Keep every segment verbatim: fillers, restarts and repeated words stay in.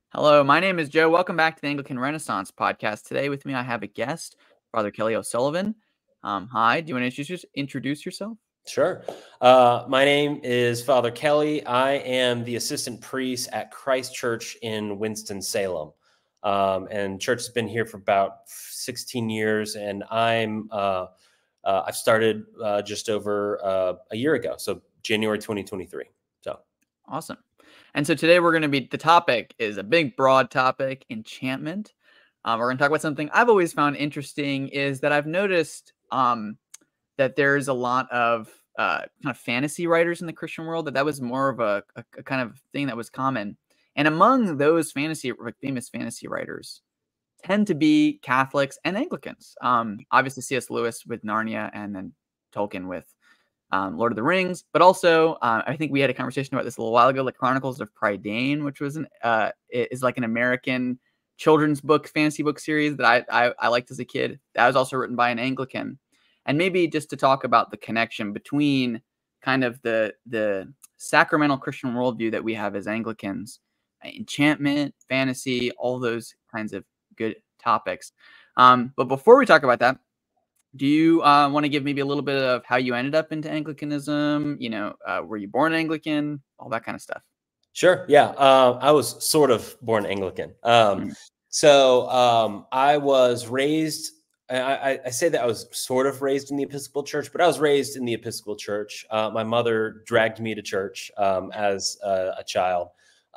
Hello, my name is Joe. Welcome back to the Anglican Renaissance podcast. Today with me, I have a guest, Father Kelly O'Sullivan. Um, hi, do you want to introduce, introduce yourself? Sure. Uh, my name is Father Kelly. I am the assistant priest at Christ Church in Winston-Salem. Um, and church has been here for about sixteen years, and I'm uh, uh, I've started uh, just over uh, a year ago, so January twenty twenty-three. So awesome. And so today we're going to be, the topic is a big, broad topic, enchantment. Um, we're going to talk about something I've always found interesting is that I've noticed um, that there's a lot of uh, kind of fantasy writers in the Christian world, that that was more of a, a, a kind of thing that was common. And among those fantasy, like famous fantasy writers, tend to be Catholics and Anglicans. Um, obviously, C S Lewis with Narnia, and then Tolkien with um, Lord of the Rings. But also, uh, I think we had a conversation about this a little while ago, the Chronicles of Prydain, which was an uh, is like an American children's book, fantasy book series that I, I I liked as a kid. That was also written by an Anglican. And maybe just to talk about the connection between kind of the the sacramental Christian worldview that we have as Anglicans, enchantment, fantasy, all those kinds of good topics. Um, but before we talk about that, do you uh, want to give maybe a little bit of how you ended up into Anglicanism? You know, uh, were you born Anglican? All that kind of stuff. Sure. Yeah. Uh, I was sort of born Anglican. Um, Mm. so um, I was raised, I, I, I say that I was sort of raised in the Episcopal Church, but I was raised in the Episcopal Church. Uh, my mother dragged me to church um, as a, a child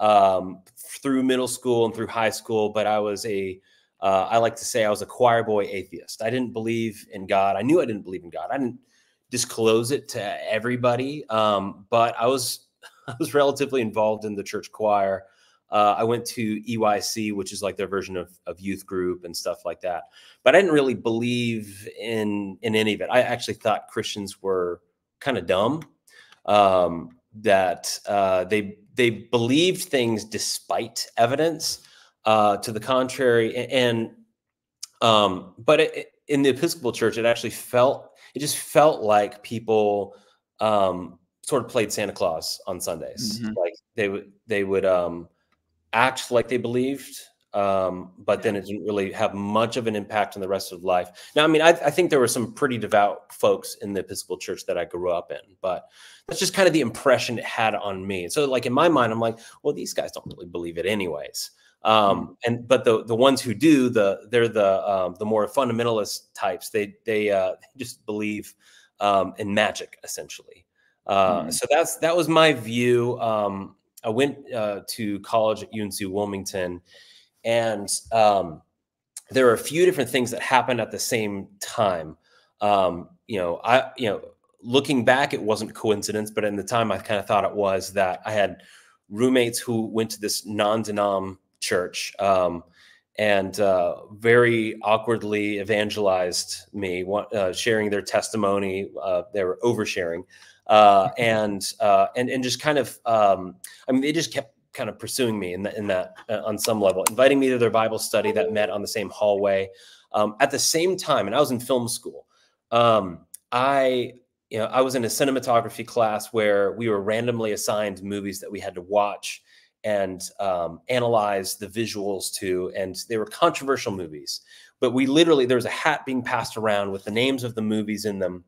um, through middle school and through high school. But I was a, uh, I like to say I was a choir boy atheist. I didn't believe in God. I knew I didn't believe in God. I didn't disclose it to everybody, um, but I was I was relatively involved in the church choir. Uh, I went to E Y C, which is like their version of, of youth group and stuff like that. But I didn't really believe in in any of it. I actually thought Christians were kind of dumb, um, that uh, they they believed things despite evidence uh, to the contrary. And um, but it, in the Episcopal Church, it actually felt it just felt like people um, sort of played Santa Claus on Sundays. Mm-hmm. Like they would they would um, act like they believed, um, but then it didn't really have much of an impact on the rest of life. Now, I mean, I, I think there were some pretty devout folks in the Episcopal Church that I grew up in, but that's just kind of the impression it had on me. So, like in my mind, I'm like, well, these guys don't really believe it, anyways. Um, and but the the ones who do, the they're the um, the more fundamentalist types. They they uh, just believe um, in magic, essentially. Uh, Mm-hmm. so that's that was my view. Um, I went uh, to college at U N C Wilmington, and um, there are a few different things that happened at the same time. Um, you know, I you know, looking back, it wasn't coincidence, but in the time, I kind of thought it was. That I had roommates who went to this non-denom church, um, and uh, very awkwardly evangelized me, uh, sharing their testimony. Uh, they were oversharing. Uh, and, uh, and, and just kind of, um, I mean, they just kept kind of pursuing me in, the, in that uh, on some level, inviting me to their Bible study that met on the same hallway. Um, at the same time, and I was in film school. Um, I, you know, I was in a cinematography class where we were randomly assigned movies that we had to watch and um, analyze the visuals to, and they were controversial movies, but we literally, there was a hat being passed around with the names of the movies in them.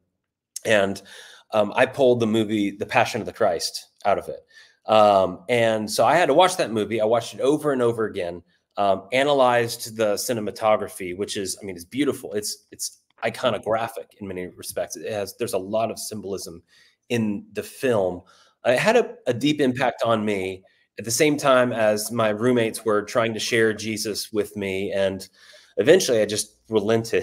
And Um, I pulled the movie, The Passion of the Christ, out of it. Um, and so I had to watch that movie. I watched it over and over again, um, analyzed the cinematography, which is, I mean, it's beautiful. It's, it's iconographic in many respects. It has, there's a lot of symbolism in the film. Uh, It had a, a deep impact on me at the same time as my roommates were trying to share Jesus with me. And eventually I just relented.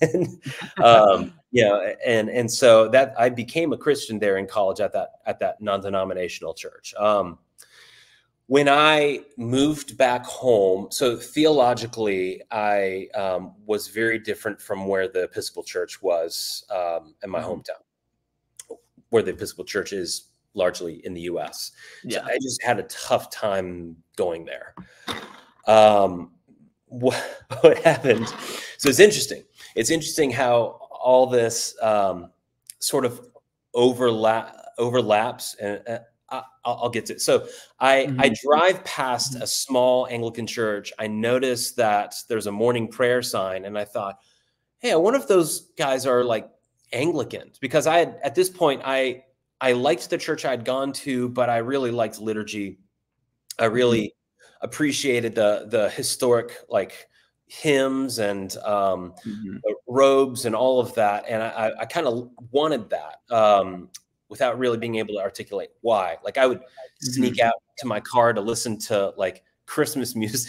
um, you know, and, and so that I became a Christian there in college at that, at that non-denominational church. Um, when I moved back home, so theologically, I um, was very different from where the Episcopal Church was um, in my Mm-hmm. hometown, where the Episcopal Church is largely in the U S. So Yeah. I just had a tough time going there. Um, what, what happened? So it's interesting. It's interesting how all this um, sort of overlap overlaps. And uh, I, I'll, I'll get to it. So I, Mm-hmm. I drive past a small Anglican church. I noticed that there's a morning prayer sign, and I thought, hey, I wonder if those guys are like Anglicans, because I had, at this point, I, I liked the church I'd gone to, but I really liked liturgy. I really appreciated the, the historic, like, hymns and um, Mm-hmm. robes and all of that. And I, I kind of wanted that um, without really being able to articulate why. Like, I would Mm-hmm. sneak out to my car to listen to like Christmas music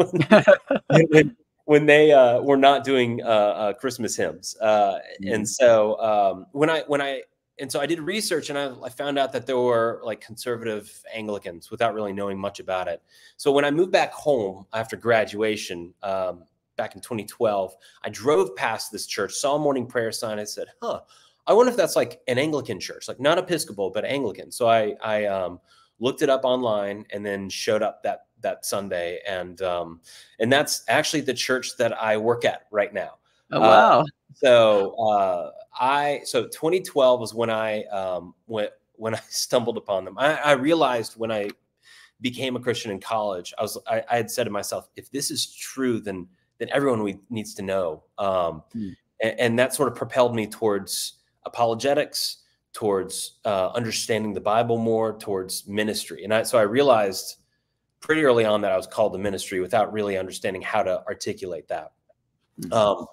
when, when they uh, were not doing uh, uh, Christmas hymns. Uh, Mm-hmm. and so um, when I, when I, and so I did research, and I, I found out that there were like conservative Anglicans without really knowing much about it. So when I moved back home after graduation, um, back in twenty twelve, I drove past this church, saw a morning prayer sign. I said, huh, I wonder if that's like an Anglican church, like not Episcopal, but Anglican. So I, I um, looked it up online and then showed up that, that Sunday. And, um, and that's actually the church that I work at right now. Oh, Uh, wow. so uh, I, so twenty twelve was when I, um, went, when I stumbled upon them. I, I realized when I became a Christian in college, I was, I, I had said to myself, if this is true, then, then everyone we, needs to know. Um, Mm. and, and that sort of propelled me towards apologetics, towards uh, understanding the Bible more, towards ministry. And I, so I realized pretty early on that I was called to ministry without really understanding how to articulate that. Mm. Um,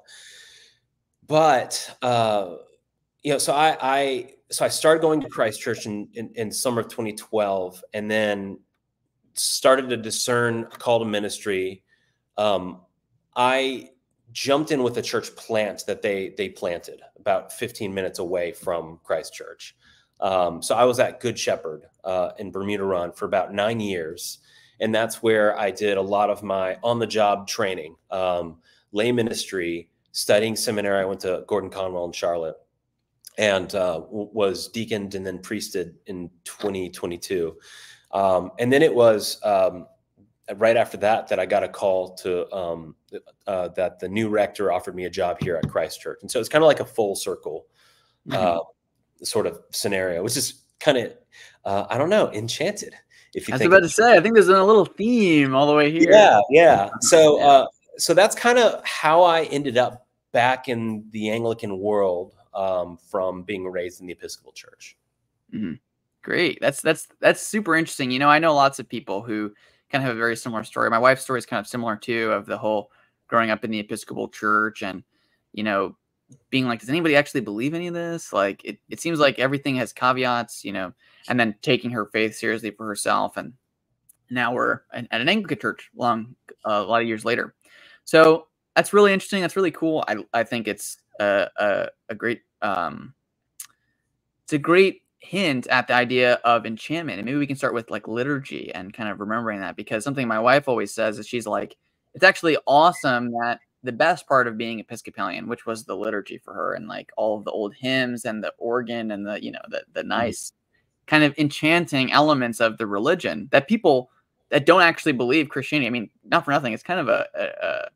but, uh, you know, so I, I, so I started going to Christ Church in, in, in summer of twenty twelve, and then started to discern a call to ministry. Um, I jumped in with a church plant that they, they planted about fifteen minutes away from Christ Church. Um, so I was at Good Shepherd uh, in Bermuda Run for about nine years. And that's where I did a lot of my on-the-job training, um, lay ministry, studying seminary. I went to Gordon Conwell in Charlotte, and uh, was deaconed and then priested in twenty twenty-two. Um, and then it was um, right after that that I got a call to um, uh, that the new rector offered me a job here at Christ Church. And so it's kind of like a full circle uh, Mm-hmm. sort of scenario, which is kind of, uh, I don't know, enchanted. If you I was think about to say, I think there's a little theme all the way here. Yeah, yeah. So, Yeah. uh, so that's kind of how I ended up back in the Anglican world, um, from being raised in the Episcopal Church. Mm-hmm. Great. That's that's that's super interesting. You know, I know lots of people who kind of have a very similar story. My wife's story is kind of similar too, of the whole growing up in the Episcopal Church and, you know, being like, does anybody actually believe any of this? Like, it, it seems like everything has caveats, you know, and then taking her faith seriously for herself. And now we're at an Anglican church long, uh, a lot of years later. So that's really interesting. That's really cool. I, I think it's a, a, a great, um, it's a great hint at the idea of enchantment. And maybe we can start with like liturgy and kind of remembering that, because something my wife always says is she's like, it's actually awesome that the best part of being Episcopalian, which was the liturgy for her, and like all of the old hymns and the organ and the, you know, the, the nice kind of enchanting elements of the religion that people that don't actually believe Christianity. I mean, not for nothing, it's kind of a, a, a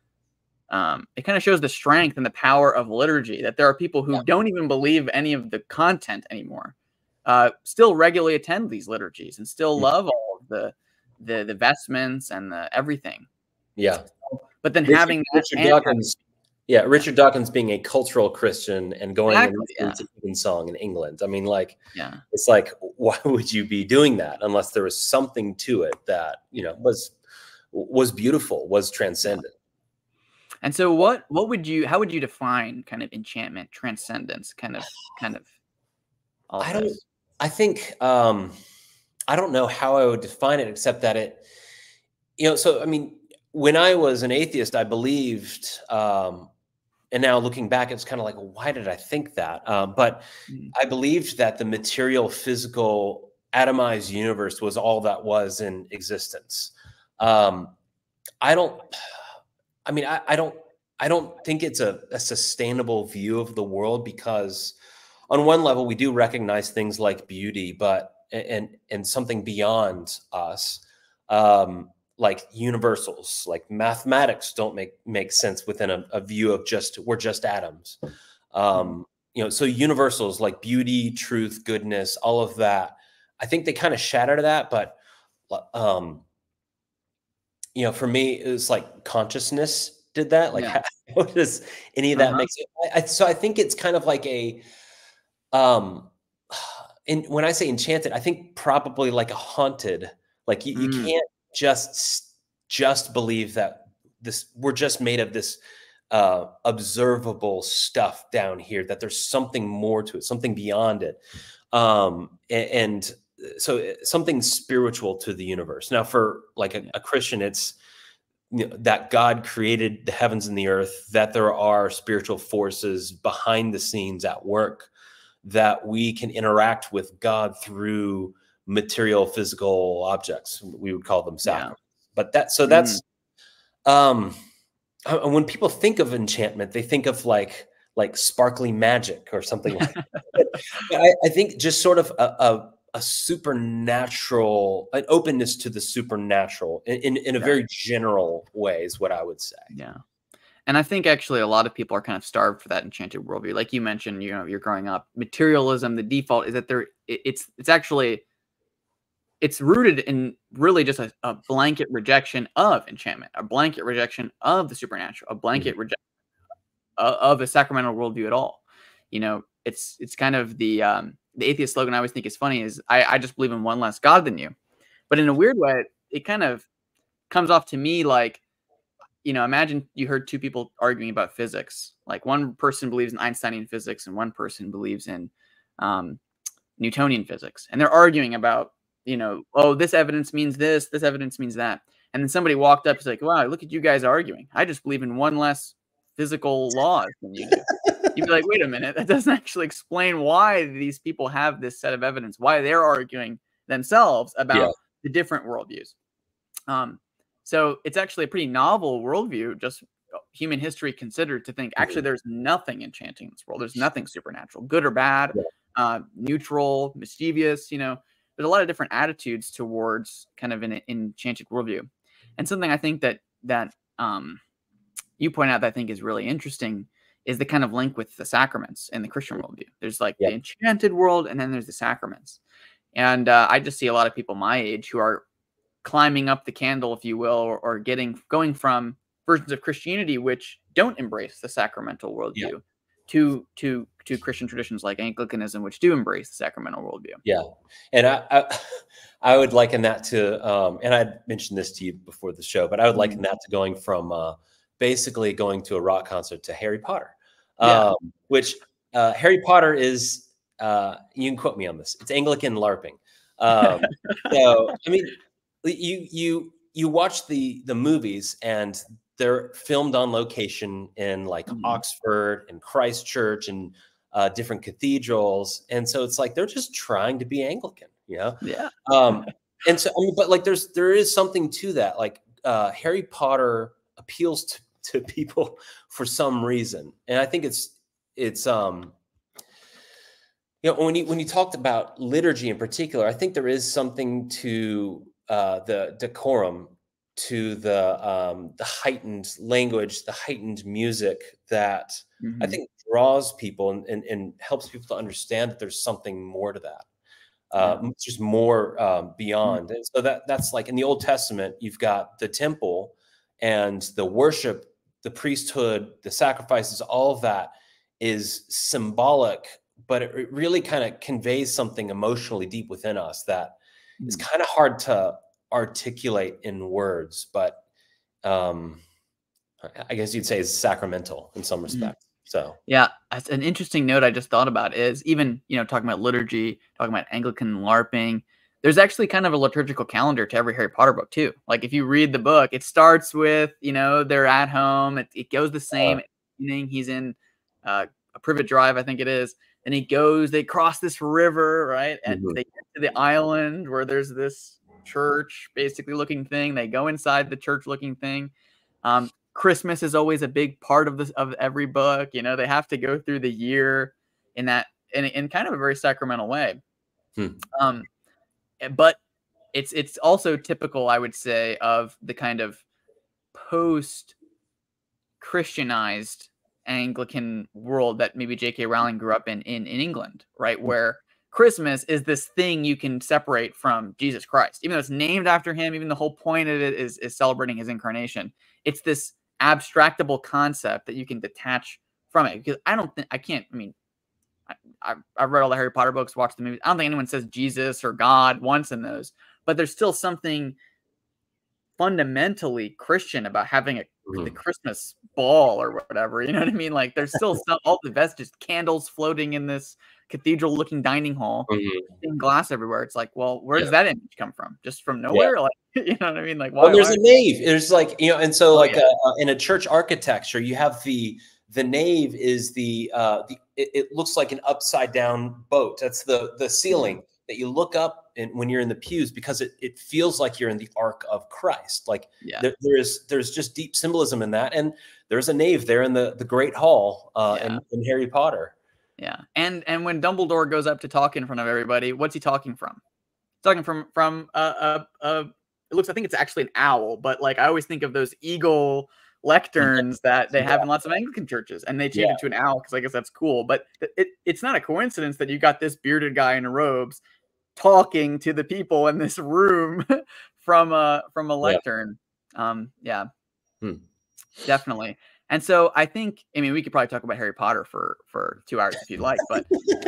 Um, it kind of shows the strength and the power of liturgy, that there are people who Yeah. don't even believe any of the content anymore, uh, still regularly attend these liturgies and still Mm. love all of the the, the vestments and the everything. Yeah. But then Richard, having that Richard and Dawkins, yeah, Richard Dawkins being a cultural Christian and going and exactly, listening yeah, to Evensong in England. I mean, like, yeah. it's like, why would you be doing that unless there was something to it that, you know, was was beautiful, was transcendent? And so, what what would you? How would you define kind of enchantment, transcendence, kind of kind of all of I don't. this? I think um, I don't know how I would define it, except that it, you know. So I mean, when I was an atheist, I believed, um, and now looking back, it's kind of like, why did I think that? Um, but Mm, I believed that the material, physical, atomized universe was all that was in existence. Um, I don't. I mean, I, I don't. I don't think it's a, a sustainable view of the world, because on one level we do recognize things like beauty, but and and something beyond us, um, like universals, like mathematics don't make make sense within a, a view of just we're just atoms. mm, Um, you know, so universals like beauty, truth, goodness, all of that, I think they kind of shatter that, but um, you know, for me, it was like consciousness did that. Like, Yeah. how, how does any of that Uh-huh. make sense? I, I, so I think it's kind of like a, um, and when I say enchanted, I think probably like a haunted. Like you, you Mm, can't just just believe that this we're just made of this uh, observable stuff down here. That there's something more to it, something beyond it, um, and, and so uh, something spiritual to the universe. Now, for like a, yeah. a Christian, it's you know, that God created the heavens and the earth, that there are spiritual forces behind the scenes at work, that we can interact with God through material physical objects. We would call them Yeah. sacraments. But that so Mm. that's um uh, when people think of enchantment, they think of like like sparkly magic or something like that. But, but I, I think just sort of a, a, a supernatural, an openness to the supernatural in, in, in a Yeah. very general way is what I would say. Yeah. And I think actually a lot of people are kind of starved for that enchanted worldview. Like you mentioned, you know, you're growing up, materialism, the default is that there it, it's it's actually it's rooted in really just a, a blanket rejection of enchantment, a blanket rejection of the supernatural, a Mhm. blanket rejection of, of a sacramental worldview at all. You know, it's it's kind of the um, the atheist slogan I always think is funny is I, I just believe in one less God than you. But in a weird way, it kind of comes off to me like, you know, imagine you heard two people arguing about physics. Like one person believes in Einsteinian physics and one person believes in um, Newtonian physics. And they're arguing about, you know, oh, this evidence means this, this evidence means that. And then somebody walked up, he's like, wow, look at you guys arguing. I just believe in one less physical laws than you do. You'd be like, wait a minute, that doesn't actually explain why these people have this set of evidence, why they're arguing themselves Yeah. about the different worldviews. Um, so it's actually a pretty novel worldview, just human history considered, to think actually Mhm. there's nothing enchanting in this world. There's nothing supernatural, good or bad, Yeah. uh, neutral, mischievous. You know, there's a lot of different attitudes towards kind of an enchanted worldview. And something I think that that um, you point out that I think is really interesting is the kind of link with the sacraments in the Christian worldview. There's like Yeah. the enchanted world, and then there's the sacraments. And uh, I just see a lot of people my age who are climbing up the candle, if you will, or, or getting going from versions of Christianity which don't embrace the sacramental Yeah. worldview to to to Christian traditions like Anglicanism, which do embrace the sacramental worldview. Yeah, and I, I, I would liken that to, um, and I mentioned this to you before the show, but I would liken Mm. that to going from uh, basically going to a rock concert to Harry Potter, Yeah. um, which uh, Harry Potter is. Uh, you can quote me on this. It's Anglican LARPing. Um, so I mean, you you you watch the the movies and they're filmed on location in like Mhm. Oxford and Christchurch and uh, different cathedrals, and so it's like they're just trying to be Anglican, you know. Yeah. Um, and so, I mean, but like, there's there is something to that. Like uh, Harry Potter appeals to, to people for some reason, and I think it's it's um you know when you when you talked about liturgy in particular, I think there is something to uh, the decorum, to the um, the heightened language, the heightened music that I Mhm. think draws people and, and, and helps people to understand that there's something more to that. Uh, Yeah. m- just more um, Mm. beyond. And so that that's like in the Old Testament, you've got the temple and the worship, the priesthood, the sacrifices, all of that is symbolic, but it, it really kind of conveys something emotionally deep within us that is Mm. kind of hard to articulate in words, but um, I I guess you'd say is sacramental in some Mhm. respects. So Yeah, as an interesting note I just thought about is even, you know, talking about liturgy, talking about Anglican LARPing, there's actually kind of a liturgical calendar to every Harry Potter book too. Like if you read the book, it starts with, you know, they're at home. It, it goes the uh, same evening. He's in uh, a Privet Drive, I think it is. And he goes, they cross this river, right? And mhm, they get to the island where there's this church basically looking thing. They go inside the church looking thing. Um, Christmas is always a big part of this of every book. You know, they have to go through the year in that in, in kind of a very sacramental way. hmm, Um, eh, but it's it's also typical, I would say, of the kind of post Christianized Anglican world that maybe J K. Rowling grew up in in in England, right? Where Christmas is this thing you can separate from Jesus Christ, even though it's named after him. Even the whole point of it is is celebrating his incarnation. It's this abstractable concept that you can detach from it. Because I don't think I can't. I mean, I, I've read all the Harry Potter books, watched the movies. I don't think anyone says Jesus or God once in those, but there's still something fundamentally Christian about having a Mhm. the Christmas ball or whatever. You know what I mean? Like there's still some, all the vestiges, candles floating in this cathedral-looking dining hall, Mhm. stained glass everywhere. It's like, well, where Yeah. does that image come from? Just from Yeah. nowhere? Like, you know what I mean? Like, Well, why? there's why? a nave. There's like, you know, and so Oh, like yeah. uh, uh, in a church architecture, you have the the nave is the uh the it, it looks like an upside down boat. That's the the ceiling that you look up and when you're in the pews because it it feels like you're in the ark of Christ. Like Yeah. there, there's there's just deep symbolism in that, and there's a nave there in the the Great Hall uh, Yeah. in, in Harry Potter. Yeah. And and when Dumbledore goes up to talk in front of everybody, what's he talking from? He's talking from from a, a, a it looks I think it's actually an owl, but like I always think of those eagle lecterns that they have Yeah. in lots of Anglican churches, and they change Yeah. it to an owl because I guess that's cool. But it, it's not a coincidence that you got this bearded guy in robes talking to the people in this room from a from a Yeah. lectern. Um, yeah, Hmm. definitely. And so I think, I mean, we could probably talk about Harry Potter for for two hours if you'd like, but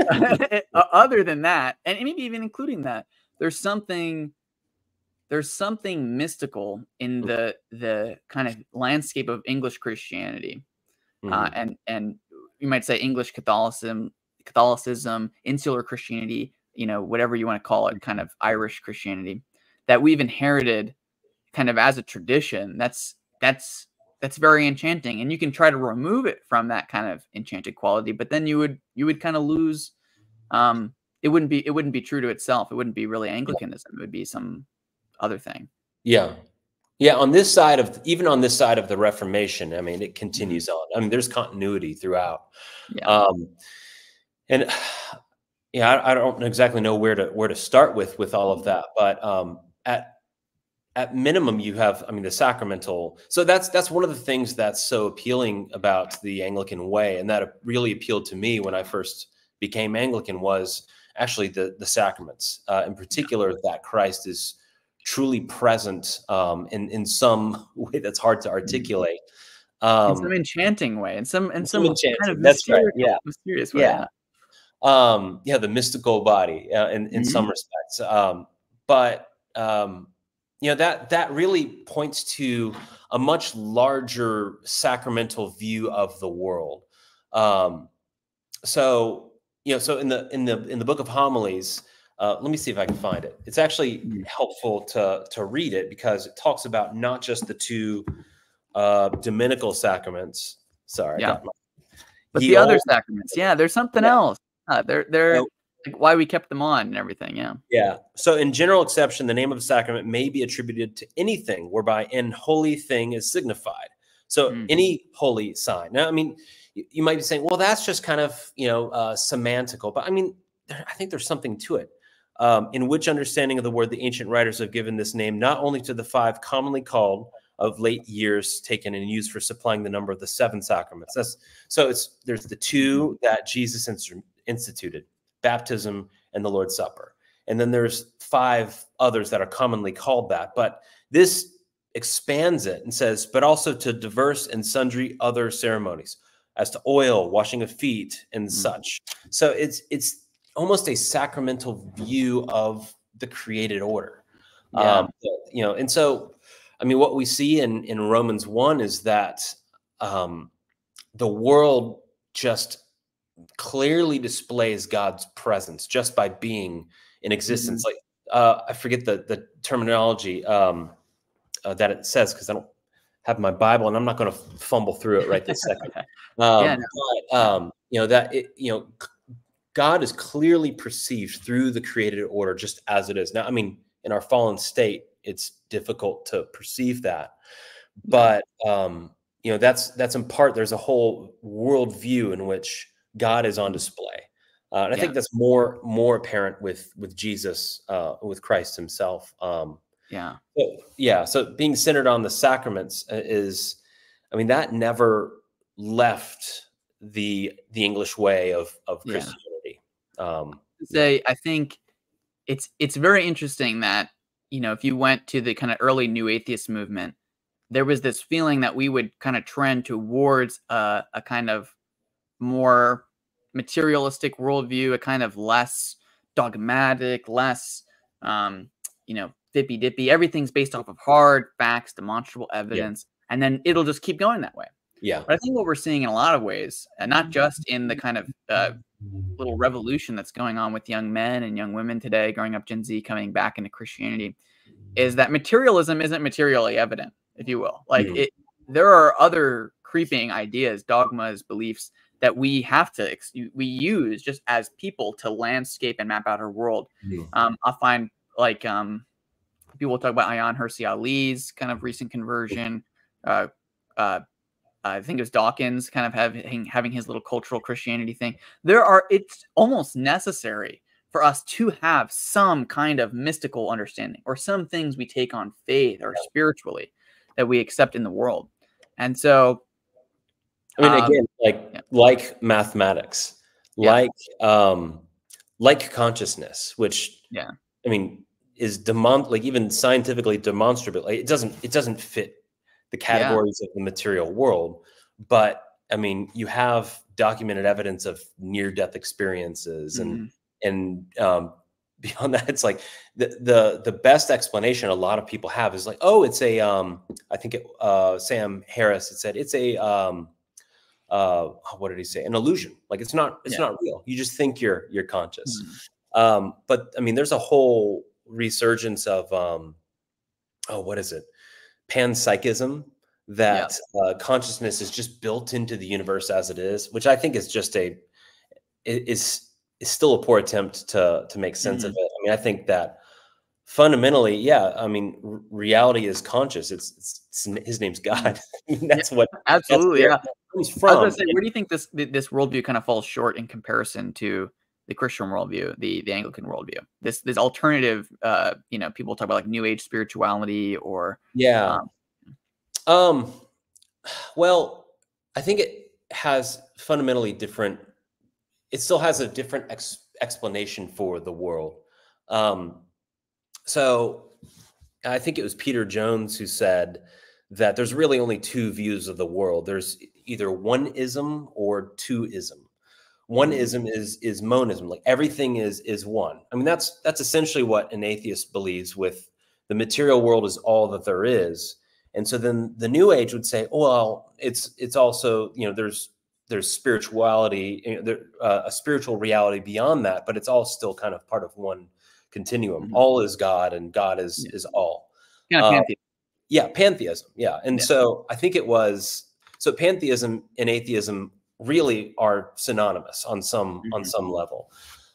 other than that, and maybe even including that, there's something there's something mystical in the the kind of landscape of English Christianity, uh, Mhm. and and you might say English Catholicism, Catholicism, insular Christianity, you know, whatever you want to call it, kind of Irish Christianity, that we've inherited kind of as a tradition. That's that's that's very enchanting, and you can try to remove it from that kind of enchanted quality, but then you would you would kind of lose. Um, it wouldn't be it wouldn't be true to itself. It wouldn't be really Anglicanism. It would be some other thing. Yeah. Yeah, on this side of even on this side of the Reformation, I mean, it Mhm. continues on. I mean, there's continuity throughout. Yeah. Um, and yeah, I, I don't exactly know where to where to start with with all of that, but um, at at minimum, you have, I mean, the sacramental. So that's that's one of the things that's so appealing about the Anglican way, and that really appealed to me when I first became Anglican was actually the the sacraments, uh, in particular that Christ is truly present um, in in some way that's hard to articulate. In some Um, enchanting way, in some in some some kind of enchanting. That's right. mysterious Yeah. mysterious way, Yeah. yeah. Um, yeah, the mystical body uh, in in Mhm. some respects. Um, but um, you know that that really points to a much larger sacramental view of the world. Um, so you know, so in the in the in the Book of Homilies, uh, let me see if I can find it. It's actually Mhm. helpful to to read it because it talks about not just the two uh, Dominical sacraments. Sorry, I Yeah. got my But ye the other old. sacraments, yeah, there's something Yeah. else. Uh, they're they're So like why we kept them on and everything, yeah. yeah. So, in general exception, the name of a sacrament may be attributed to anything whereby an holy thing is signified. So, Mm. any holy sign. Now, I mean, you, you might be saying, well, that's just kind of, you know, uh, semantical. But I mean, there, I think there's something to it. Um, in which understanding of the word the ancient writers have given this name not only to the five commonly called of late years taken and used for supplying the number of the seven sacraments. That's so it's there's the two that Jesus instituted, baptism and the Lord's Supper. And then there's five others that are commonly called that. But this expands it and says, but also to diverse and sundry other ceremonies, as to oil, washing of feet, and Mm. such. So it's it's almost a sacramental view of the created order. Yeah. Um, you know, and so I mean, what we see in in Romans one is that um, the world just clearly displays God's presence just by being in existence. Mhm. Like uh, I forget the the terminology um, uh, that it says because I don't have my Bible and I'm not going to fumble through it right this second. Yeah, Um, no, but yeah. um, you know that it, you know God is clearly perceived through the created order just as it is. Now, I mean, in our fallen state, it's difficult to perceive that, Yeah. but um, you know that's that's in part. There's a whole worldview in which God is on Mm. display, uh, and I Yeah. think that's more more apparent with with Jesus, uh, with Christ Himself. Um, Yeah. but yeah, so being centered on the sacraments uh, is, I mean, that never left the the English way of of Yeah. Christianity. Um, to say, I think it's it's very interesting that, you know, if you went to the kind of early New Atheist movement, there was this feeling that we would kind of trend towards a, a kind of more materialistic worldview, a kind of less dogmatic, less, um, you know, dippy dippy. Everything's based off of hard facts, demonstrable Yeah. evidence, and then it'll just keep going that way. Yeah. But I think what we're seeing in a lot of ways, and not just in the kind of uh, little revolution that's going on with young men and young women today, growing up Gen Z, coming back into Christianity, is that materialism isn't materially evident, if you will. Like Mm. it, there are other creeping ideas, dogmas, beliefs that we have to we use just as people to landscape and map out our world. Mm. Um, I'll find like um, people talk about Ayaan Hirsi Ali's kind of recent conversion. Uh, uh, I think it was Dawkins kind of having having his little cultural Christianity thing. There are it's almost necessary for us to have some kind of mystical understanding or some things we take on faith or spiritually that we accept in the world. And so, I mean, um, again, like yeah. like mathematics, Yeah. like um, like consciousness, which Yeah. I mean is demon like even scientifically demonstrable. Like, it doesn't it doesn't fit the categories yeah. of the material world, but I mean, you have documented evidence of near-death experiences, and mm-hmm. and um, beyond that, it's like the the the best explanation a lot of people have is like, oh, it's a um, I think it, uh, Sam Harris had said it's a um, uh, what did he say? An illusion. Like it's not it's yeah. not real. You just think you're you're conscious. Mm-hmm. Um, but I mean, there's a whole resurgence of um, oh, what is it? Panpsychism, that yeah. uh, consciousness is just built into the universe as it is, which I think is just a is is still a poor attempt to to make sense mm-hmm. of it. I mean, I think that fundamentally, yeah, I mean, r reality is conscious. It's, it's, it's his name's God. I mean, that's yeah, what absolutely that's yeah. It comes from. I was gonna say, where do you think this this worldview kind of falls short in comparison to the Christian worldview, the the Anglican worldview? This this alternative, uh, you know, people talk about like New Age spirituality or yeah. Um, um well, I think it has fundamentally different. It still has a different ex explanation for the world. Um, so I think it was Peter Jones who said that there's really only two views of the world. There's either one-ism or two-ism. One-ism is is monism, like everything is is one. I mean, that's that's essentially what an atheist believes. With the material world is all that there is, and so then the New Age would say, oh, well, it's it's also, you know, there's there's spirituality, you know, there, uh, a spiritual reality beyond that, but it's all still kind of part of one continuum. Mm-hmm. All is God, and God is yeah. is all. Yeah, uh, pantheism. Yeah, pantheism. Yeah, and yeah. so I think it was so pantheism and atheism really are synonymous on some mm-hmm. on some level,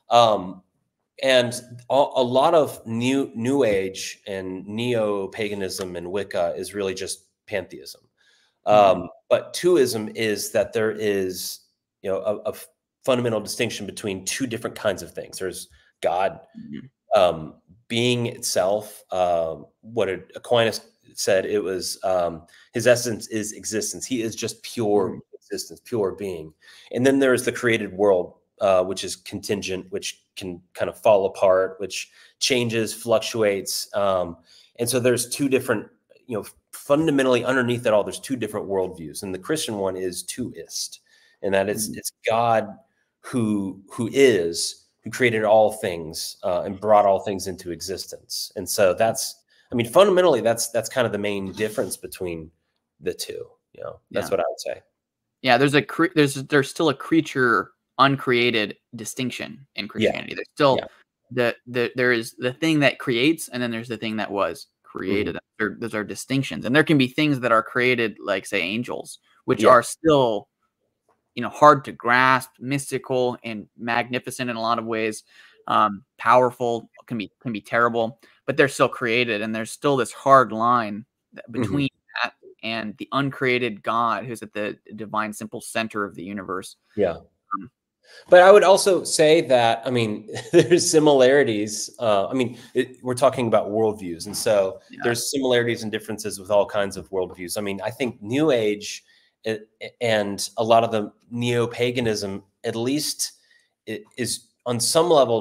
um, and a, a lot of new New Age and neo paganism and Wicca is really just pantheism. Mm-hmm. Um, but twoism is that there is, you know, a, a fundamental distinction between two different kinds of things. There's God, mm-hmm. um, being itself. Um, what Aquinas said, it was um, his essence is existence. He is just pure. Mm-hmm. existence, pure being. And then there's the created world, uh, which is contingent, which can kind of fall apart, which changes, fluctuates. Um, and so there's two different, you know, fundamentally underneath it all, there's two different worldviews. And the Christian one is twoist, and that it's, mm-hmm. it's God who, who is, who created all things uh, and brought all things into existence. And so that's, I mean, fundamentally, that's, that's kind of the main difference between the two, you know, that's yeah. what I would say. Yeah, there's a cre there's there's still a creature uncreated distinction in Christianity. Yeah. There's still yeah. the the there is the thing that creates, and then there's the thing that was created. Mm-hmm. there, those are distinctions, and there can be things that are created, like say angels, which yeah. are still, you know, hard to grasp, mystical and magnificent in a lot of ways, um, powerful, can be can be terrible, but they're still created, and there's still this hard line between. Mm-hmm. that and the uncreated God who's at the divine simple center of the universe. Yeah. Um, but I would also say that, I mean, there's similarities. Uh, I mean, it, we're talking about worldviews. And so yeah. there's similarities and differences with all kinds of worldviews. I mean, I think New Age it, and a lot of the neo-paganism, at least it is on some level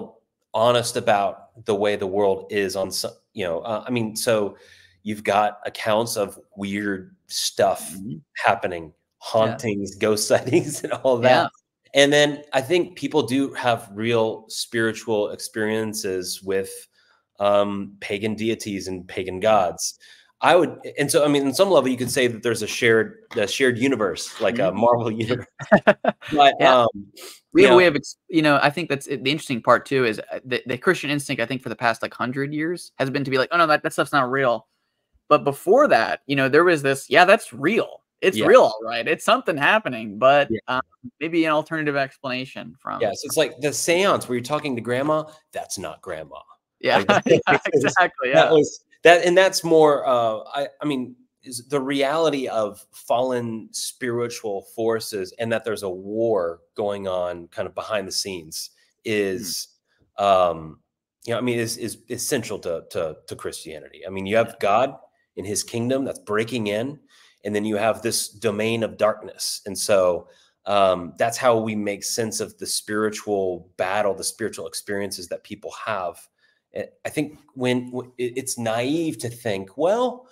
honest about the way the world is on some, you know, uh, I mean, so you've got accounts of weird stuff Mhm. happening, Yeah. hauntings, ghost sightings, and all that. Yeah. And then I think people do have real spiritual experiences with um, pagan deities and pagan Yeah. gods. I would, and so I mean, on some level, you could say that there's a shared, a shared universe, like a Mhm. Marvel Yeah. universe. But Yeah. um, We you have a know, way of, ex you know, I think that's the interesting part too is, uh, the the Christian instinct, I think, for the past, like, one hundred years has been to be like, "Oh, no, that that stuff's not real." But before that, you know, there was this, "Yeah, that's real. It's yeah, real, alright. It's something happening, but, yeah. um, maybe an alternative explanation Yeah, from." so it's like the seance where you're talking to grandma, that's not grandma. Yeah. Like, Yeah, because exactly, that yeah. was that and that's more, uh, I I mean, is the reality of fallen spiritual forces and that there's a war going on kind of behind the scenes Mhm. is, um, you know, I mean, is is essential to to to Christianity. I mean, you Yeah. have God in his kingdom that's breaking in, and then you have this domain of darkness. And so um, that's how we make sense of the spiritual battle, the spiritual experiences that people have. Eh, I think when w- it- it's naive to think, well,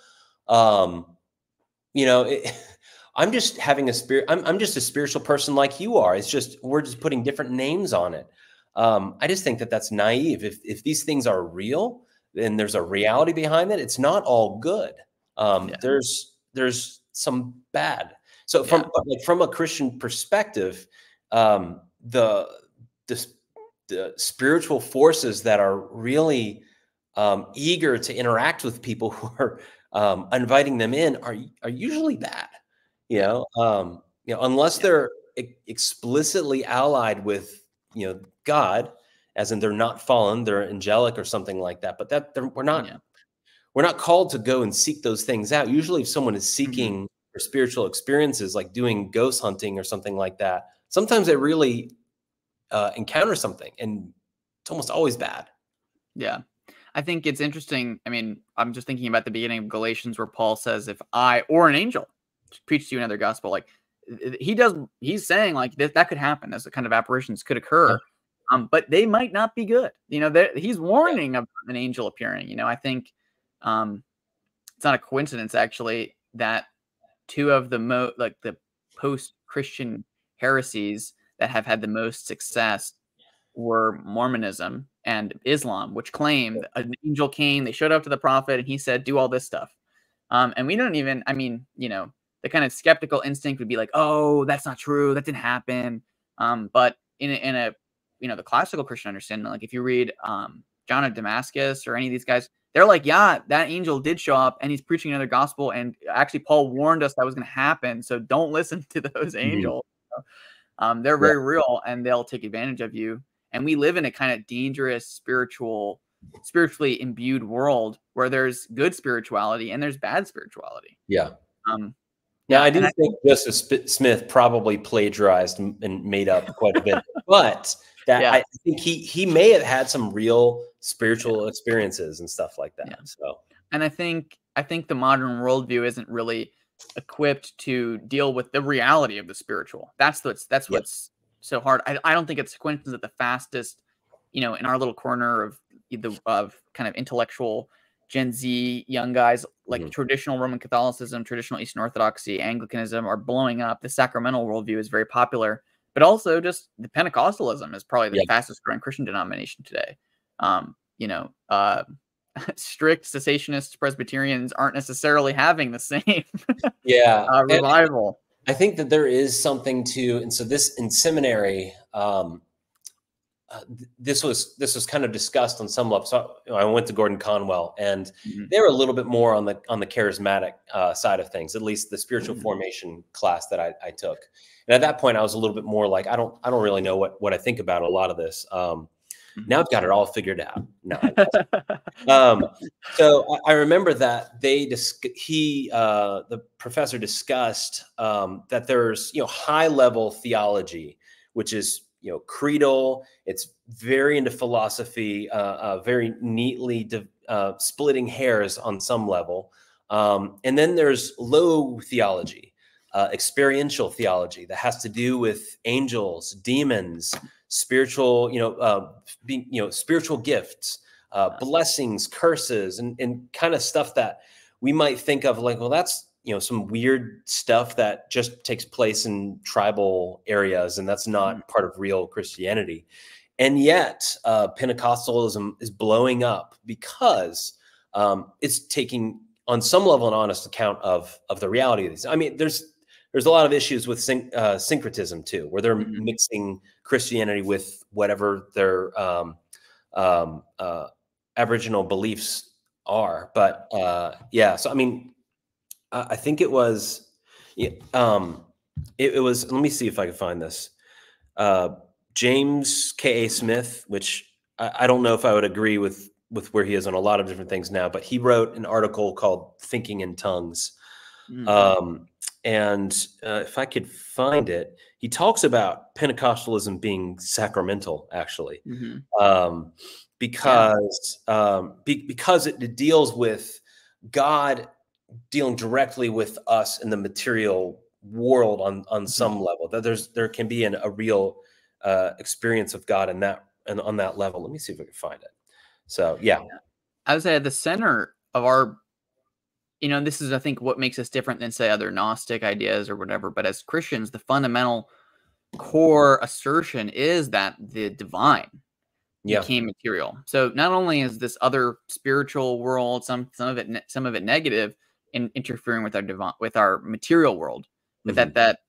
um, you know, it, I'm just having a spirit. I'm, I'm just a spiritual person like you are. It's just we're just putting different names on it. Um, I just think that that's naive. If if these things are real, then there's a reality behind it. It's not all good. Um, Yeah. there's there's some bad. So Yeah. from like from a Christian perspective, um, the the s- the spiritual forces that are really um, eager to interact with people who are um, inviting them in are are usually bad, you Yeah. know, um, you know, unless Yeah. they're e- explicitly allied with, you know, God, as in they're not fallen, they're angelic or something like that. But that they're- we're not Yeah. we're not called to go and seek those things out. Usually, if someone is Mhm. seeking for spiritual experiences, like doing ghost hunting or something like that, sometimes they really uh, encounter something, and it's almost always bad. Yeah. I think it's interesting. I mean, I'm just thinking about the beginning of Galatians where Paul says, if I or an angel preach to you another gospel, like he does, he's saying like that, that could happen as a kind of apparitions could Uh, occur. Um, but they might not be good. You know, that he's yeah, warning of an angel appearing. You know, I think um, it's not a coincidence actually that two of the mo like the post-Christian heresies that have had the most success were Mormonism and Islam, which claimed an angel came, they showed up to the prophet, and he said, "Do all this stuff." Um, and we don't even, I mean, you know, the kind of skeptical instinct would be like, "Oh, that's not true. That didn't happen." Um, but in a, in a, you know, the classical Christian understanding, like if you read um, John of Damascus or any of these guys, they're like, "Yeah, that angel did show up, and he's preaching another gospel." And actually, Paul warned us that was going to happen, so don't listen to those mhm, angels. Um, they're yeah, very real and they'll take advantage of you. And we live in a kind of dangerous spiritual, spiritually imbued world where there's good spirituality and there's bad spirituality. yeah. Um, Now, yeah, I and do I think think, Joseph Sp- Smith probably plagiarized and and made up quite a bit, but that yeah, I think he he may have had some real yeah, spiritual experiences and stuff like yeah. that. So And I think I think the modern worldview isn't really equipped to deal with the reality of the spiritual. That's what's that's yeah, what's so hard. I, I don't think it's a coincidence that the fastest, you know, in our little corner of the of kind of intellectual Gen Z young guys, like mhm, traditional Roman Catholicism, traditional Eastern Orthodoxy, Anglicanism are blowing up. The sacramental worldview is very popular, but also just the Pentecostalism is probably the yeah, fastest growing Christian denomination today. Um, you know, uh, strict cessationist Presbyterians aren't necessarily having the same yeah. uh, And revival. I think that there is something to, and so this in seminary, um, uh, th- this was this was kind of discussed on some level. So you know, I went to Gordon Conwell, and Mhm, they were a little bit more on the on the charismatic uh, side of things, at least the spiritual mhm, formation class that I, I took. And at that point, I was a little bit more like, I don't I don't really know what what I think about a lot of this. Um, now mhm. I've got it all figured out. No, I don't. Um, so I, I remember that they dis- he uh, the professor discussed um, that there's, you know, high level theology, which is, you know, creedal. It's very into philosophy, uh, uh, very neatly div- uh, splitting hairs on some level. Um, and then there's low theology, uh, experiential theology that has to do with angels, demons, spiritual, you know, uh, being, you know, spiritual gifts, uh, blessings, curses, and, and kind of stuff that we might think of like, well, that's, you know, some weird stuff that just takes place in tribal areas, and that's not Mm-hmm. part of real Christianity. And yet, uh, Pentecostalism is blowing up because um, it's taking, on some level, an honest account of of the reality of these. I mean, there's there's a lot of issues with syn uh, syncretism too, where they're Mm-hmm. mixing Christianity with whatever their um, um, uh, Aboriginal beliefs are. But uh, yeah, so I mean, I, I think it was, yeah, um, it, it was. Let me see if I can find this. Uh, James K A. Smith, which I, I don't know if I would agree with with where he is on a lot of different things now, but he wrote an article called "Thinking in Tongues." Mm-hmm. Um, and uh, if I could find it, he talks about Pentecostalism being sacramental, actually, Mm-hmm. um, Yeah. because um, be, because it, it deals with God dealing directly with us in the material world on on Mm-hmm. some level. That there's there can be an, a real uh, experience of God in that and on that level. Let me see if I can find it. So yeah, I would say at the center of our, you know, this is, I think, what makes us different than, say, other Gnostic ideas or whatever. But as Christians, the fundamental core assertion is that the divine yeah, became material. So not only is this other spiritual world, some some of it some of it negative, in interfering with our divine with our material world, but hmm that that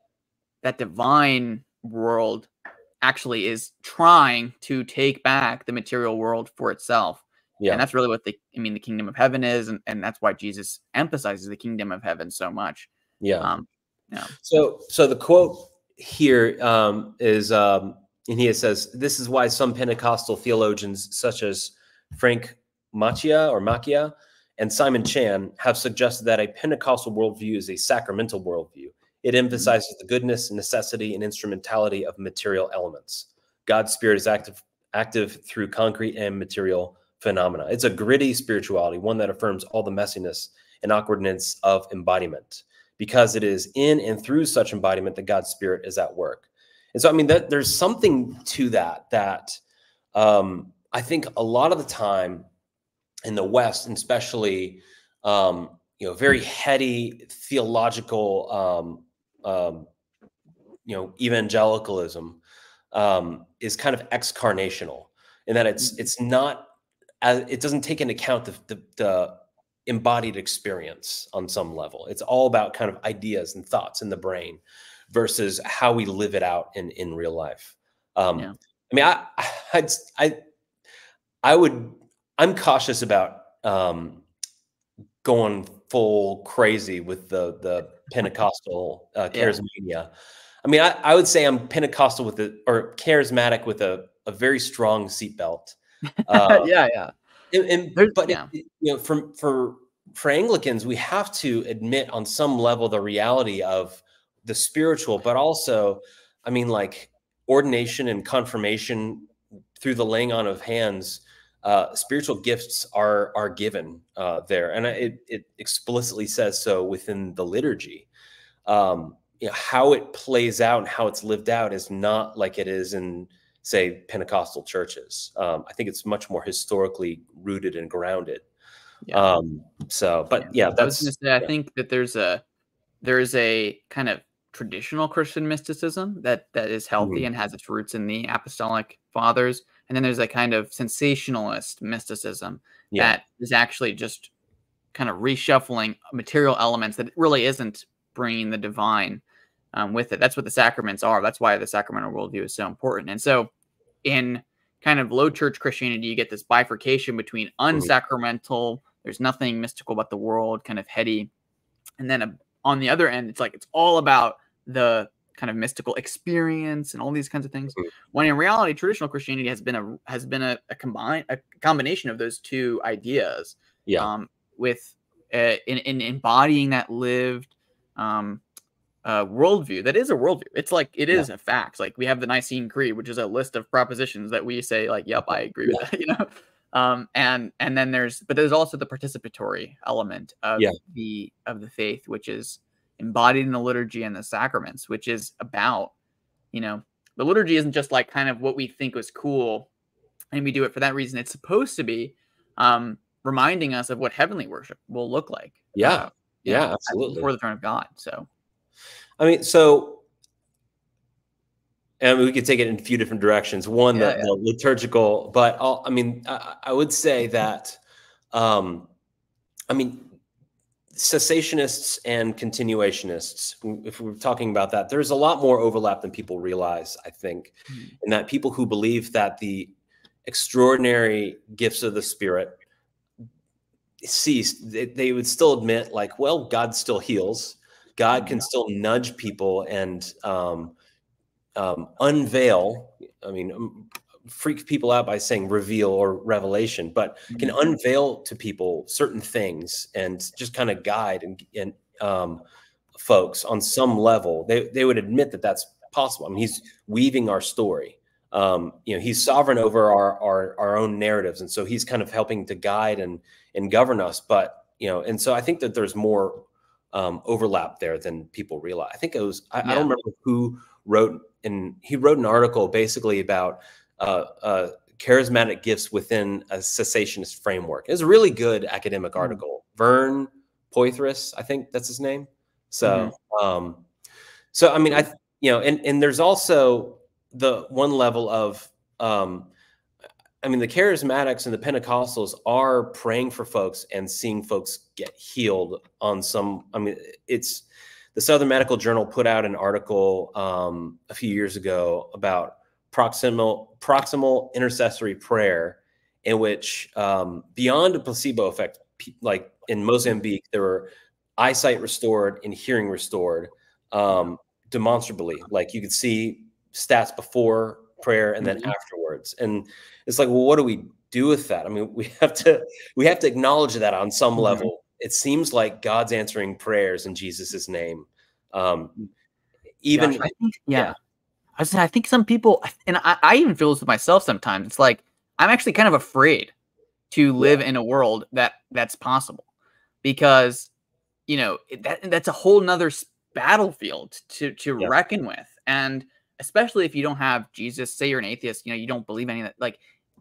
that divine world actually is trying to take back the material world for itself. And yeah, that's really what the I mean the kingdom of heaven is, and, and that's why Jesus emphasizes the kingdom of heaven so much. yeah. Um, yeah. So, so the quote here um, is, um, and he says, "This is why some Pentecostal theologians, such as Frank Machia or Machia and Simon Chan, have suggested that a Pentecostal worldview is a sacramental worldview. It Mhm. emphasizes the goodness, necessity, and instrumentality of material elements. God's spirit is active, active through concrete and material phenomena. It's a gritty spirituality, one that affirms all the messiness and awkwardness of embodiment, because it is in and through such embodiment that God's spirit is at work." And so, I mean, that there's something to that, that um, I think a lot of the time in the West, and especially, um, you know, very heady theological, um, um, you know, evangelicalism um, is kind of excarnational, in that it's Mhm. it's not as, it doesn't take into account the, the the embodied experience on some level. It's all about kind of ideas and thoughts in the brain versus how we live it out in in real life. Um, Yeah. I mean, I I'd, I I would I'm cautious about um, going full crazy with the the Pentecostal uh, Yeah. charismania. I mean, I, I would say I'm Pentecostal with a, or charismatic with a, a very strong seatbelt. Uh, Yeah. Yeah. and, and There's but it, yeah. it- you know, for for for Anglicans, we have to admit on some level the reality of the spiritual, but also, I mean, like ordination and confirmation through the laying on of hands. Uh, spiritual gifts are are given uh, there, and it it explicitly says so within the liturgy. Um, you know, how it plays out and how it's lived out is not like it is in, say, Pentecostal churches. Um, I think it's much more historically rooted and grounded. Yeah. Um, so, Yeah. but yeah, I was gonna that's say, I yeah, think that there's a there's a kind of traditional Christian mysticism that that is healthy mhm, and has its roots in the apostolic fathers, and then there's a kind of sensationalist mysticism yeah, that is actually just kind of reshuffling material elements that really isn't bringing the divine um, with it. That's what the sacraments are. That's why the sacramental worldview is so important. And so, in kind of low church Christianity, you get this bifurcation between mhm, unsacramental, there's nothing mystical about the world, kind of heady, and then a, on the other end, it's like it's all about the kind of mystical experience and all these kinds of things. mhm, When in reality, traditional Christianity has been a has been a, a combine a combination of those two ideas, yeah, um, with uh, in, in embodying that lived um, uh, worldview. That is a worldview. It's like it yeah, is a fact. Like we have the Nicene Creed, which is a list of propositions that we say, like, "Yep, I agree with yeah, that." You know, um, and and then there's but there's also the participatory element of yeah, the of the faith, which is embodied in the liturgy and the sacraments, which is about, you know, The liturgy isn't just like kind of what we think was cool and we do it for that reason. It's supposed to be um, reminding us of what heavenly worship will look like. Yeah. Uh, you Yeah, know, absolutely. before the throne of God. So, I mean, so, and we could take it in a few different directions. One, yeah, the, yeah. the liturgical, but I'll, I mean, I, I would say that, um, I mean, cessationists and continuationists, if we're talking about that, there's a lot more overlap than people realize, I think, Mhm. in that people who believe that the extraordinary gifts of the Spirit ceased, they, they would still admit, like, well, God still heals. God can still nudge people and um, um, unveil, I mean, um, freak people out by saying reveal or revelation, but can Mhm. unveil to people certain things and just kind of guide and, and um, folks on some level. They, they would admit that that's possible. I mean, he's weaving our story. Um, you know, he's sovereign over our, our, our own narratives. And so he's kind of helping to guide and, and govern us. But, you know, and so I think that there's more um, overlap there than people realize. I think it was, I, I Yeah. don't remember who wrote, and he wrote an article basically about uh, uh, charismatic gifts within a cessationist framework. It was a really good academic Mhm. article. Vern Poythress, I think that's his name. Mhm. So, um, so I mean, Cool. I, you know, and and there's also the one level of, um, I mean, the charismatics and the Pentecostals are praying for folks and seeing folks get healed on some. I mean, it's the Southern Medical Journal put out an article um, a few years ago about proximal proximal intercessory prayer, in which um, beyond a placebo effect, like in Mozambique, there were eyesight restored and hearing restored um, demonstrably. Like you could see stats before prayer and then Mhm. afterwards, and it's like, well, what do we do with that? I mean, we have to we have to acknowledge that on some Mhm. level. It seems like God's answering prayers in Jesus's name. Um, Gosh, even I think, yeah, yeah. I was saying, I think some people, and I, I even feel this with myself sometimes. It's like I'm actually kind of afraid to yeah, live in a world that that's possible, because you know that that's a whole nother battlefield to to yeah, reckon with, and especially if you don't have Jesus. Say you're an atheist, you know, you don't believe any of that. Like,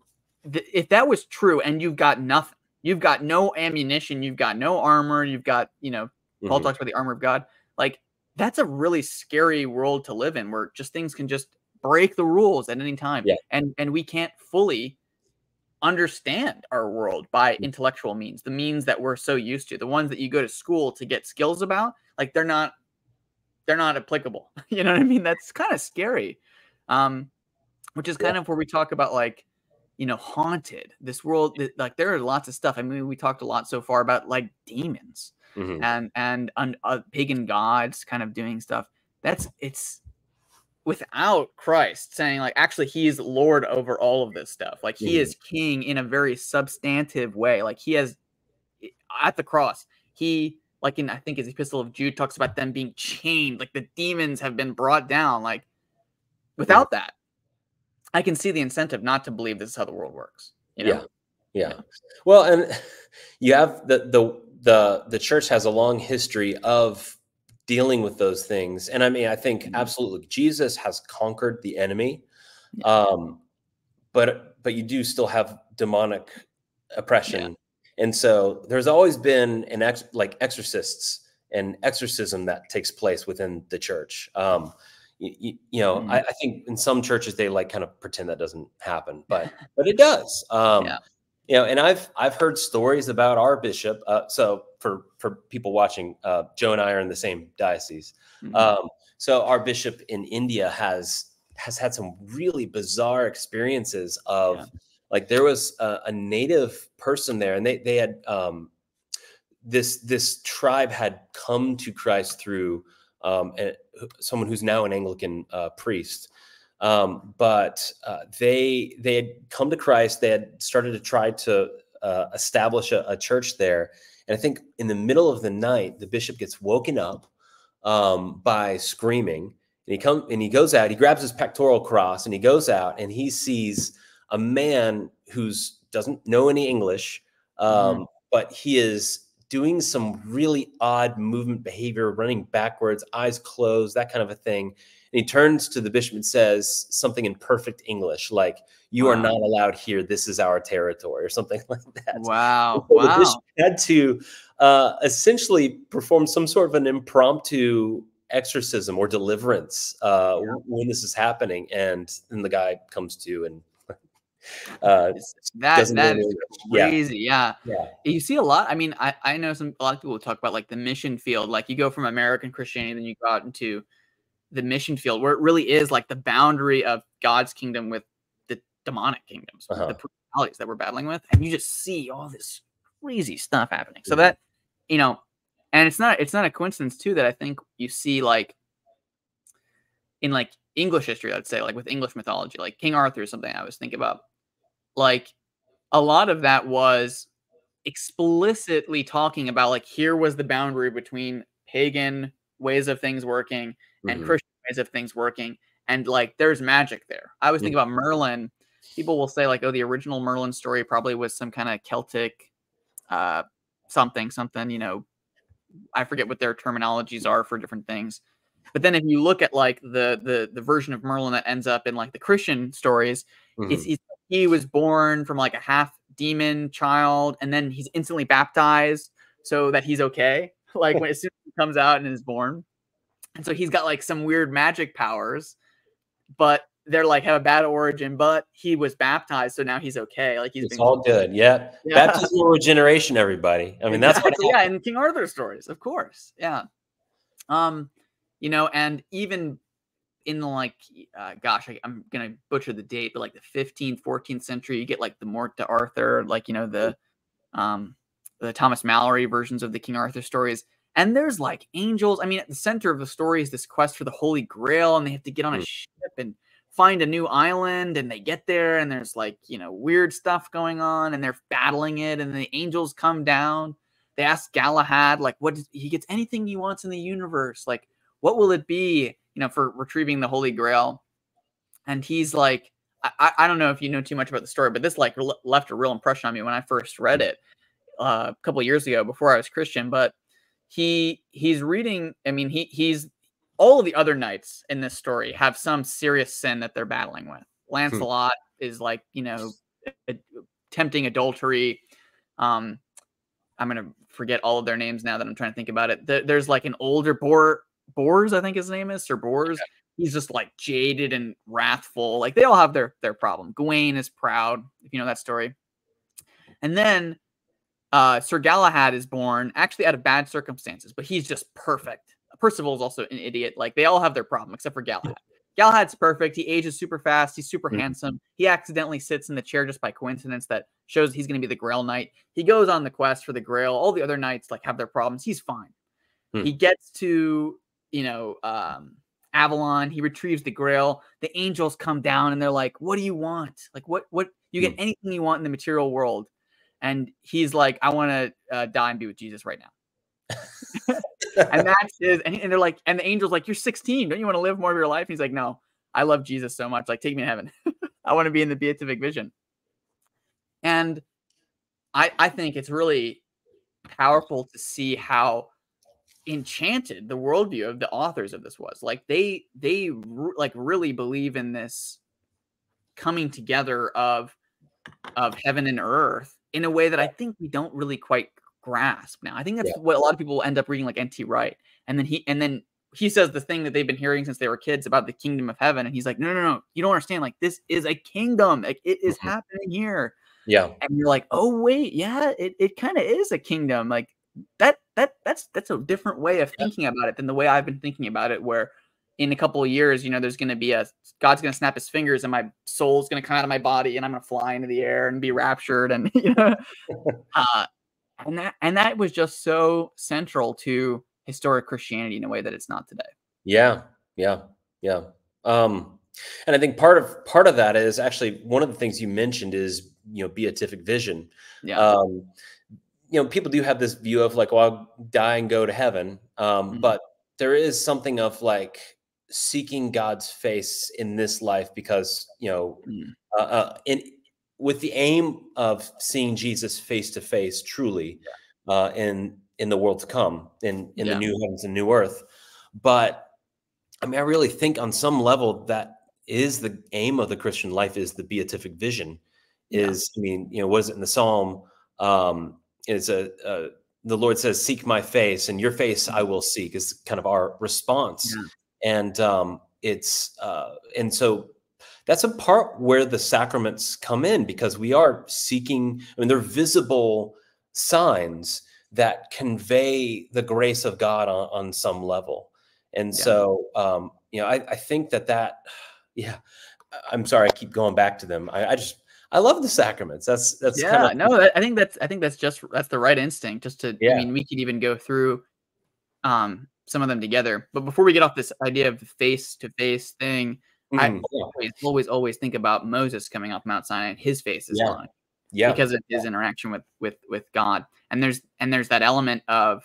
th- if that was true, and you've got nothing, you've got no ammunition, you've got no armor, you've got, you know, Paul hmm talks about the armor of God. Like, that's a really scary world to live in, where just things can just break the rules at any time, yeah, and and we can't fully understand our world by intellectual means, the means that we're so used to, the ones that you go to school to get skills about. Like, they're not they're not applicable. You know what I mean? That's kind of scary. Um, which is yeah, kind of where we talk about, like, you know, haunted. This world, th- like, there are lots of stuff. I mean, we talked a lot so far about like demons hmm and and un, uh, pagan gods kind of doing stuff. That's it's without Christ saying, like, actually he's Lord over all of this stuff. Like, he hmm is king in a very substantive way. Like, he has at the cross, he, like, in I think his Epistle of Jude talks about them being chained, like the demons have been brought down. Like, hmm without that, I can see the incentive not to believe this is how the world works, you know? yeah, yeah. Yeah. Well, and you have the the the the church has a long history of dealing with those things, and I mean, I think Mhm. absolutely Jesus has conquered the enemy. Yeah. Um, but but you do still have demonic Yeah. oppression, and so there's always been an ex like exorcists and exorcism that takes place within the church. Um, you, you know, I, Mhm. I think in some churches they like kind of pretend that doesn't happen, but but it does. Um, Yeah. you know, and I've I've heard stories about our bishop. Uh, so for for people watching, uh, Joe and I are in the same diocese. Mhm. Um, so our bishop in India has has had some really bizarre experiences Yeah. of, like, there was a, a native person there, and they they had um, this this tribe had come to Christ through um, a, someone who's now an Anglican uh, priest. Um, but uh, they they had come to Christ. They had started to try to uh, establish a, a church there. And I think in the middle of the night, the bishop gets woken up um, by screaming, and he comes and he goes out. He grabs his pectoral cross and he goes out, and he sees a man who's doesn't know any English, Mhm. um, but he is doing some really odd movement behavior, running backwards, eyes closed, that kind of a thing. And he turns to the bishop and says something in perfect English, like, "You are Wow. not allowed here. This is our territory," or something like that. Wow. So the bishop Wow. had to uh, essentially perform some sort of an impromptu exorcism or deliverance uh, Yeah. when this is happening. And then the guy comes to and uh, It's that doesn't that really, is yeah, crazy, yeah. yeah. You see a lot I mean, I I know some a lot of people talk about, like, the mission field, like, you go from American Christianity, then you go out into the mission field where it really is, like, the boundary of God's kingdom with the demonic kingdoms, the Uh-huh. principalities that we're battling with, and you just see all this crazy stuff happening. So Mhm. that you know, and it's not it's not a coincidence too that I think you see, like in, like, English history, I'd say, like, with English mythology, like King Arthur is something I always think about. Like, a lot of that was explicitly talking about, like, here was the boundary between pagan ways of things working and Mhm. Christian ways of things working, and, like, there's magic there. I always think Mhm. about Merlin. People will say, like, "Oh, the original Merlin story probably was some kinda Celtic, uh, something, something," you know, I forget what their terminologies are for different things. But then if you look at, like, the the the version of Merlin that ends up in, like, the Christian stories, it's Mhm. it's he was born from, like, a half demon child, and then he's instantly baptized so that he's okay, like, when as soon as he comes out and is born. And so he's got, like, some weird magic powers, but they're, like, have a bad origin, but he was baptized, so now he's okay, like, he's It's been all cleansed. good. Yeah. Yeah, Baptismal regeneration, everybody. I mean, that's what exactly, yeah, happened. in King Arthur stories, of course, yeah. Um, you know, and even in the like, uh, gosh, I, I'm gonna butcher the date, but like the fifteenth, fourteenth century, you get like the Morte d'Arthur, like you know the um the Thomas Mallory versions of the King Arthur stories. And there's like angels. I mean, at the center of the story is this quest for the Holy Grail, and they have to get on a Mhm. ship and find a new island. And they get there, and there's like you know weird stuff going on, and they're battling it. And the angels come down. They ask Galahad, like, what is, he gets anything he wants in the universe. Like, what will it be? You know, for retrieving the Holy Grail. And he's like, I, I I don't know if you know too much about the story, but this like le- left a real impression on me when I first read it uh, a couple of years ago before I was Christian. But he he's reading. I mean, he he's all of the other knights in this story have some serious sin that they're battling with. Mhm. Lancelot is like you know tempting adultery. Um, I'm gonna forget all of their names now that I'm trying to think about it. There, there's like an older Bor Bors, I think his name is, Sir Bors. He's just like jaded and wrathful. Like they all have their their problem. Gawain is proud, if you know that story. And then uh, Sir Galahad is born actually out of bad circumstances, but he's just perfect. Percival is also an idiot. Like they all have their problem except for Galahad. Galahad's perfect. He ages super fast. He's super Mhm. handsome. He accidentally sits in the chair just by coincidence that shows he's going to be the Grail Knight. He goes on the quest for the Grail. All the other knights like have their problems. He's fine. He Mhm. gets to, you know, um, Avalon. He retrieves the Grail. The angels come down and they're like, "What do you want? Like, what, what? You get Mhm. anything you want in the material world." And he's like, "I want to uh, die and be with Jesus right now." And that's his. And, and they're like, and the angel's like, "You're sixteen. Don't you want to live more of your life?" And he's like, "No, I love Jesus so much. Like, take me to heaven. I want to be in the beatific vision." And I, I think it's really powerful to see how enchanted the worldview of the authors of this was. Like they they re- like really believe in this coming together of of heaven and earth in a way that I think we don't really quite grasp now. I think Yeah. that's what a lot of people end up reading like N T Wright. And then he and then he says the thing that they've been hearing since they were kids about the kingdom of heaven. And he's like, no, no, no, you don't understand. Like this is a kingdom. Like it is Mhm. happening here. Yeah. And you're like, "Oh, wait, yeah, it it kinda is a kingdom." Like, that that that's that's a different way of Yeah. thinking about it than the way I've been thinking about it, where in a couple of years, you know, there's gonna be a God's gonna snap his fingers and my soul's gonna come out of my body and I'm gonna fly into the air and be raptured and, you know, uh, and that and that was just so central to historic Christianity in a way that it's not today. Yeah. Yeah. Yeah. Um, and I think part of part of that is actually one of the things you mentioned is, you know, beatific vision. Yeah. Um, you know, people do have this view of like, well, I'll die and go to heaven. Um, Mhm. but there is something of like seeking God's face in this life because, you know, Mhm. uh, uh, in with the aim of seeing Jesus face to face truly, uh, and in the world to come, in in the Yeah. new heavens and new earth. But I mean, I really think on some level that is the aim of the Christian life, is the beatific vision. Yeah. Is, I mean, you know, what is it in the Psalm? Um, is a, a the Lord says, "Seek my face, and your face I Mhm. will seek," is kind of our response. Yeah. And um, it's uh, and so that's a part where the sacraments come in, because we are seeking. I mean, they're visible signs that convey the grace of God on, on some level. And Yeah. so, um, you know, I, I think that that, yeah, I- I'm sorry, I keep going back to them. I, I just, I love the sacraments. That's, that's kind Yeah. of, No, that, I think that's I think that's just that's the right instinct. Just to, I yeah. mean, we could even go through um some of them together. But before we get off this idea of the face to face thing, I Mhm. Yeah. always, always, always think about Moses coming off Mount Sinai and his face is Yeah. glowing Yeah. because of his interaction with with with God. And there's and there's that element of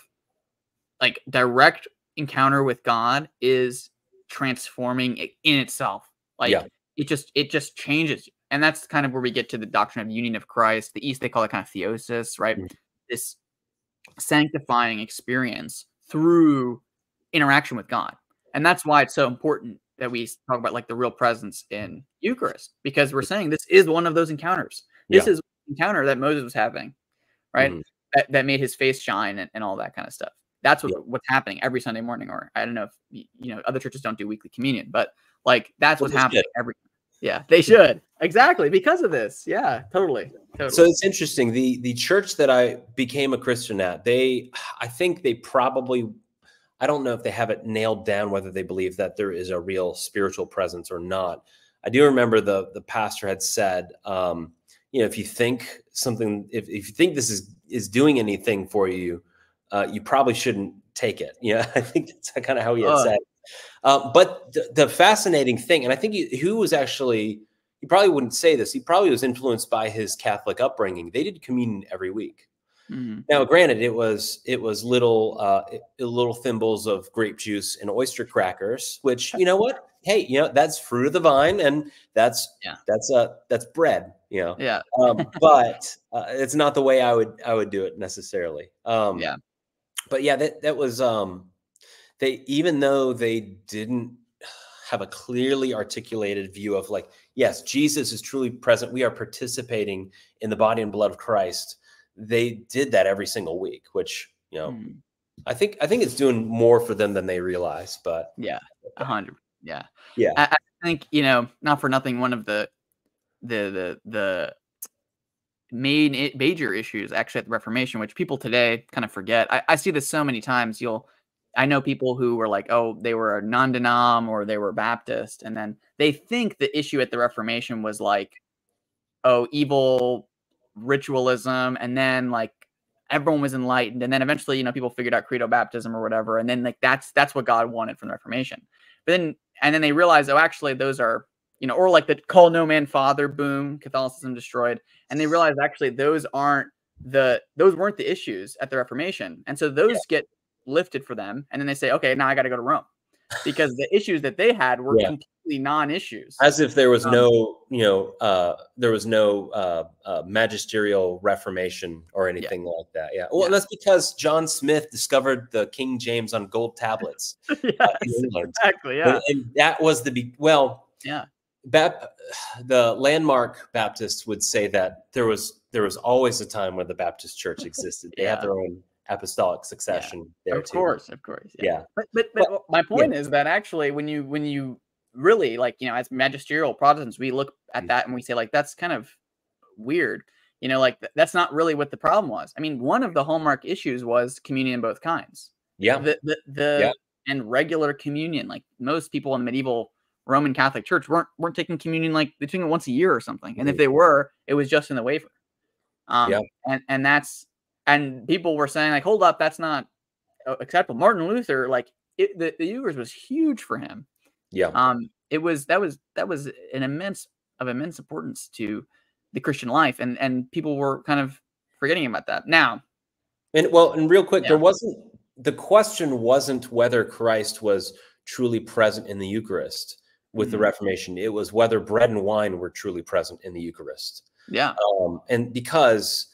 like direct encounter with God is transforming it in itself. Yeah. Like it just it just changes you. And that's kind of where we get to the doctrine of union of Christ. The East, they call it kind of theosis, right? Mhm. This sanctifying experience through interaction with God. And that's why it's so important that we talk about like the real presence in Eucharist, because we're saying this is one of those encounters. This Yeah. is an encounter that Moses was having, right? Mhm. That, that made his face shine and, and all that kind of stuff. That's Yeah. what, what's happening every Sunday morning. Or I don't know if you know other churches don't do weekly communion, but like that's Well, what's they happening should. every. Yeah, they should exactly because of this. Yeah, totally, So totally. it's interesting. The the church that I became a Christian at, they, I think they probably, I don't know if they have it nailed down whether they believe that there is a real spiritual presence or not. I do remember the the pastor had said, um, you know, if you think something, if, if you think this is is doing anything for you, uh, you probably shouldn't take it. Yeah, I think that's kind of how he had Uh, said. Uh, but the, the fascinating thing, and I think he, who was actually, he probably wouldn't say this, he probably was influenced by his Catholic upbringing. They did communion every week. mm, Now, granted, it was it was little uh, little thimbles of grape juice and oyster crackers, which, you know what? Hey, you know, that's fruit of the vine, and that's yeah, that's uh that's bread, you know. yeah, Um, but uh, it's not the way I would I would do it necessarily. Um, yeah, but yeah, that that was um, they, even though they didn't have a clearly articulated view of like, yes, Jesus is truly present, we are participating in the body and blood of Christ, they did that every single week, which, you know, mm, I think I think it's doing more for them than they realize. But yeah, a hundred, yeah. yeah, I, I think you know, not for nothing, one of the the the the main I major issues actually at the Reformation, which people today kind of forget. I, I see this so many times. You'll, I know people who were like, oh, they were a non-denom or they were Baptist, and then they think the issue at the Reformation was like, oh, evil ritualism, and then like everyone was enlightened, and then eventually, you know, people figured out credo baptism or whatever, and then like that's that's what God wanted from the Reformation. But then and then they realize, oh, actually, those are you know, or like the call no man father, boom, Catholicism destroyed, and they realize actually those aren't the those weren't the issues at the Reformation, and so yeah, those get lifted for them, and then they say, okay, now I got to go to Rome because the issues that they had were yeah. completely non-issues. As if there was Um, no, you know, uh, there was no uh, uh, magisterial reformation or yeah, anything like that. Yeah. Well, yeah. and that's because John Smith discovered the King James on gold tablets uh, in Yes, England, exactly, and, yeah. and that was the be well. Yeah, Bap- the landmark Baptists would say that there was there was always a time when the Baptist Church existed. They have yeah, their own apostolic yeah. succession there Of too. course, of course, yeah. Yeah, But but but but w my yeah, point is that actually when you when you really, like, you know, as magisterial Protestants, we look at mm, that and we say, like, "That's kind of weird." You know, like, th that's not really what the problem was. I mean, one of the hallmark issues was communion in both kinds. yeah, The the yeah, the and regular communion, like, most people in the medieval Roman Catholic Church weren't weren't taking communion, like, they're taking it once a year or something, and if mhm, they were, it was just in the wafer. yeah, Um, and and that's and people were saying like, "Hold up, that's not uh, acceptable." Martin Luther, like it, the the Eucharist was huge for him. yeah. Um, it was that was that was an immense of immense importance to the Christian life, and and people were kind of forgetting about that. Now, And well, and real quick, there yeah, wasn't, the question wasn't whether Christ was truly present in the Eucharist with the mhm, Reformation. It was whether bread and wine were truly present in the Eucharist. yeah, Um, and because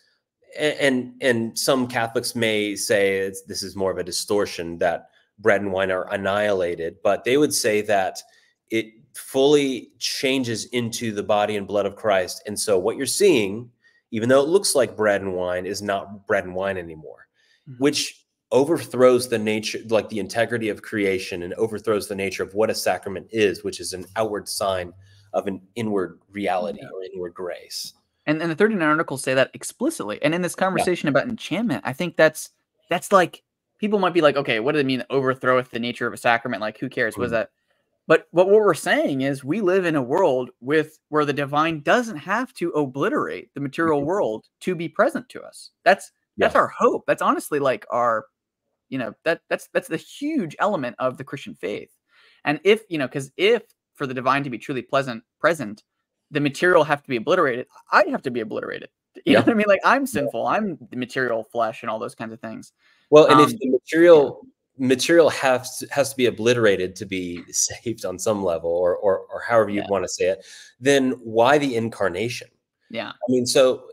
and and some Catholics may say it's, this is more of a distortion, that bread and wine are annihilated, but they would say that it fully changes into the body and blood of Christ. And so what you're seeing, even though it looks like bread and wine, is not bread and wine anymore, Mhm. which overthrows the nature, like the integrity of creation, and overthrows the nature of what a sacrament is, which is an outward sign of an inward reality Yeah. or inward grace. And and the thirty-nine articles say that explicitly. And in this Yeah. conversation about enchantment, I think that's that's like, people might be like, okay, what do they mean, overthroweth the nature of a sacrament? Like, who cares? What is Mhm. that? But what what we're saying is we live in a world with where the divine doesn't have to obliterate the material Mhm. world to be present to us. That's that's Yeah. our hope. That's honestly like our, you know, that that's that's the huge element of the Christian faith. And if, you know, because if for the divine to be truly pleasant present, the material have to be obliterated, I have to be obliterated. You know Yeah. what I mean? Like, I'm Yeah. sinful. I'm the material flesh and all those kinds of things. Well, and if Um, the yeah, material material has to, has to be obliterated to be saved on some level, or or, or however yeah, you'd want to say it, then why the incarnation? yeah. I mean, so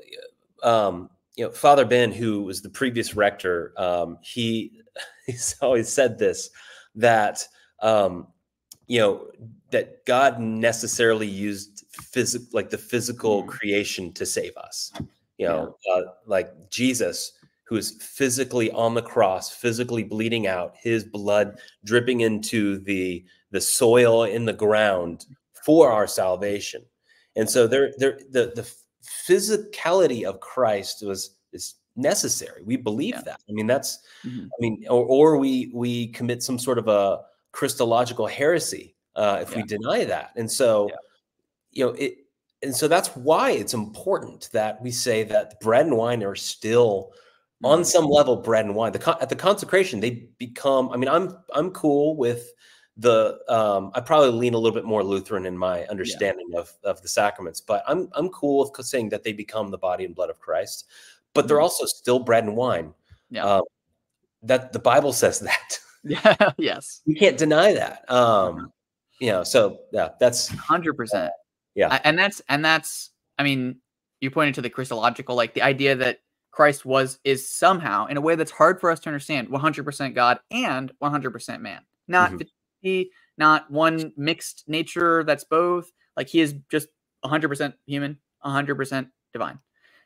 um, you know, Father Ben, who was the previous rector, um, he he's always said this, that um, you know, that God necessarily used physical, like the physical Mhm. creation to save us. You Yeah, know, uh, like Jesus, who is physically on the cross, physically bleeding out, his blood dripping into the the soil in the ground for our salvation. And so there, there, the the physicality of Christ was is necessary. We yeah. believe that. I mean, that's, Mhm. I mean, or, or we we commit some sort of a Christological heresy uh, if we Yeah, deny that. And yeah. so, you know, it, and so that's why it's important that we say that bread and wine are still, on Mhm. some level, bread and wine. The con- at the consecration, they become. I mean, I'm I'm cool with the. Um, I probably lean a little bit more Lutheran in my Yeah. understanding of of the sacraments, but I'm I'm cool with saying that they become the body and blood of Christ, but they're Mhm. also still bread and wine. Yeah. Uh, that the Bible says that. Yeah, yes. You can't deny that. Uh-huh. Um, you know, so yeah, that's one hundred percent. yeah, A and that's and that's I mean, you pointed to the Christological, like, the idea that Christ was is somehow, in a way that's hard for us to understand, one hundred percent God and one hundred percent man. Not mhm, fifty, not one mixed nature that's both. Like, he is just one hundred percent human, one hundred percent divine.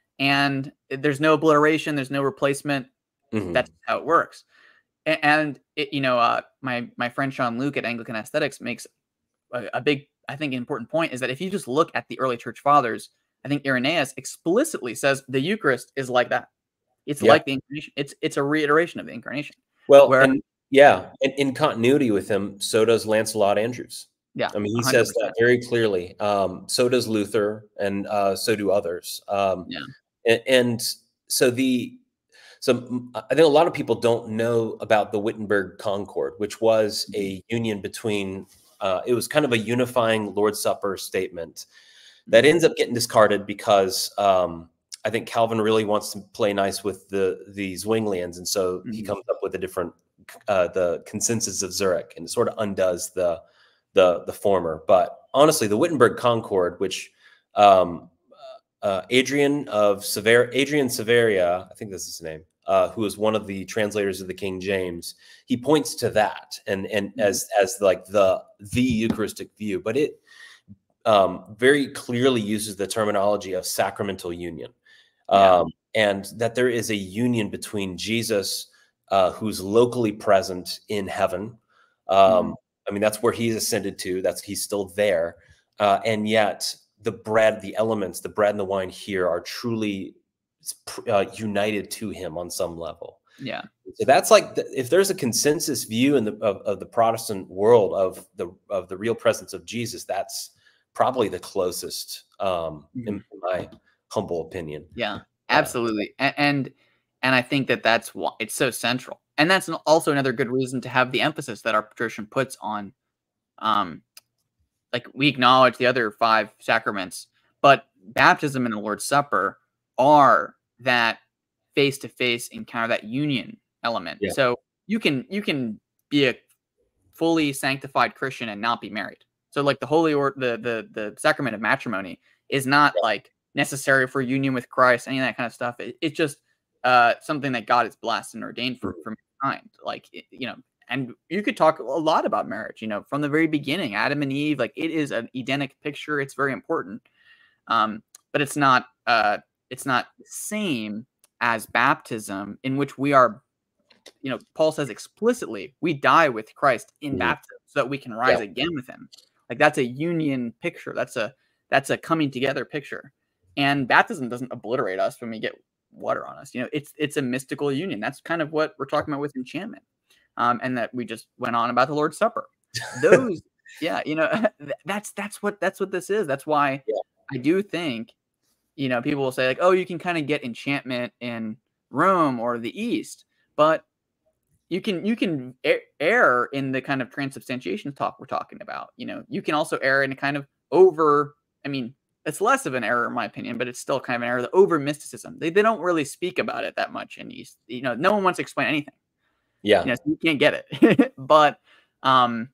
And there's no obliteration, there's no replacement. That's mhm, how it works. A and it, you know, uh, my my friend Sean Luke at Anglican Aesthetics makes a, a big, I think, important point, is that if you just look at the early church fathers, I think Irenaeus explicitly says the Eucharist is like that. It's yeah. like the incarnation. It's it's a reiteration of the incarnation. Well, Where and yeah, yeah, and in continuity with him, so does Lancelot Andrews. yeah, I mean, he says that one hundred percent. very clearly. Um, so does Luther, and uh, so do others. Um, Yeah. and, and so the so mm, I think a lot of people don't know about the Wittenberg Concord, which was Mhm, a union between. Uh, it was kind of a unifying Lord's Supper statement that mhm, ends up getting discarded because um, I think Calvin really wants to play nice with the the Zwinglians, and so he mhm, comes up with a different uh, the consensus of Zurich, and it sort of undoes the the the former. But honestly, the Wittenberg Concord, which um, uh, Adrian of Sever Adrian Severia, I think this is his name, uh, who is one of the translators of the King James, he points to that and and mhm. as as like the the Eucharistic view, but it um, very clearly uses the terminology of sacramental union, Yeah. um, and that there is a union between Jesus, uh, who's locally present in heaven. Um, Mhm. I mean, that's where he's ascended to. That's he's still there, uh, and yet the bread, the elements, the bread and the wine here are truly uh, united to him on some level. Yeah. So that's like the, if there's a consensus view in the of, of the Protestant world of the of the real presence of Jesus, that's probably the closest, um, in, Mhm. in my humble opinion. Yeah. Uh, Absolutely. A and and I think that that's why it's so central. And that's an also another good reason to have the emphasis that our tradition puts on, um like, we acknowledge the other five sacraments, but baptism and the Lord's Supper are that face-to-face encounter, that union element. yeah, So you can you can be a fully sanctified Christian and not be married. So, like, the holy or the the the sacrament of matrimony is not yeah, like necessary for union with Christ, any of that kind of stuff. It, it's just uh, something that God has blessed and ordained for, for mankind. Like, it, you know, and you could talk a lot about marriage, you know, from the very beginning, Adam and Eve, like it is an Edenic picture. It's very important. Um, but it's not, uh, it's not the same as baptism, in which we are, you know, Paul says explicitly, we die with Christ in Mhm. baptism so that we can rise Yeah. again with him. Like that's a union picture. That's a, that's a coming together picture. And baptism doesn't obliterate us when we get water on us. You know, it's, it's a mystical union. That's kind of what we're talking about with enchantment. Um, and that we just went on about the Lord's Supper. Those, yeah, you know, that's, that's what, that's what this is. That's why Yeah. I do think, you know, people will say like, oh, you can kind of get enchantment in Rome or the East, but you can, you can err in the kind of transubstantiation talk we're talking about. You know, you can also err in a kind of over, I mean, it's less of an error in my opinion, but it's still kind of an error, the over mysticism. They, they don't really speak about it that much in East. You know, no one wants to explain anything. Yeah. You know, so you can't get it. But um,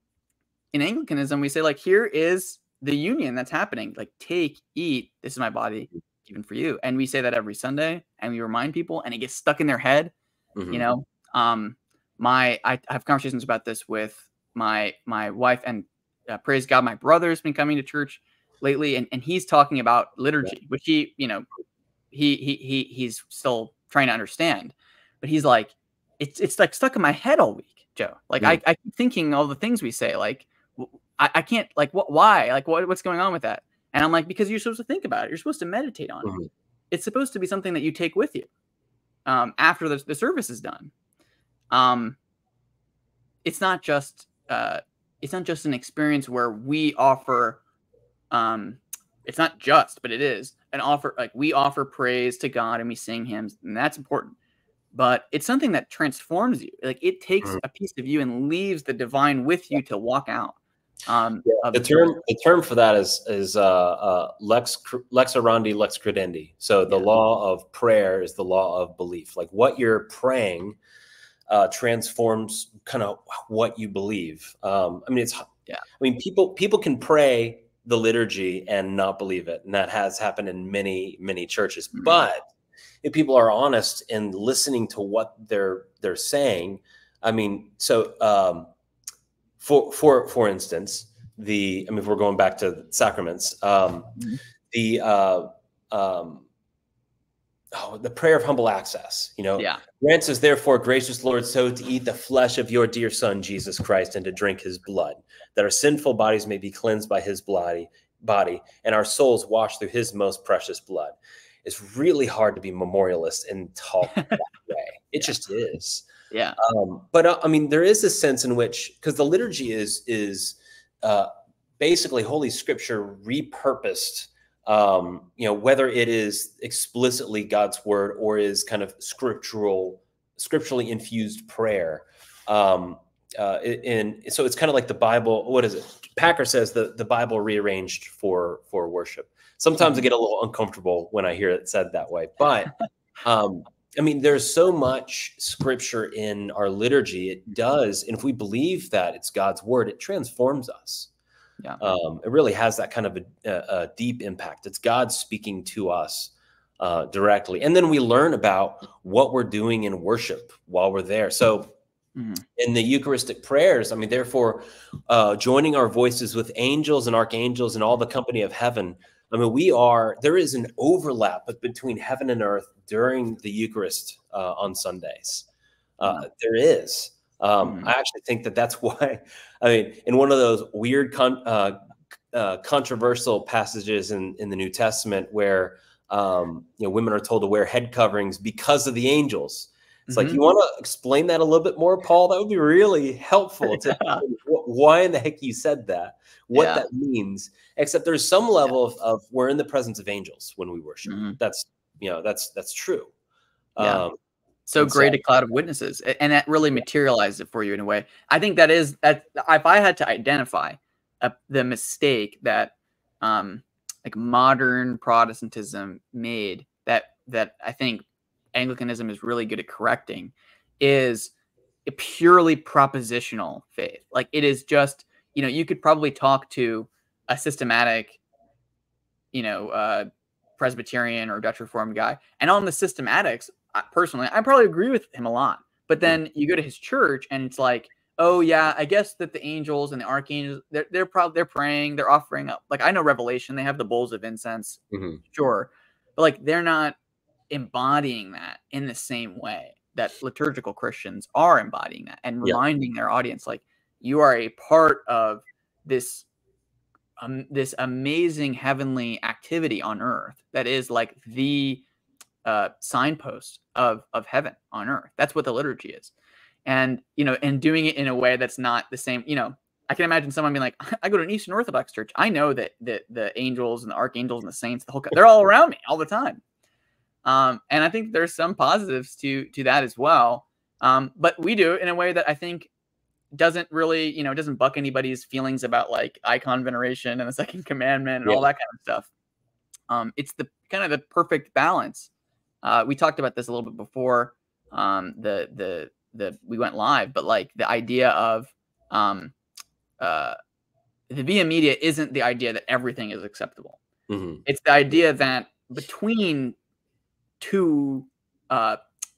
in Anglicanism, we say like, here is the union that's happening. Like, take, eat. This is my body given for you. And we say that every Sunday, and we remind people, and it gets stuck in their head. Mhm. You know, um, my I, I have conversations about this with my my wife, and uh, praise God, my brother's been coming to church lately, and, and he's talking about liturgy, which he, you know, he he he he's still trying to understand, but he's like, it's it's like stuck in my head all week, Joe. Like Mm. I I keep thinking all the things we say, like I, I can't, like what why like what what's going on with that? And I'm like, because you're supposed to think about it. You're supposed to meditate on it. Mhm. It's supposed to be something that you take with you um, after the, the service is done. Um, it's not just uh, it's not just an experience where we offer. Um, it's not just, but it is an offer. Like we offer praise to God and we sing hymns, and that's important. But it's something that transforms you. Like it takes Mhm. a piece of you and leaves the divine with you to walk out. Um, Yeah, of the the term service. the term for that is is uh, uh, lex cr- lex orandi, lex credendi. So the Yeah. law of prayer is the law of belief. Like what you're praying uh, transforms kind of what you believe. Um, I mean, it's Yeah. I mean, people people can pray the liturgy and not believe it, and that has happened in many many churches. Mhm. But if people are honest in listening to what they're they're saying, I mean, so. Um, For for for instance, the I mean, if we're going back to sacraments, um, Mhm. the uh, um, oh, the prayer of humble access, you know, Yeah. grants us therefore, gracious Lord, so to eat the flesh of your dear Son Jesus Christ and to drink His blood, that our sinful bodies may be cleansed by His bloody body, and our souls washed through His most precious blood. It's really hard to be memorialist and talk that way. It Yeah. just is. Yeah. Um, but uh, I mean, there is a sense in which, because the liturgy is is uh, basically Holy Scripture repurposed. Um, you know, whether it is explicitly God's word or is kind of scriptural, scripturally infused prayer. Um, uh, in so it's kind of like the Bible. What is it? Packer says the the Bible rearranged for for worship. Sometimes I Mhm. get a little uncomfortable when I hear it said that way, but. Um, I mean, there's so much scripture in our liturgy. It does. And if we believe that it's God's word, it transforms us. Yeah. Um, it really has that kind of a, a, a deep impact. It's God speaking to us uh, directly. And then we learn about what we're doing in worship while we're there. So Mhm. in the Eucharistic prayers, I mean, therefore, uh, joining our voices with angels and archangels and all the company of heaven. I mean, we are, there is an overlap between heaven and earth during the Eucharist uh, on Sundays. Uh, Yeah. there is. Um, Mhm. I actually think that that's why, I mean, in one of those weird, con- uh, uh, controversial passages in, in the New Testament where, um, you know, women are told to wear head coverings because of the angels. It's like, you Mhm. want to explain that a little bit more, Paul? That would be really helpful to Yeah. wh- why in the heck you said that, what Yeah. that means. Except there's some level of, of we're in the presence of angels when we worship. Mhm. That's you know that's that's true. Yeah. Um, So and so great a cloud of witnesses, a- and that really materialized it for you in a way. I think that is that if I had to identify a, the mistake that um, like modern Protestantism made, that that I think Anglicanism is really good at correcting, is a purely propositional faith. Like it is just, you know, you could probably talk to a systematic, you know, uh, Presbyterian or Dutch Reformed guy. And on the systematics, I, personally, I probably agree with him a lot. But then you go to his church and it's like, oh yeah, I guess that the angels and the archangels, they're they're probably they're praying, they're offering up. Like I know Revelation, they have the bowls of incense, mm-hmm. sure, but like they're not embodying that in the same way that liturgical Christians are embodying that and reminding yeah. their audience, like you are a part of this um, this amazing heavenly activity on earth that is like the uh, signpost of of heaven on earth. That's what the liturgy is. And, you know, and doing it in a way that's not the same, you know, I can imagine someone being like, I go to an Eastern Orthodox church. I know that the, the angels and the archangels and the saints, the whole, they're all around me all the time. Um, and I think there's some positives to, to that as well. Um, but we do it in a way that I think doesn't really, you know, doesn't buck anybody's feelings about like icon veneration and the second commandment and yeah. all that kind of stuff. Um, it's the kind of the perfect balance. Uh, we talked about this a little bit before um, the, the, the we went live, but like the idea of um uh the via media isn't the idea that everything is acceptable. Mm-hmm. It's the idea that between two uh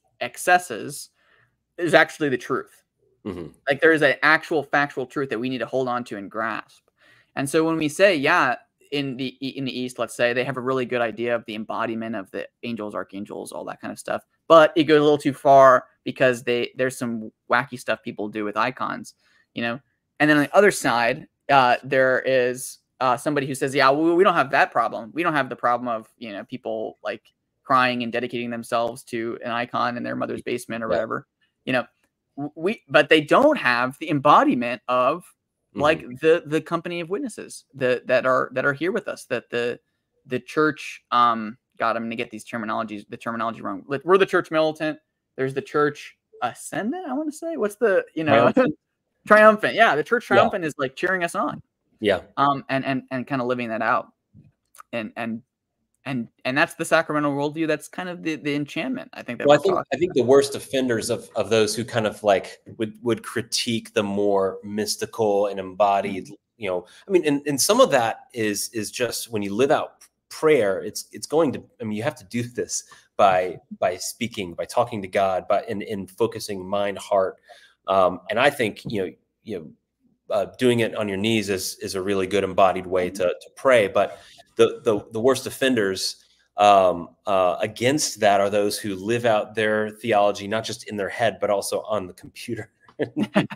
excesses is actually the truth. Mm-hmm. Like there is an actual factual truth that we need to hold on to and grasp. And so when we say, yeah, in the in the East, let's say they have a really good idea of the embodiment of the angels, archangels, all that kind of stuff, but it goes a little too far because they there's some wacky stuff people do with icons, you know. And then on the other side, uh, there is uh, somebody who says, yeah, well, we don't have that problem. We don't have the problem of, you know, people like crying and dedicating themselves to an icon in their mother's basement or yeah. whatever, you know. We but they don't have the embodiment of like mm-hmm. the the company of witnesses that that are that are here with us, that the the church um God, I'm gonna get these terminologies the terminology wrong. We're the church militant. There's the church ascendant. I want to say what's the you know triumphant. triumphant. Yeah, the church triumphant yeah. is like cheering us on. Yeah. Um and and and kind of living that out, and and and and that's the sacramental worldview. That's kind of the the enchantment. I think that. Well, I think I think the worst offenders of of those who kind of like would would critique the more mystical and embodied. You know, I mean, and and some of that is is just when you live out prayer. It's it's going to. I mean, you have to do this by by speaking, by talking to God, by in in focusing mind, heart, um, and I think you know you know. Uh, doing it on your knees is is a really good embodied way to to pray. But the the, the worst offenders um, uh, against that are those who live out their theology not just in their head but also on the computer. And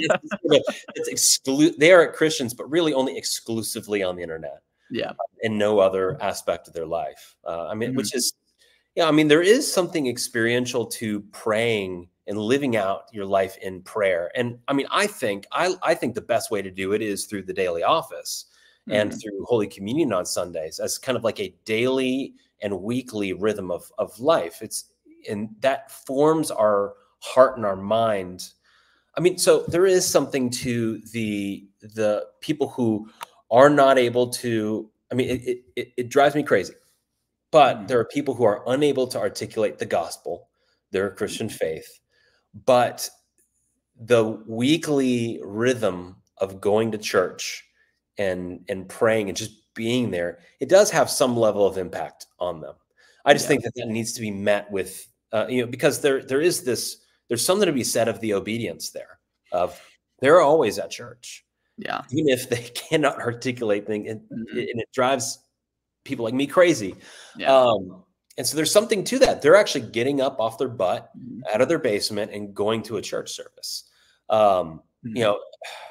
it's, it's exclu- they are Christians, but really only exclusively on the internet. Yeah, in no other aspect of their life. Uh, I mean, mm-hmm. which is yeah. I mean, there is something experiential to praying and living out your life in prayer. And I mean, I think I, I think the best way to do it is through the daily office mm-hmm. and through Holy Communion on Sundays as kind of like a daily and weekly rhythm of, of life. It's and that forms our heart and our mind. I mean, so there is something to the the people who are not able to. I mean, it it, it drives me crazy, but mm-hmm. there are people who are unable to articulate the gospel, their Christian faith. But the weekly rhythm of going to church and and praying and just being there, it does have some level of impact on them. I just yeah. think that that needs to be met with, uh, you know, because there there is this, there's something to be said of the obedience there. Of they're always at church, yeah, even if they cannot articulate things, and, mm-hmm. and it drives people like me crazy. Yeah. Um, And so there's something to that. They're actually getting up off their butt mm-hmm. out of their basement and going to a church service. Um, mm-hmm. You know,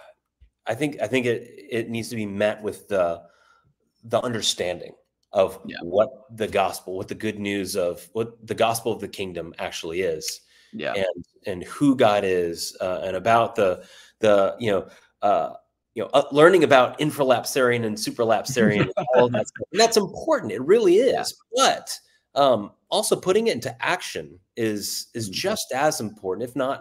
I think I think it it needs to be met with the the understanding of yeah. what the gospel, what the good news of what the gospel of the kingdom actually is, yeah, and and who God is, uh, and about the the you know. Uh, You know, uh, learning about infralapsarian and supralapsarian, and all of that stuff. And that's important. It really is. Yeah. But um, also putting it into action is is just as important, if not.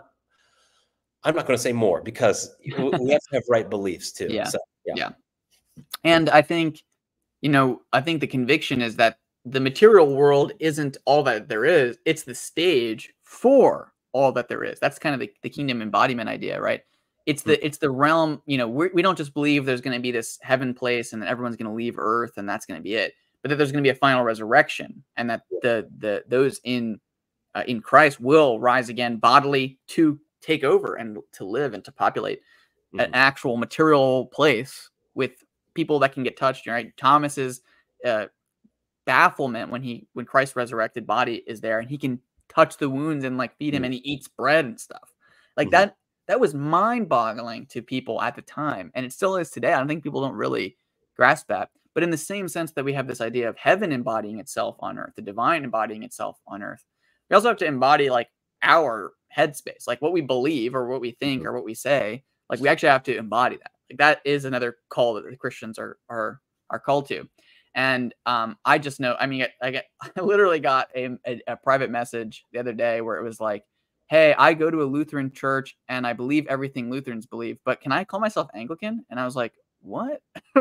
I'm not going to say more because we have to have right beliefs too. Yeah. So, yeah. Yeah. And I think, you know, I think the conviction is that the material world isn't all that there is. It's the stage for all that there is. That's kind of the, the kingdom embodiment idea, right? It's the it's the realm, you know, we're, we don't just believe there's going to be this heaven place and then everyone's going to leave earth and that's going to be it. but that there's going to be a final resurrection, and that the the those in uh, in Christ will rise again bodily to take over and to live and to populate Mhm. an actual material place with people that can get touched. Right, Thomas's uh, bafflement when he when Christ's resurrected body is there and he can touch the wounds and like feed him, Mhm. and he eats bread and stuff like Mhm. that. That was mind-boggling to people at the time, and it still is today. I don't think people don't really grasp that. But in the same sense that we have this idea of heaven embodying itself on earth, the divine embodying itself on earth, we also have to embody like our headspace, like what we believe or what we think Mhm. or what we say. Like we actually have to embody that. Like that is another call that the Christians are are are called to. And um, I just know, I mean, I, I, get, I literally got a, a, a private message the other day where it was like, hey, I go to a Lutheran church and I believe everything Lutherans believe, but can I call myself Anglican? And I was like, what?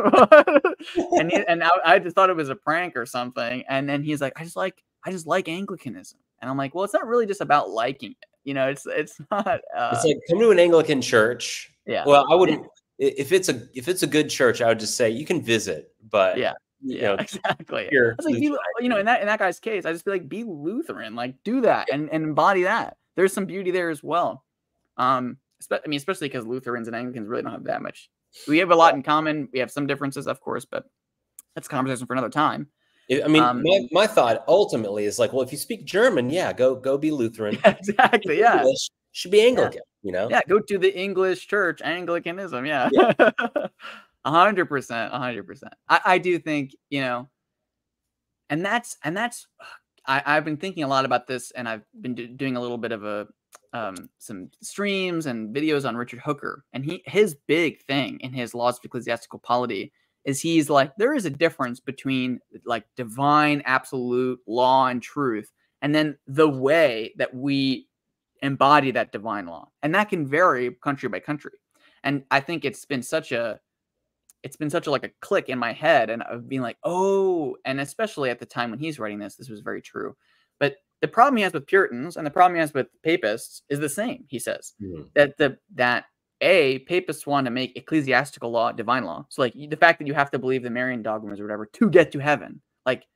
and he, and I, I just thought it was a prank or something. And then he's like, I just like, I just like Anglicanism. And I'm like, well, it's not really just about liking it. You know, it's, it's not, It's uh, like come to an Anglican church. yeah. Well, I wouldn't. i- If it's a if it's a good church, I would just say you can visit, but Yeah. you Yeah, know, exactly. I pure was like, be, you know, Lutheran. in that in that guy's case, I just be like, be Lutheran, like do that and, and embody that. There's some beauty there as well. Um, spe- I mean, especially because Lutherans and Anglicans really don't have that much. We have a lot in common. We have some differences, of course, but that's a conversation for another time. I I mean, Um, my, my thought ultimately is like, well, if you speak German, yeah, go go be Lutheran. yeah, Speak exactly. Yeah. English, should be Yeah. Anglican. You know? Yeah. Go to the English church, Anglicanism. Yeah. Yeah. A hundred percent. A hundred percent. I I do think, you know, and that's and that's I, I've been thinking a lot about this, and I've been do, doing a little bit of a um, some streams and videos on Richard Hooker, and he his big thing in his Laws of Ecclesiastical Polity is he's like there is a difference between like divine absolute law and truth, and then the way that we embody that divine law, and that can vary country by country. And I think it's been such a it's been such a like a click in my head and of being like, oh, and especially at the time when he's writing this, this was very true. But the problem he has with Puritans and the problem he has with papists is the same, he says. Mhm. That the that a papists want to make ecclesiastical law divine law. So like the fact that you have to believe the Marian dogmas or whatever to get to heaven. Like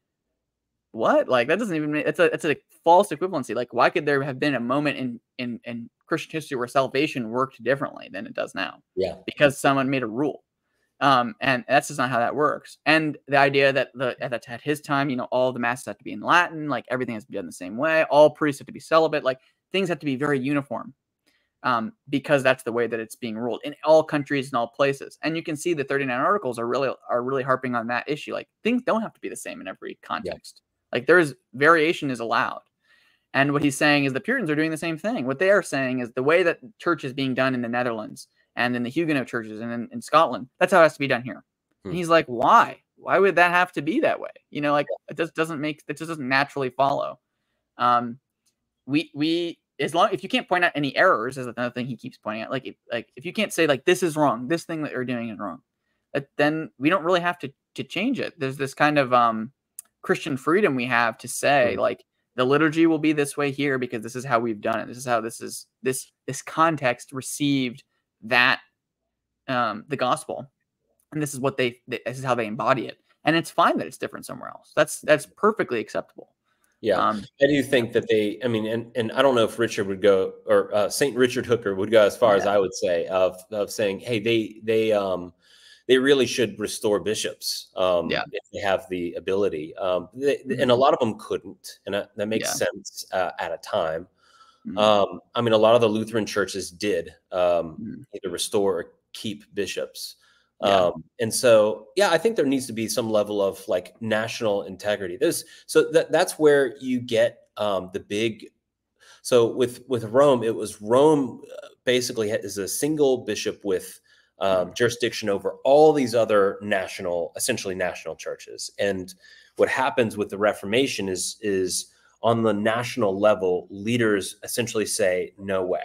what? Like that doesn't even make it's a it's a false equivalency. Like why could there have been a moment in in in Christian history where salvation worked differently than it does now? Yeah. Because someone made a rule. Um, and that's just not how that works. And the idea that the at, at his time, you know, all the masses have to be in Latin, like everything has to be done the same way. All priests have to be celibate, like things have to be very uniform, um, because that's the way that it's being ruled in all countries and all places. And you can see the thirty-nine articles are really are really harping on that issue. Like things don't have to be the same in every context. Like there's variation is allowed. And what he's saying is the Puritans are doing the same thing. What they are saying is the way that church is being done in the Netherlands and in the Huguenot churches and in, in Scotland, that's how it has to be done here. Hmm. And he's like, why? Why would that have to be that way? You know, like it just doesn't make it just doesn't naturally follow. Um, we we as long if you can't point out any errors, is another thing he keeps pointing out. Like if, like if you can't say like this is wrong, this thing that you're doing is wrong, then we don't really have to to change it. There's this kind of um, Christian freedom we have to say Hmm. like the liturgy will be this way here because this is how we've done it. This is how this is this this context received that um, the gospel, and this is what they this is how they embody it. And it's fine that it's different somewhere else. That's that's perfectly acceptable. Yeah, Um, I do think that they. I mean, and and I don't know if Richard would go or uh, Saint Richard Hooker would go as far as yeah, I would say of of saying, hey, they they um they really should restore bishops um yeah, if they have the ability. Um, they, and a mhm, lot of them couldn't, and that, that makes yeah, sense uh, at a time. mhm, Um, I mean, a lot of the Lutheran churches did um, mhm, either restore or keep bishops. yeah, Um, and so, yeah, I think there needs to be some level of like national integrity. There's so that that's where you get um, the big. So with with Rome, it was Rome uh, basically is a single bishop with mhm, um, jurisdiction over all these other national, essentially national churches. And what happens with the Reformation is is on the national level, leaders essentially say no way.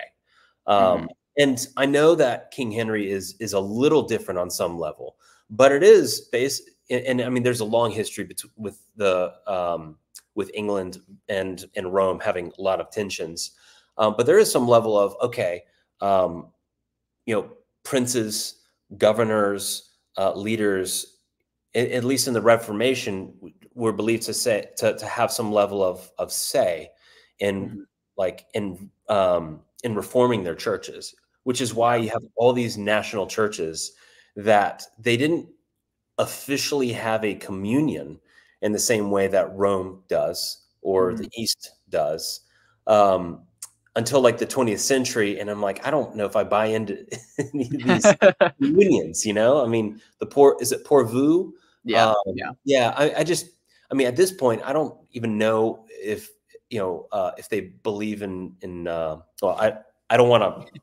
Um, mhm, and I know that King Henry is is a little different on some level, but it is based. And, and I mean, there's a long history between with the um, with England and and Rome having a lot of tensions, um, but there is some level of okay, um, you know, princes, governors, uh, leaders, at, at least in the Reformation, were believed to say to, to have some level of of say in Mhm. like in um, in reforming their churches, which is why Yeah. you have all these national churches that they didn't officially have a communion in the same way that Rome does or the Mhm. East does um, until like the twentieth century. And I'm like, I don't know if I buy into any of these unions, you know? I mean, the poor, is it pourvu? Yeah, Um, yeah. yeah, I, I just, I mean, at this point, I don't even know if, you know, uh, if they believe in, in, uh, well, I, I don't want to,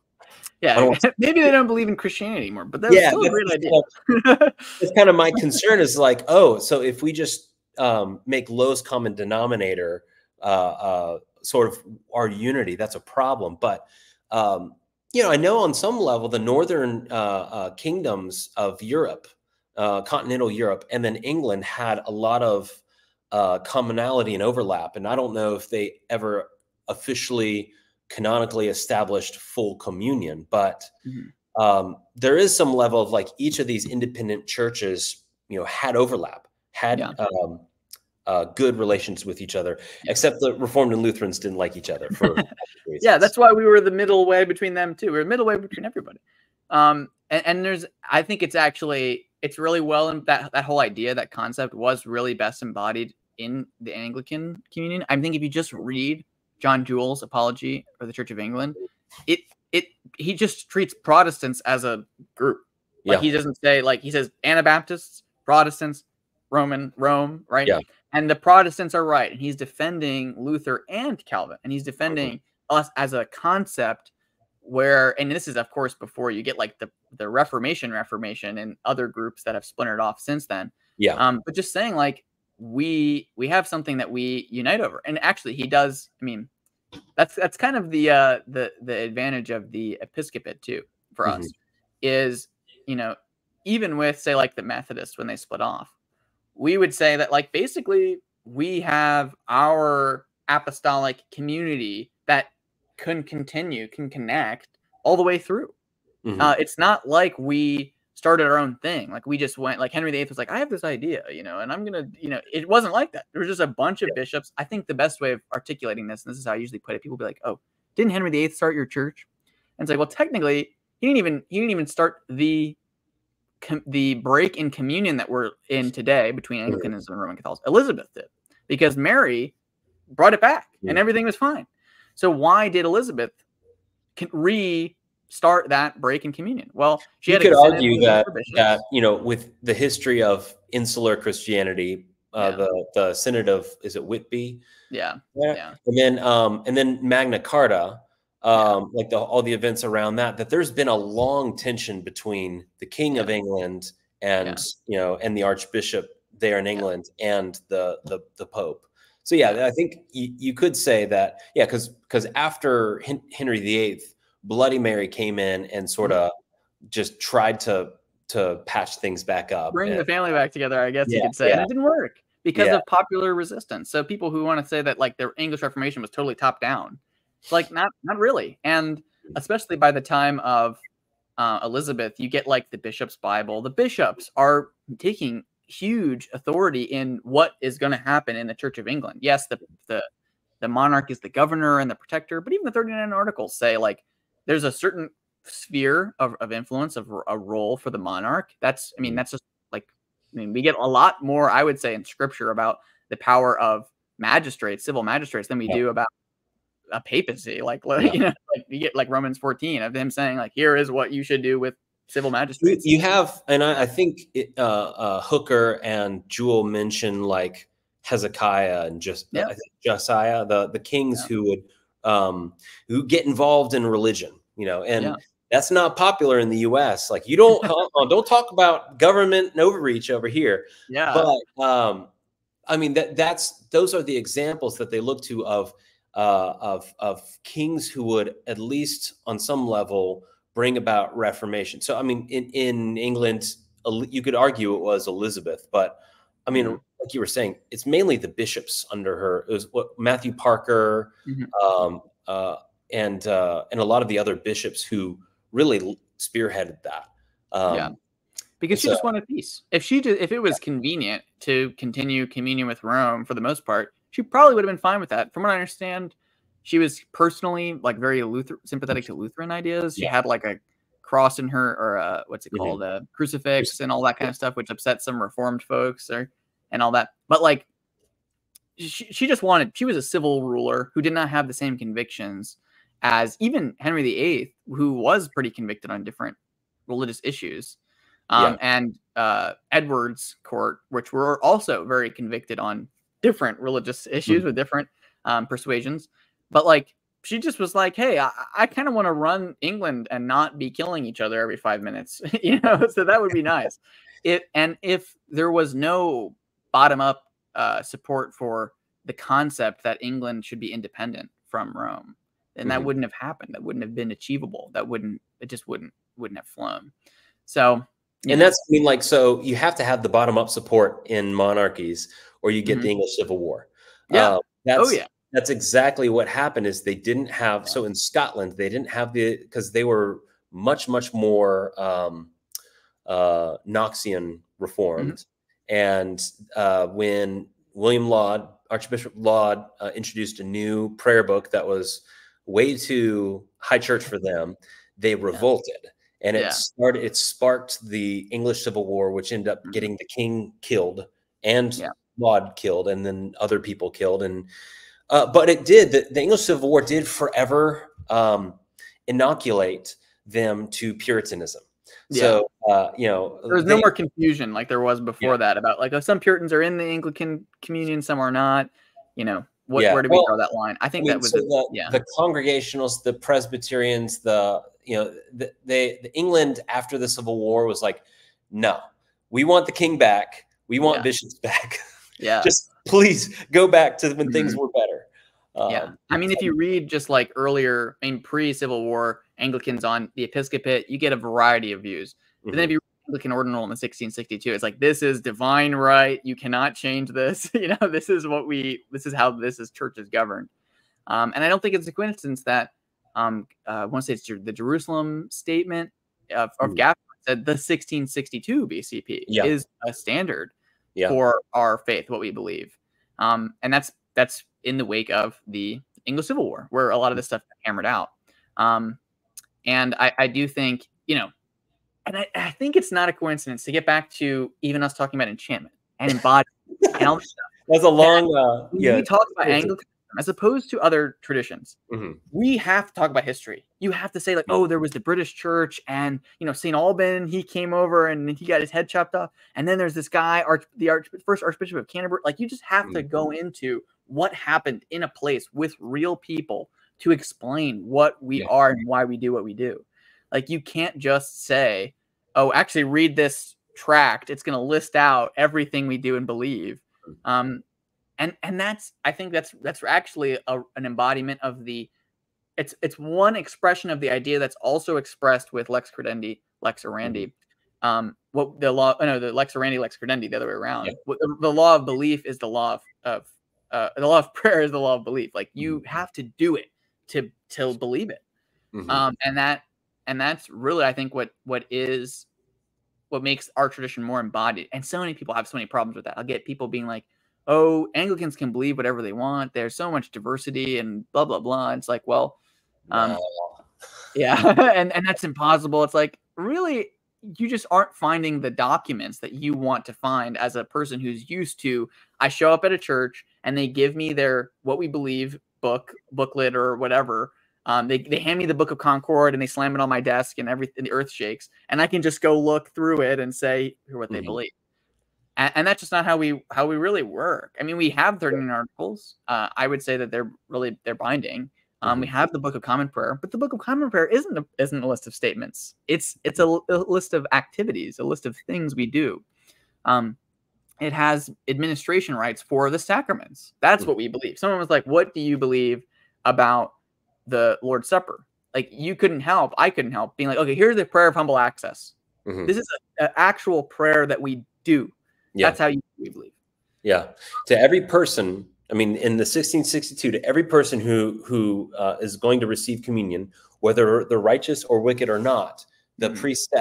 I Yeah, don't want to, maybe they don't believe in Christianity anymore, but that was yeah, still a that's great just idea. kind of, that's kind of my concern is like, oh, so if we just um, make lowest common denominator uh, uh, sort of our unity, that's a problem. But um, you know, I know on some level the northern uh, uh, kingdoms of Europe, uh, continental Europe, and then England had a lot of uh, commonality and overlap. And I don't know if they ever officially canonically established full communion, but Mhm. um, there is some level of like each of these independent churches, you know, had overlap, Yeah, had um, uh, good relations with each other, yeah. except the Reformed and Lutherans didn't like each other for Yeah, reasons. that's why we were the middle way between them too. We were middle way between everybody. Um, and, and there's, I think it's actually, it's really well, in that that whole idea, that concept was really best embodied in the Anglican communion. I think if you just read John Jewel's Apology for the Church of England, it it he just treats Protestants as a group. Like Yeah, he doesn't say, like, he says Anabaptists, Protestants, Roman, Rome, right? yeah, And the Protestants are right, and he's defending Luther and Calvin, and he's mhm, defending us as a concept where, and this is of course before you get like the the Reformation, Reformation, and other groups that have splintered off since then. yeah, Um, but just saying, like, we we have something that we unite over, and actually he does. I mean, that's that's kind of the uh, the the advantage of the episcopate too for mhm, us is, you know, even with, say, like the Methodists when they split off, we would say that, like, basically we have our apostolic community that can continue, can connect all the way through. Uh, mhm, it's not like we started our own thing. Like we just went, like Henry the Eighth was like, I have this idea, you know, and I'm gonna, you know, it wasn't like that. There was just a bunch of yeah, bishops. I think the best way of articulating this, and this is how I usually put it, people be like, oh, didn't Henry the Eighth start your church? And it's like, well, technically, he didn't even he didn't even start the com- the break in communion that we're in today between mhm, Anglicanism and Roman Catholicism. Elizabeth did, because Mary brought it back and mhm. everything was fine. So why did Elizabeth restart that break in communion? Well, she You had a could synod argue of that her that bishops. you know, with the history of insular Christianity, uh, Yeah, the the Synod of, is it Whitby? yeah, Yeah, yeah, and then um, and then Magna Carta, yeah, um, like the all the events around that. That there's been a long tension between the King of yeah, England and yeah, you know and the Archbishop there in yeah, England and the the the Pope. So yeah, yeah. I think you, you could say that yeah, because because after Hen Henry the Eighth, Bloody Mary came in and sort Mhm. of just tried to to patch things back up. Bring And the family back together, I guess you yeah, could say, and yeah, it didn't work because yeah, of popular resistance. So people who want to say that, like, the English Reformation was totally top down, it's like, not not really. And especially by the time of uh, Elizabeth, you get like the Bishop's Bible. The bishops are taking huge authority in what is going to happen in the Church of England. Yes, the the the monarch is the governor and the protector, but even the thirty-nine articles say, like, there's a certain sphere of, of influence, of a role for the monarch. That's, I mean, mhm, that's just like, I mean, we get a lot more, I would say, in scripture about the power of magistrates, civil magistrates, than we yeah, do about a papacy. Like, yeah. you know, like you get like Romans fourteen of him saying, like, here is what you should do with civil You magistrates. you have, and I, Yeah. I think it, uh, uh, Hooker and Jewel mentioned like Hezekiah and just uh, Yeah. I think Josiah, the the kings Yeah. who would um, who get involved in religion, you know, Yeah. and that's not popular in the U S. Like you don't uh, don't talk about government and overreach over here, Yeah. but um, I mean that that's those are the examples that they look to of uh, of of kings who would at least on some level bring about reformation. So I mean, in in England, El- you could argue it was Elizabeth, but I mean, Mhm. like you were saying, it's mainly the bishops under her. It was what Matthew Parker Mhm. um, uh, and uh, and a lot of the other bishops who really l- spearheaded that. Yeah. Um, because she So, just wanted peace. If she just, if it was convenient to continue communion with Rome for the most part, she probably would have been fine with that. From what I understand, she was personally like very Luther sympathetic to Lutheran ideas. She yeah. had like a cross in her, or uh, what's it called, Mm-hmm. a crucifix and all that kind of stuff, which upset some Reformed folks or and all that. But like, she, she just wanted. She was a civil ruler who did not have the same convictions as even Henry the Eighth, who was pretty convicted on different religious issues. Yeah. Um, and uh, Edward's court, which were also very convicted on different religious issues Mm-hmm. with different um, persuasions. But like, she just was like, hey, I, I kind of want to run England and not be killing each other every five minutes, you know, so that would be nice. It, and if there was no bottom up uh, support for the concept that England should be independent from Rome, then that Mm-hmm. wouldn't have happened. That wouldn't have been achievable. That wouldn't, it just wouldn't, wouldn't have flown. So, and know. that's, I mean, like, so you have to have the bottom up support in monarchies or you get Mm-hmm. the English Civil War. Yeah. Uh, that's, oh, yeah. That's exactly what happened is they didn't have, so in Scotland, they didn't have the, because they were much, much more um, uh, Knoxian reformed. Mm-hmm. And uh, when William Laud, Archbishop Laud, uh, introduced a new prayer book that was way too high church for them, they revolted. Yeah. And it yeah. started, it sparked the English Civil War, which ended up mm-hmm. getting the king killed and yeah. Laud killed, and then other people killed. And Uh, but it did, the, the English Civil War did forever um, inoculate them to Puritanism. Yeah. So, uh, you know. There was they, no more confusion like there was before yeah. that about like, oh, some Puritans are in the Anglican communion, some are not, you know, what, yeah. where do we well, draw that line? I think I mean, that was, so a, the, yeah. the Congregationalists, the Presbyterians, the, you know, the, they, the England after the Civil War was like, no, we want the king back. We want yeah. bishops back. Yeah. Just please go back to when mm-hmm. things were better. Um, yeah. I mean, if you read just like earlier, I mean, pre-Civil War Anglicans on the episcopate, you get a variety of views. Mm-hmm. But then if you read Anglican Ordinal in the sixteen sixty-two, it's like, this is divine right. You cannot change this. You know, this is what we, this is how this is church is governed. Um, and I don't think it's a coincidence that um, uh, I want to say it's the Jerusalem statement of, of mm-hmm. Gaffney said the sixteen sixty-two B C P yeah. is a standard yeah. for our faith, what we believe. Um, and that's, that's in the wake of the English Civil War, where a lot of this stuff got hammered out. Um, and I, I do think, you know, and I, I think it's not a coincidence to get back to even us talking about enchantment and embodiment and all this stuff. That's a long, uh, yeah. We talk about Anglican as opposed to other traditions. Mm-hmm. We have to talk about history. You have to say like, oh, there was the British Church, and you know, Saint Alban, he came over and he got his head chopped off, and then there's this guy, Arch, the Arch, first Archbishop of Canterbury. Like, you just have mm-hmm. to go into what happened in a place with real people to explain what we yeah. are and why we do what we do. Like, you can't just say, oh, actually read this tract. It's going to list out everything we do and believe. Um, and, and that's, I think that's, that's actually a, an embodiment of the, it's, it's one expression of the idea that's also expressed with lex credendi, lex orandi. Mm-hmm. Um, what the law, no, the lex orandi, lex credendi, the other way around. Yeah. What the, the law of belief is the law of, of Uh, the law of prayer is the law of belief. Like, you mm-hmm. have to do it to to believe it, mm-hmm. um, and that and that's really, I think, what what is what makes our tradition more embodied. And so many people have so many problems with that. I'll get people being like, "Oh, Anglicans can believe whatever they want. There's so much diversity and blah blah blah." And it's like, well, um, no. yeah, and and that's impossible. It's like, really. You just aren't finding the documents that you want to find as a person who's used to, I show up at a church and they give me their what we believe book, booklet or whatever. Um, they, they hand me the Book of Concord and they slam it on my desk and everything, the earth shakes. And I can just go look through it and say what they mm-hmm. believe. And, and that's just not how we how we really work. I mean, we have thirteen articles. Uh, I would say that they're really, they're binding. Um, mm-hmm. We have the Book of Common Prayer, but the Book of Common Prayer isn't a, isn't a list of statements. It's it's a, a list of activities, a list of things we do. Um, it has administration rights for the sacraments. That's mm-hmm. what we believe. Someone was like, "What do you believe about the Lord's Supper?" Like, you couldn't help, I couldn't help being like, "Okay, here's the prayer of humble access. Mm-hmm. This is an actual prayer that we do." Yeah. That's how you we believe. Yeah, to every person. I mean, in the sixteen sixty-two, to every person who who uh, is going to receive communion, whether they're righteous or wicked or not, the mm-hmm. priest says,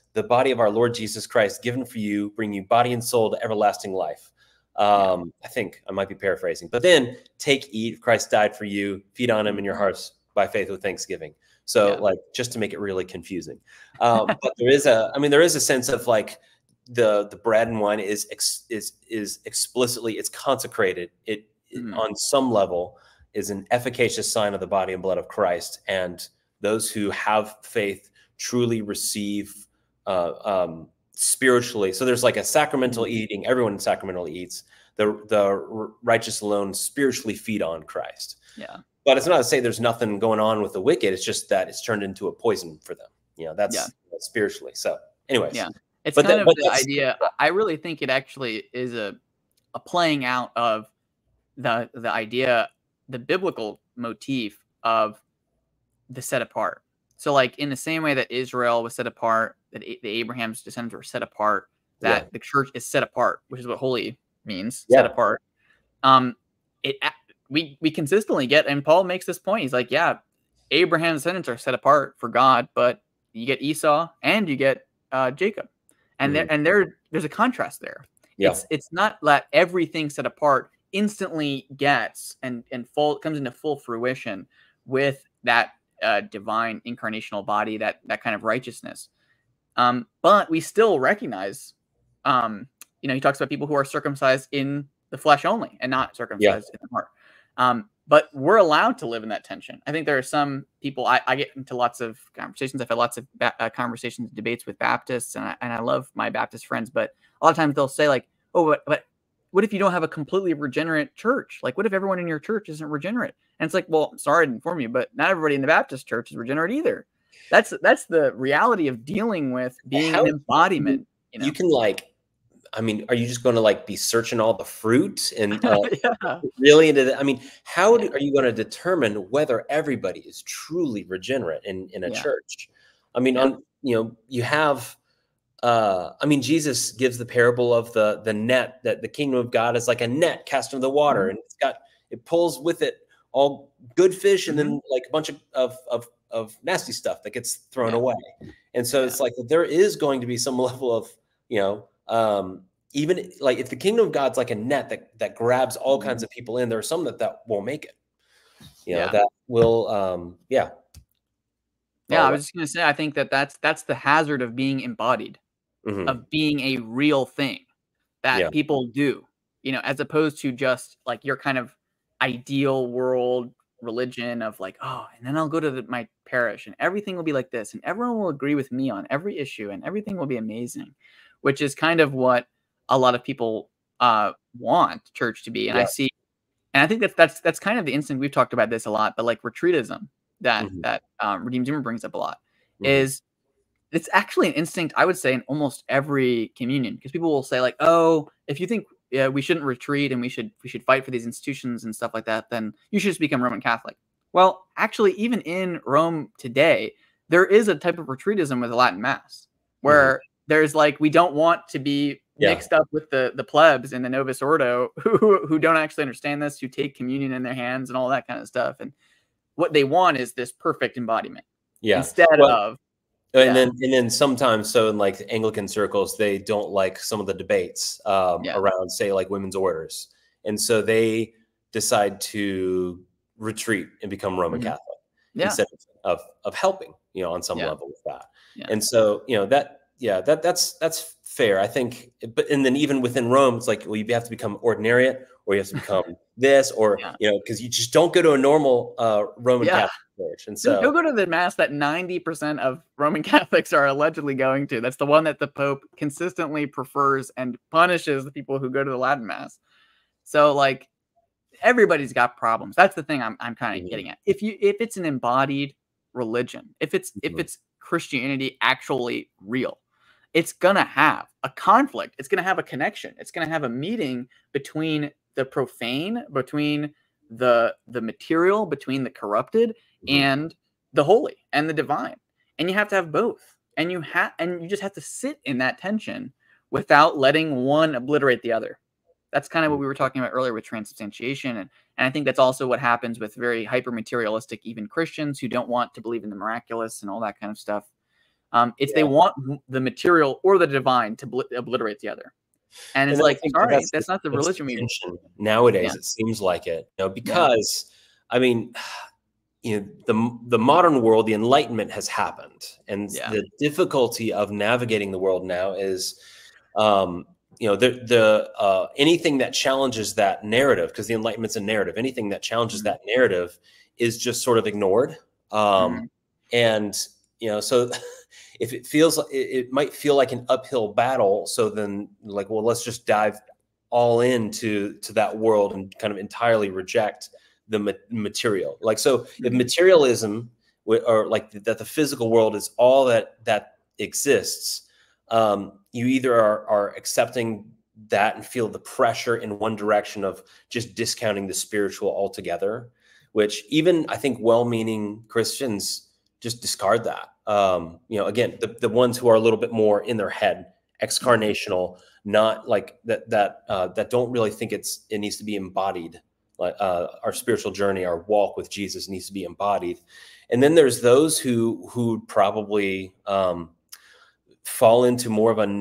the body of our Lord Jesus Christ, given for you, bring you body and soul to everlasting life. Um, I think I might be paraphrasing, but then take, eat, Christ died for you, feed on him in your hearts by faith with thanksgiving. So Yeah. like, just to make it really confusing. Um, but there is a, I mean, there is a sense of like the, the bread and wine is, ex, is, is explicitly, it's consecrated. It, it Mhm. on some level is an efficacious sign of the body and blood of Christ. And those who have faith truly receive, uh, um, spiritually. So there's like a sacramental Mhm. eating. Everyone sacramentally eats. The, the righteous alone spiritually feed on Christ. Yeah. But it's not to say there's nothing going on with the wicked. It's just that it's turned into a poison for them. You know, that's, Yeah. that's spiritually. So anyways, Yeah. It's but kind the, of but the idea. I really think it actually is a, a playing out of the, the idea, the biblical motif of the set apart. So like in the same way that Israel was set apart, that the Abraham's descendants were set apart, that yeah, the church is set apart, which is what holy means, yeah. set apart. Um, it we we consistently get, and Paul makes this point. He's like, yeah, Abraham's descendants are set apart for God, but you get Esau and you get uh, Jacob, and there Mhm. and there there's a contrast there. Yeah. It's it's not that everything set apart instantly gets and and full comes into full fruition with that uh, divine incarnational body, that that kind of righteousness. Um, but we still recognize, um, you know, he talks about people who are circumcised in the flesh only and not Yeah. circumcised in the heart. Um, but we're allowed to live in that tension. I think there are some people, I, I get into lots of conversations. I've had lots of ba- uh, conversations, debates with Baptists, and I, and I love my Baptist friends. But a lot of times they'll say like, oh, but, but what if you don't have a completely regenerate church? Like, what if everyone in your church isn't regenerate? And it's like, well, sorry to inform you, but not everybody in the Baptist church is regenerate either. That's that's the reality of dealing with being How an embodiment, you you know? can like, I mean, are you just going to like be searching all the fruit and uh, Yeah. really into the, I mean, how Yeah. do, are you going to determine whether everybody is truly regenerate in, in a Yeah. church? I mean, Yeah. on, you know, you have, uh, I mean, Jesus gives the parable of the, the net, that the kingdom of God is like a net cast into the water, Mhm. and it's got, it pulls with it all good fish and Mhm. then like a bunch of, of, of, of nasty stuff that gets thrown Yeah. away. And so Yeah. it's like, there is going to be some level of, you know, um, even like if the kingdom of God's like a net that, that grabs all Mhm. kinds of people in, there are some that, that won't make it, you know, Yeah. that will, um, yeah. Yeah, Fall I away. was just gonna say, I think that that's that's the hazard of being embodied, Mhm. of being a real thing Yeah. that people do, you know, as opposed to just like your kind of ideal world religion of like, oh, and then I'll go to the, my parish and everything will be like this, and everyone will agree with me on every issue, and everything will be amazing, which is kind of what a lot of people uh, want church to be. And I Yeah. see, and I think that's that's that's kind of the instinct. We've talked about this a lot, but like retreatism that Mhm. that um, Redeemed Zimmer brings up a lot Mhm. is it's actually an instinct, I would say, in almost every communion, because people will say like, "Oh, if you think yeah, we shouldn't retreat and we should we should fight for these institutions and stuff like that, then you should just become Roman Catholic." Well, actually, even in Rome today, there is a type of retreatism with the Latin Mass, Mhm. where there's like we don't want to be Yeah. mixed up with the the plebs and the Novus Ordo who who don't actually understand this, who take communion in their hands and all that kind of stuff. And what they want is this perfect embodiment Yeah. instead Well, of and yeah, then and then sometimes, so in like Anglican circles, they don't like some of the debates um, yeah. around, say, like women's orders, and so they decide to retreat and become Roman Mhm. Catholic Yeah, instead of, of of helping, you know, on some yeah, level with that. yeah. And so, you know, that yeah, that that's that's fair, I think. But and then even within Rome, it's like, well, you have to become ordinariate, or you have to become this, or Yeah, you know, because you just don't go to a normal uh, Roman yeah. Catholic church, and Don't don't so go to the mass that ninety percent of Roman Catholics are allegedly going to. That's the one that the Pope consistently prefers and punishes the people who go to the Latin mass. So, like, everybody's got problems. That's the thing I'm I'm kinda mhm, getting at. If you if it's an embodied religion, if it's if mhm, it's Christianity actually real, it's gonna have a conflict. It's gonna have a connection. It's gonna have a meeting between the profane, between the the material, between the corrupted, mhm. and the holy and the divine. And you have to have both. And you have and you just have to sit in that tension without letting one obliterate the other. That's kind of what we were talking about earlier with transubstantiation. And, and I think that's also what happens with very hyper materialistic, even Christians who don't want to believe in the miraculous and all that kind of stuff. Um, it's Yeah. they want the material or the divine to bl- obliterate the other. And it's And I like, think that sorry, that's the, that's not the that's religion the we. tension nowadays. Yeah, It seems like it, you know, yeah, because I mean, you know, the the modern world, the Enlightenment has happened, and yeah, the difficulty of navigating the world now is, um, you know, the the uh, anything that challenges that narrative, because the Enlightenment's a narrative. Anything that challenges mm-hmm. that narrative is just sort of ignored, um, Mm-hmm. and you know, so. If it feels like it, it might feel like an uphill battle, so then like, well, let's just dive all into to that world and kind of entirely reject the ma- material. Like, so if Mm-hmm. materialism w- or like that the physical world is all that that exists, um, you either are, are accepting that and feel the pressure in one direction of just discounting the spiritual altogether, which even I think well-meaning Christians just discard that. Um, you know, again, the, the ones who are a little bit more in their head, excarnational, not like that that uh, that don't really think it's it needs to be embodied. Like uh, our spiritual journey, our walk with Jesus needs to be embodied. And then there's those who who probably um, fall into more of a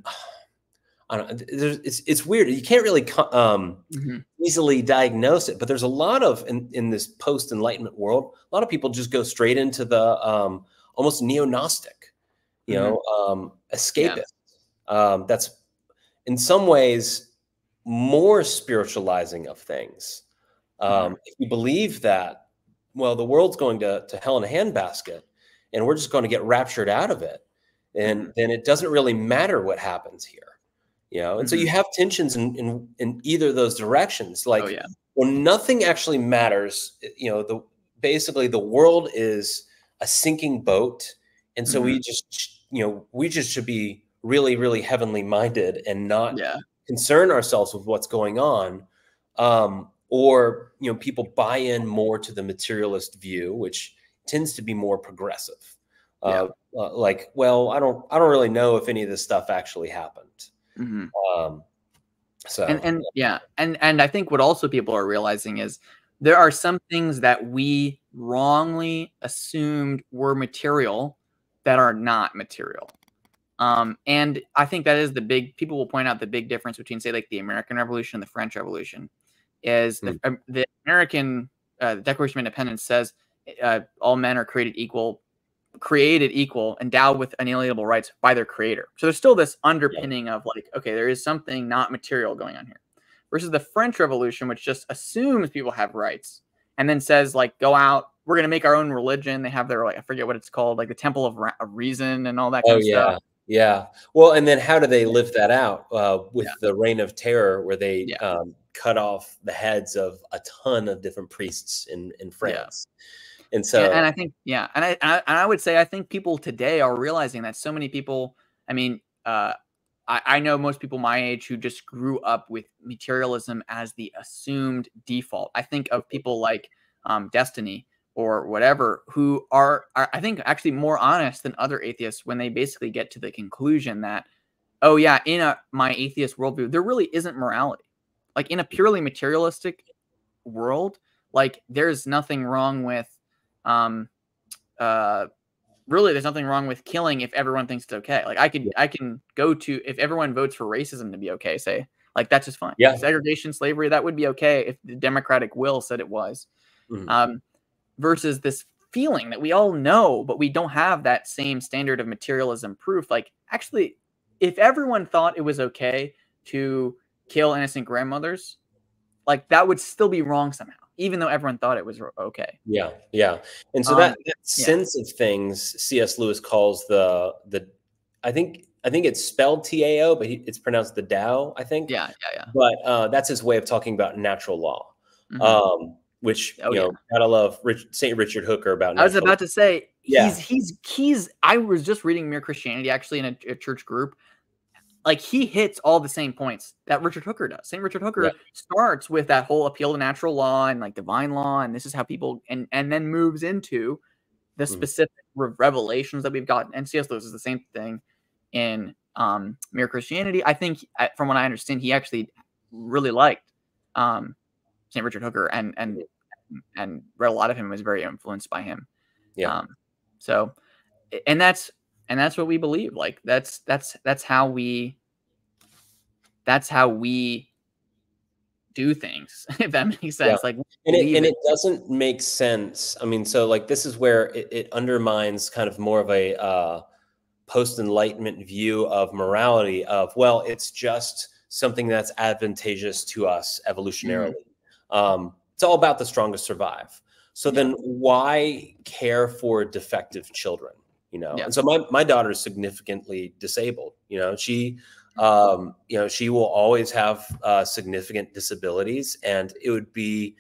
I don't, there's, it's it's weird. You can't really um, Mm-hmm. easily diagnose it, but there's a lot of in, in this post Enlightenment world. A lot of people just go straight into the um, almost neo Gnostic, you Mm-hmm. know, um, Yeah, escapist. Um, that's in some ways more spiritualizing of things. mm-hmm. Um, if you believe that, well, the world's going to to hell in a handbasket, and we're just going to get raptured out of it, Mm-hmm. and then it doesn't really matter what happens here. You know, and so Mm-hmm. you have tensions in, in in either of those directions. Oh Like, yeah, well, nothing actually matters. You know, the basically the world is a sinking boat, and so mm-hmm. we just you know we just should be really really heavenly minded and not Yeah, concern ourselves with what's going on. Um, or you know, people buy in more to the materialist view, which tends to be more progressive. yeah. Uh, uh, like, well, I don't I don't really know if any of this stuff actually happened. Mm-hmm. Um, And so and yeah, and and I think what also people are realizing is there are some things that we wrongly assumed were material that are not material. Um, and I think that is the big. People will point out the big difference between, say, like the American Revolution and the French Revolution. Is the mm, um, the American uh, Declaration of Independence says uh, all men are created equal, created equal, endowed with unalienable rights by their creator. So there's still this yeah, underpinning of like, okay, there is something not material going on here. Versus the French Revolution, which just assumes people have rights and then says like, go out, we're gonna make our own religion. They have their like, I forget what it's called, like the Temple of, Ra- of Reason and all that kind oh of stuff. yeah, yeah. Well, and then how do they live that out uh, Yeah, with the Reign of Terror, where they yeah, um, cut off the heads of a ton of different priests in in yeah. France? And And, and so, I think, yeah, and I, and I and I would say I think people today are realizing that so many people. I mean, uh, I, I know most people my age who just grew up with materialism as the assumed default. I think of people like um, Destiny or whatever who are, are, I think, actually more honest than other atheists when they basically get to the conclusion that, oh yeah, in a my atheist worldview, there really isn't morality. Like in a purely materialistic world, like there's nothing wrong with, um, uh, really there's nothing wrong with killing if everyone thinks it's okay. Like I could yeah, I can go to if everyone votes for racism to be okay, say, like that's just fine. yeah, Segregation, slavery, that would be okay if the democratic will said it was. mhm, Um, versus this feeling that we all know, but we don't have that same standard of materialism proof. Like actually, if everyone thought it was okay to kill innocent grandmothers, like that would still be wrong somehow, even though everyone thought it was okay. yeah, yeah. And so Um, that, that yeah, sense of things, C S. Lewis calls the the, I think I think it's spelled T A O, but he, it's pronounced the Tao, I think. yeah, yeah, yeah. But uh, that's his way of talking about natural law, Mhm. um, which Oh you yeah. know, gotta love Rich, Saint Richard Hooker about I was natural. about to say Yeah, he's he's he's I was just reading Mere Christianity actually in a, a church group. Like he hits all the same points that Richard Hooker does. Saint Richard yeah, Hooker starts with that whole appeal to natural law and like divine law, and this is how people and and then moves into the mhm, specific re- revelations that we've gotten. And C S. Lewis is the same thing in um, Mere Christianity. I think, I- from what I understand, he actually really liked um, Saint Richard Hooker and and mhm, and read a lot of him. Was very influenced by him. yeah, Um, so, and that's and that's what we believe. Like that's that's that's how we that's how we do things, if that makes Yeah. sense. Like, we And it believe and it. it doesn't make sense. I mean, so like this is where it, it undermines kind of more of a uh, post-enlightenment view of morality of, well, it's just something that's advantageous to us evolutionarily. Mhm. Um, it's all about the strongest survive. So Yeah. then why care for defective children? You know, Yeah. and so my my daughter is significantly disabled. You know, she um, you know, she will always have uh, significant disabilities, and it would be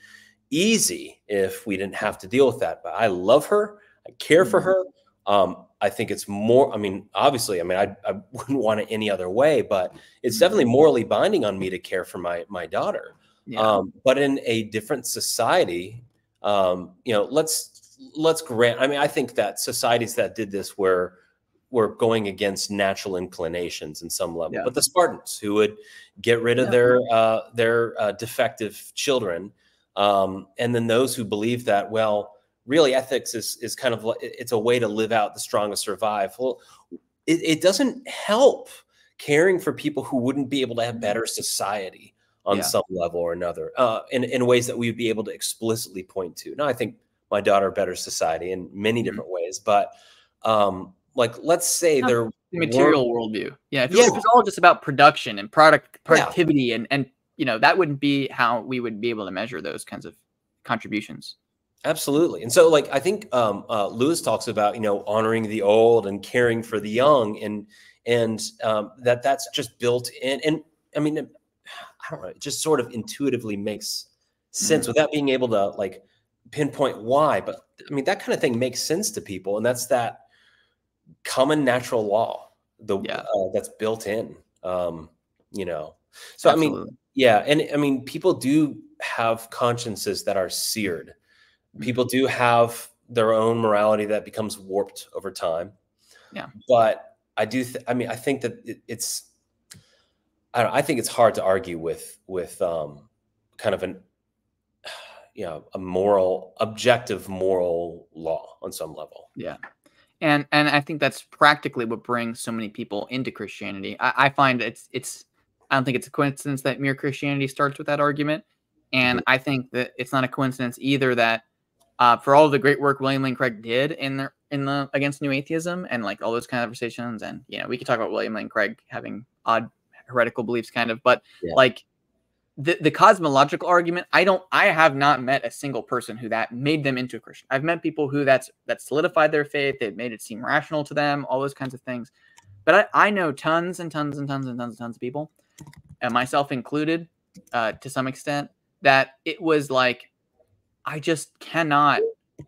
easy if we didn't have to deal with that. But I love her. I care for Mhm. her. Um, I think it's more, I mean, obviously, I mean, I, I wouldn't want it any other way, but it's Mhm. definitely morally binding on me to care for my, my daughter. Yeah. Um, but in a different society, um, you know, let's, let's grant, I mean, I think that societies that did this were, were going against natural inclinations in some level, Yeah. but the Spartans who would get rid of Yeah. their, uh, their uh, defective children. Um, and then those who believe that, well, really ethics is, is kind of like, it's a way to live out the strongest survive. Well, it, it doesn't help caring for people who wouldn't be able to have Mhm. better society on Yeah. some level or another, uh, in, in ways that we would be able to explicitly point to. Now, I think my daughter better society in many Mhm. different ways, but um, like, let's say Not there the weren't, material worldview. Yeah, if it yeah, if it's all just about production and product yeah, productivity and and, you know, that wouldn't be how we would be able to measure those kinds of contributions. absolutely. And so, like, I think um, uh, Lewis talks about, you know, honoring the old and caring for the young, and and um, that that's just built in. And I mean, I don't know, it just sort of intuitively makes sense Mhm. without being able to like pinpoint why. But I mean, that kind of thing makes sense to people, and that's that common natural law, the Yeah, uh, that's built in. Um, you know, so I mean, absolutely. yeah, and I mean, people do have consciences that are seared. Mhm. People do have their own morality that becomes warped over time. Yeah. But I do, th- I mean, I think that it, it's, I don't know, I think it's hard to argue with, with um, kind of an, you know, a moral, objective moral law on some level. Yeah. And and I think that's practically what brings so many people into Christianity. I, I find it's it's I don't think it's a coincidence that mere Christianity starts with that argument, and Mhm. I think that it's not a coincidence either that uh, for all the great work William Lane Craig did in the in the against new atheism and like all those conversations, and you know we could talk about William Lane Craig having odd heretical beliefs, kind of, but Yeah. like the the cosmological argument, I don't I have not met a single person who that made them into a Christian. I've met people who that's that solidified their faith, they've made it seem rational to them, all those kinds of things. But I, I know tons and tons and tons and tons and tons of people, and myself included, uh, to some extent, that it was like I just cannot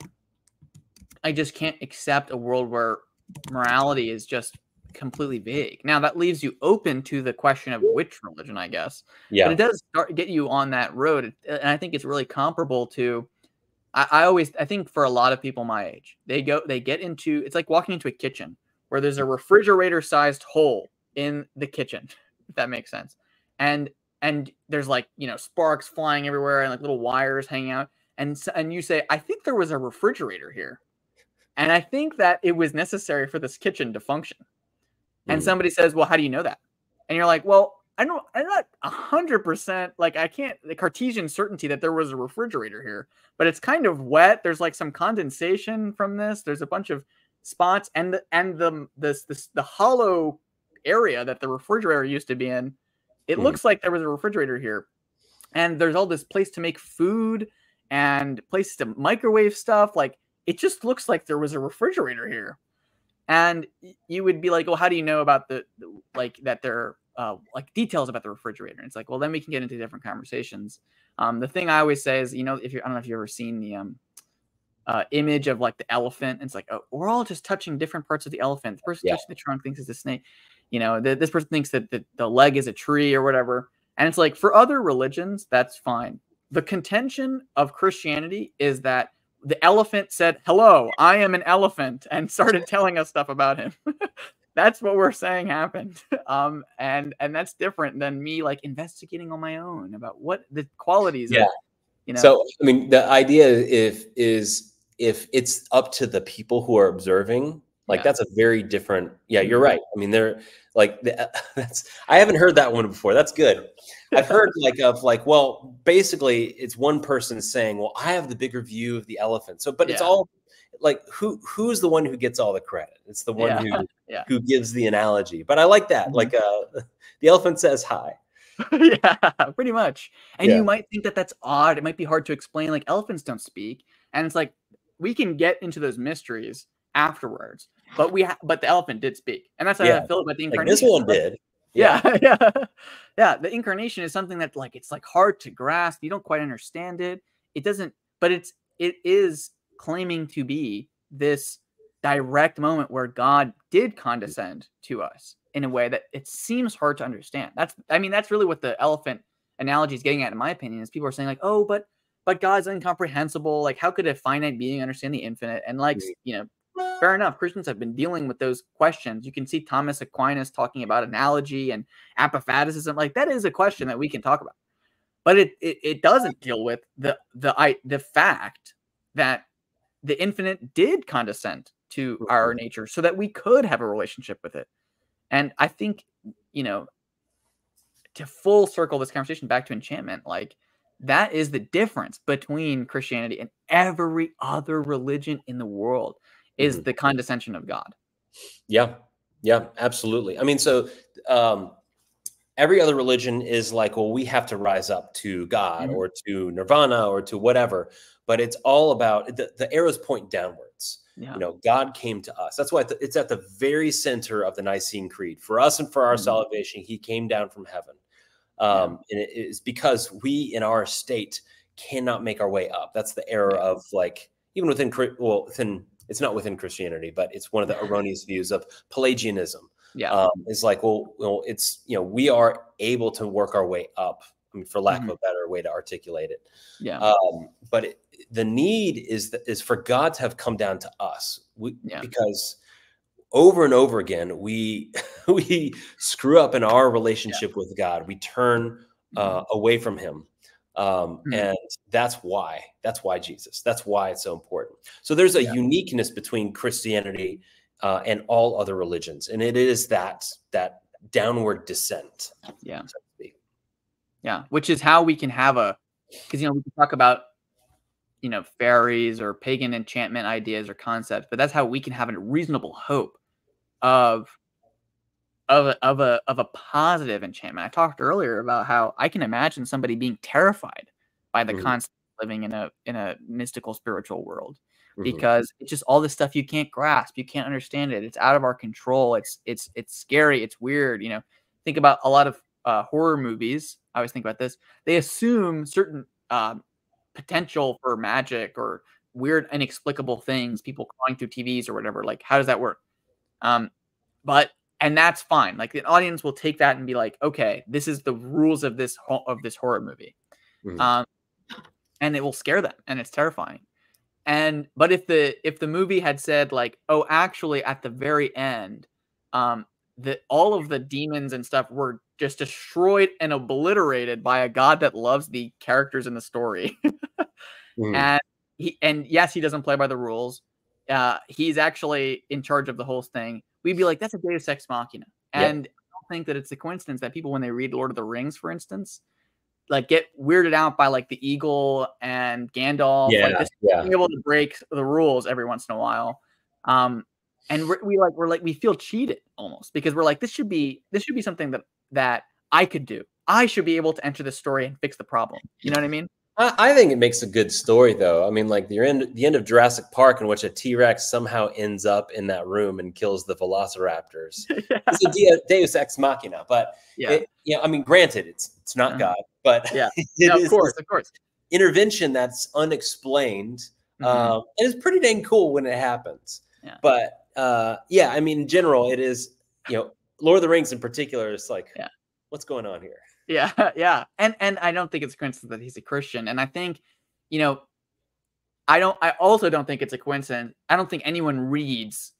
I just can't accept a world where morality is just completely vague. Now that leaves you open to the question of which religion, I guess, but it Yeah. does start get you on that road, and I think it's really comparable to. I, I always I think for a lot of people my age, they go they get into it's like walking into a kitchen where there's a refrigerator sized hole in the kitchen, if that makes sense, and and there's like you know sparks flying everywhere and like little wires hanging out, and s- and you say I think there was a refrigerator here and I think that it was necessary for this kitchen to function. And Mm. somebody says, "Well, how do you know that?" And you're like, "Well, I don't I'm not one hundred percent like I can't the Cartesian certainty that there was a refrigerator here, but it's kind of wet. There's like some condensation from this. There's a bunch of spots and the and the this this the hollow area that the refrigerator used to be in. It Mm. looks like there was a refrigerator here. And there's all this place to make food and places to microwave stuff. Like it just looks like there was a refrigerator here." And you would be like, "Well, how do you know about the, the like that there uh, like details about the refrigerator?" And it's like, well, then we can get into different conversations. Um, the thing I always say is, you know, if you I don't know if you've ever seen the um, uh, image of like the elephant, and it's like, oh, we're all just touching different parts of the elephant. The person Yeah. touching the trunk thinks it's a snake. You know, the, this person thinks that the, the leg is a tree or whatever. And it's like for other religions, that's fine. The contention of Christianity is that the elephant said, "Hello, I am an elephant," and started telling us stuff about him. That's what we're saying happened. Um, and and that's different than me like investigating on my own about what the qualities Yeah. of, you know, So, I mean, the idea if is if it's up to the people who are observing, Like Yeah. that's a very different. Yeah, you're right. I mean, they're like that's. I haven't heard that one before. That's good. I've heard like of like, well, basically, it's one person saying, "Well, I have the bigger view of the elephant." So, but it's Yeah. all like who who's the one who gets all the credit? It's the one Yeah. who Yeah. who gives the analogy. But I like that. Mhm. Like, uh, the elephant says hi. Yeah, pretty much. And Yeah. you might think that that's odd. It might be hard to explain. Like elephants don't speak, and it's like we can get into those mysteries afterwards. But we, ha but the elephant did speak, and that's how Yeah. I feel about the Like this incarnation. one Like, did. yeah, Yeah. yeah, yeah. The incarnation is something that like it's like hard to grasp. You don't quite understand it. It doesn't, but it's it is claiming to be this direct moment where God did condescend to us in a way that it seems hard to understand. That's, I mean, that's really what the elephant analogy is getting at, in my opinion, is people are saying like, oh, but but God's incomprehensible. Like, how could a finite being understand the infinite? And like, Mhm. you know, fair enough. Christians have been dealing with those questions. You can see Thomas Aquinas talking about analogy and apophaticism. Like, that is a question that we can talk about. But it it, it doesn't deal with the the I the fact that the infinite did condescend to our nature so that we could have a relationship with it. And I think, you know, to full circle this conversation back to enchantment, like that is the difference between Christianity and every other religion in the world is Mhm. the condescension of God. Yeah. Yeah, absolutely. I mean, so um, every other religion is like, well, we have to rise up to God Mhm. or to nirvana or to whatever, but it's all about the, the arrows point downwards. Yeah. You know, God came to us. That's why it's at the very center of the Nicene Creed. For us and for our Mhm. salvation, he came down from heaven. Yeah. Um, and it is because we in our state cannot make our way up. That's the error Yeah. of like, even within, Chri- well, within, it's not within Christianity, but it's one of the erroneous views of Pelagianism. Yeah. Um, it's like, well, well, it's, you know, we are able to work our way up, I mean, for lack Mhm. of a better way to articulate it. Yeah. Um, but it, the need is, th- is for God to have come down to us. We, Yeah. because over and over again, we we screw up in our relationship with God. We turn uh, Mhm. away from Him, um, Mhm. and that's why. That's why Jesus. That's why it's so important. So there's a Yeah. uniqueness between Christianity uh, and all other religions, and it is that that downward descent, Yeah. so to speak. Yeah. Which is how we can have a, because, you know, we can talk about, you know, fairies or pagan enchantment ideas or concepts, but that's how we can have a reasonable hope of of a of a of a positive enchantment. I talked earlier about how I can imagine somebody being terrified by the Mhm, concept of living in a in a mystical spiritual world mhm. because it's just all this stuff you can't grasp, you can't understand it. It's out of our control. It's it's it's scary. It's weird. You know, think about a lot of uh, horror movies. I always think about this. They assume certain um, potential for magic or weird, inexplicable things. People crawling through T Vs or whatever. Like, how does that work? Um, but and that's fine. Like the audience will take that and be like, okay, this is the rules of this ho- of this horror movie, Mhm. um, and it will scare them, and it's terrifying. And but if the if the movie had said like, oh, actually, at the very end, um, that all of the demons and stuff were just destroyed and obliterated by a god that loves the characters in the story, Mhm. and he and yes, he doesn't play by the rules. Uh, he's actually in charge of the whole thing. We'd be like, that's a Deus Ex Machina. Yep. And I don't think that it's a coincidence that people, when they read Lord of the Rings, for instance, like get weirded out by like the eagle and Gandalf, like Yeah. this Yeah. being able to break the rules every once in a while. Um, and we're, we like we're like we feel cheated almost because we're like this should be this should be something that that I could do. I should be able to enter the story and fix the problem. You know what I mean? I, I think it makes a good story, though. I mean, like the end, the end of Jurassic Park, in which a T Rex somehow ends up in that room and kills the Velociraptors. It's a de- Deus Ex Machina, but Yeah. it, yeah, I mean, granted, it's it's not Uh-huh. God, but Yeah. it No, of is this course, of course. intervention that's unexplained, Mhm. um, and it's pretty dang cool when it happens. Yeah. But uh, yeah, I mean, in general, it is, you know, Lord of the Rings in particular is like, Yeah. what's going on here? Yeah. Yeah. And and I don't think it's a coincidence that he's a Christian. And I think, you know, I don't I also don't think it's a coincidence. I don't think anyone reads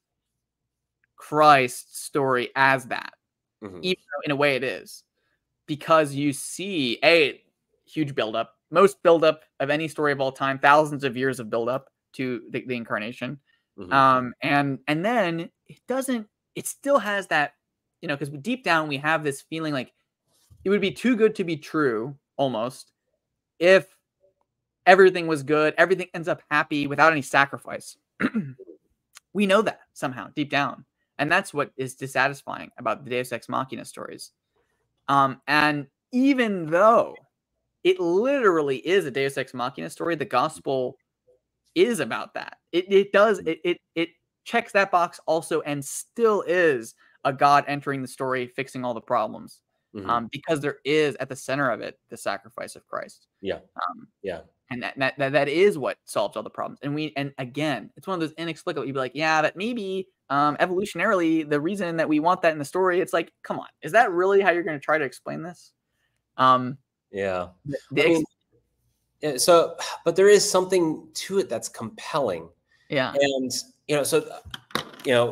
Christ's story as that, Mhm. even though in a way it is. Because you see a huge buildup, most buildup of any story of all time, thousands of years of buildup to the, the incarnation. Mhm. Um, and and then it doesn't, it still has that, you know, because deep down we have this feeling like it would be too good to be true almost if everything was good, everything ends up happy without any sacrifice. We know that somehow deep down. And that's what is dissatisfying about the Deus Ex Machina stories. Um, and even though it literally is a Deus Ex Machina story, the gospel is about that. It, it does, it, it, it checks that box also, and still is a God entering the story, fixing all the problems. Mm-hmm. Um, because there is at the center of it, the sacrifice of Christ. Yeah. Um, yeah. And that, that, that, that is what solves all the problems. And we, and again, it's one of those inexplicable, you'd be like, yeah, but maybe um, evolutionarily, the reason that we want that in the story, it's like, come on, is that really how you're going to try to explain this? Um, yeah. The, the I mean, yeah, so, but there is something to it that's compelling. Yeah. And, you know, so, you know,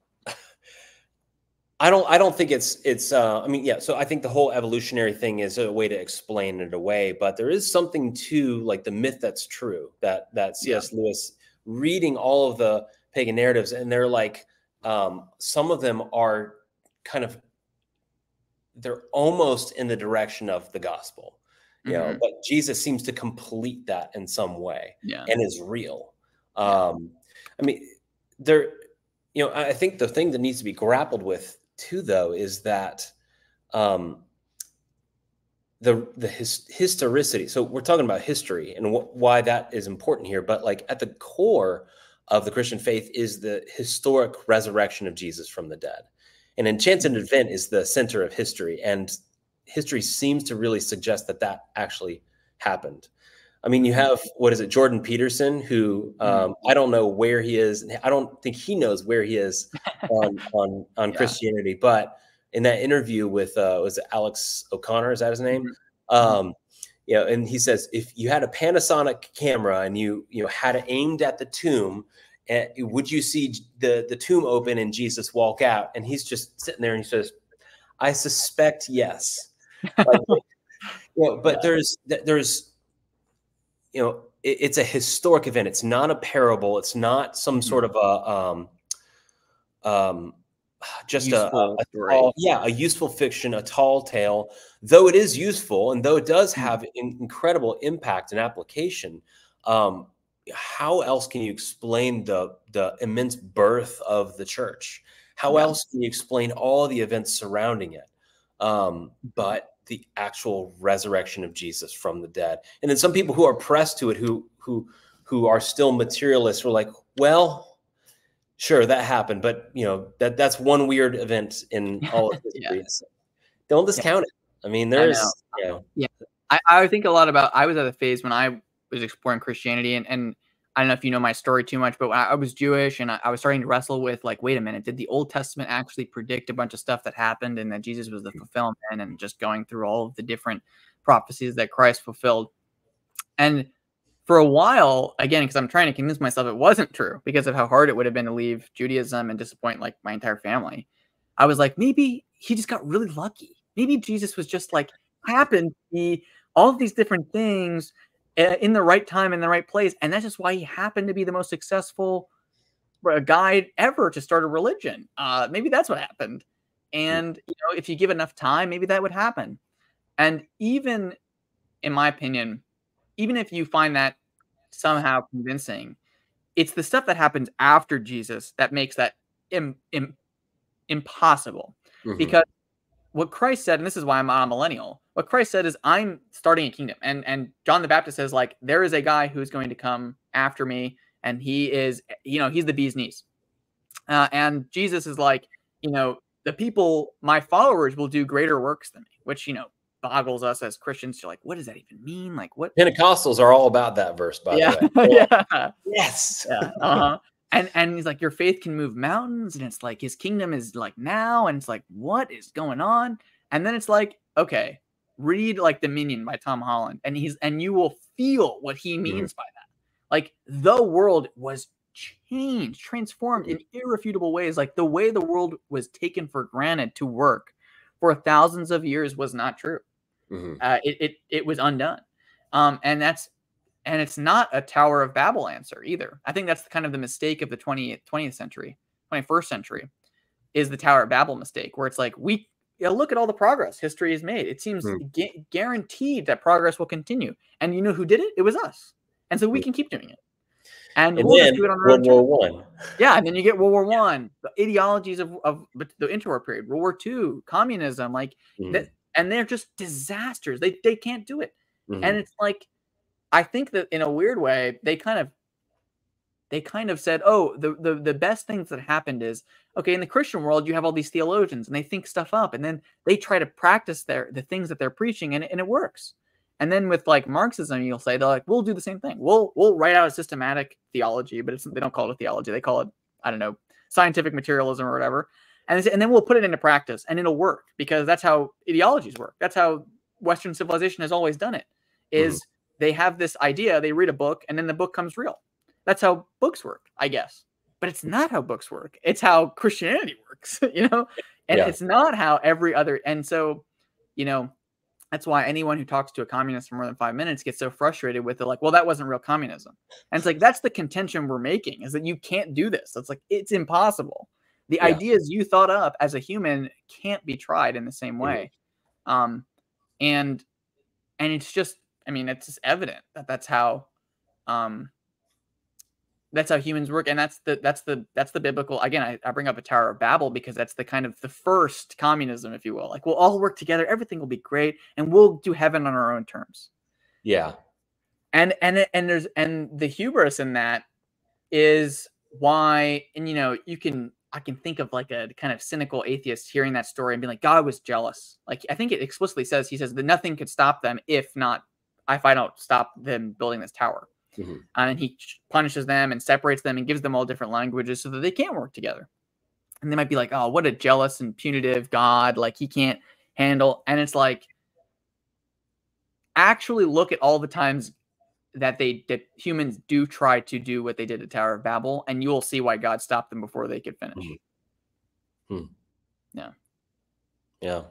I don't, I don't think it's, it's, uh, I mean, yeah. So I think the whole evolutionary thing is a way to explain it away, but there is something to like the myth that's true, that, that C S Yeah. Lewis reading all of the pagan narratives, and they're like, um, some of them are kind of, they're almost in the direction of the gospel, you mm-hmm. know, but Jesus seems to complete that in some way yeah. and is real. Um, I mean, there, you know, I think the thing that needs to be grappled with too, though, is that um, the the his, historicity. So we're talking about history and wh why that is important here. But like at the core of the Christian faith is the historic resurrection of Jesus from the dead. And Enchanted is the center of history, and history seems to really suggest that that actually happened. I mean, you have, what is it, Jordan Peterson, who um, I don't know where he is. I don't think he knows where he is on on, on yeah. Christianity. But in that interview with, uh, was it Alex O'Connor, is that his name? Mm-hmm. um, you know, and he says, if you had a Panasonic camera and you you know had it aimed at the tomb, uh, would you see the the tomb open and Jesus walk out? And he's just sitting there and he says, I suspect yes. Like, you know, but yeah. there's there's you know, it, it's a historic event. It's not a parable. It's not some sort of a, um, um, just a, a, a tall, yeah, a useful fiction, a tall tale, though it is useful. And though it does have in, incredible impact and application, um, how else can you explain the, the immense birth of the church? How yeah. else can you explain all the events surrounding it? Um, but the actual resurrection of Jesus from the dead. And then some people who are pressed to it, who who who are still materialists, were like, well, sure, that happened, but you know, that that's one weird event in all of history. yeah. Don't discount yeah. it. I mean, there's, you know, yeah. I, I think a lot about, I was at a phase when I was exploring Christianity, and, and I don't know if you know my story too much, but when I, I was Jewish and I, I was starting to wrestle with like, wait a minute, did the Old Testament actually predict a bunch of stuff that happened and that Jesus was the fulfillment, and just going through all of the different prophecies that Christ fulfilled. And for a while, again, because I'm trying to convince myself it wasn't true because of how hard it would have been to leave Judaism and disappoint like my entire family, I was like, maybe he just got really lucky. Maybe Jesus was just like, happened to be all of these different things in the right time, in the right place. And that's just why he happened to be the most successful guy ever to start a religion. Uh, maybe that's what happened. And, you know, if you give enough time, maybe that would happen. And even, in my opinion, even if you find that somehow convincing, it's the stuff that happens after Jesus that makes that im im impossible. Mm-hmm. Because what Christ said, and this is why I'm not a millennial, what Christ said is, I'm starting a kingdom. And, and John the Baptist says, like, there is a guy who's going to come after me, and he is, you know, he's the bee's knees. Uh, and Jesus is like, you know, the people, my followers, will do greater works than me, which, you know, boggles us as Christians. You're like, what does that even mean? Like, what? Pentecostals are all about that verse, by yeah. the way. yeah. Yes. Yeah. Uh-huh. And and he's like, your faith can move mountains, and it's like his kingdom is like now, and it's like, what is going on? And then it's like, okay, read like Dominion by Tom Holland, and he's and you will feel what he means mm-hmm. by that. Like, the world was changed, transformed in irrefutable ways. Like, the way the world was taken for granted to work for thousands of years was not true. Mm-hmm. Uh, it, it it was undone, um, and that's. And it's not a Tower of Babel answer either. I think that's kind of the mistake of the twentieth, twentieth century. twenty-first century is the Tower of Babel mistake, where it's like, we you know, look at all the progress history has made. It seems Mm. gu guaranteed that progress will continue. And you know who did it? It was us. And so we Mm. can keep doing it. And, And we'll just then do it on our World own War terms. One. Yeah, and then you get World War Yeah. One, the ideologies of, of the interwar period, World War Two, communism, like Mhm. that, and they're just disasters. They they can't do it. Mhm. And it's like, I think that in a weird way, they kind of they kind of said, oh, the, the the best things that happened is, okay, in the Christian world, you have all these theologians and they think stuff up, and then they try to practice their the things that they're preaching, and, and it works. And then with like Marxism, you'll say they're like, we'll do the same thing. We'll we'll write out a systematic theology, but it's, they don't call it a theology. They call it, I don't know, scientific materialism or whatever. And, and then we'll put it into practice, and it'll work, because that's how ideologies work. That's how Western civilization has always done it. Is Mhm. they have this idea, they read a book, and then the book comes real. That's how books work, I guess. But it's not how books work. It's how Christianity works, you know? And Yeah. it's not how every other, and so, you know, that's why anyone who talks to a communist for more than five minutes gets so frustrated with it, like, well, that wasn't real communism. And it's like, that's the contention we're making, is that you can't do this. It's like, it's impossible. The Yeah. ideas you thought up as a human can't be tried in the same Mhm. way. Um, and, and it's just, I mean, it's just evident that that's how, um, that's how humans work. And that's the, that's the, that's the biblical, again, I, I bring up a Tower of Babel because that's the kind of the first communism, if you will. Like, we'll all work together. Everything will be great. And we'll do heaven on our own terms. Yeah. And, and, and there's, and the hubris in that is why, and, you know, you can, I can think of like a kind of cynical atheist hearing that story and being like, God was jealous. Like, I think it explicitly says, he says that nothing could stop them if not, if I don't stop them building this tower. Mm-hmm. And he punishes them and separates them and gives them all different languages so that they can't work together. And they might be like, oh, what a jealous and punitive God. Like, he can't handle. And it's like, actually look at all the times that they that humans do try to do what they did at Tower of Babel, and you will see why God stopped them before they could finish. Mm-hmm. Hmm. Yeah. Yeah.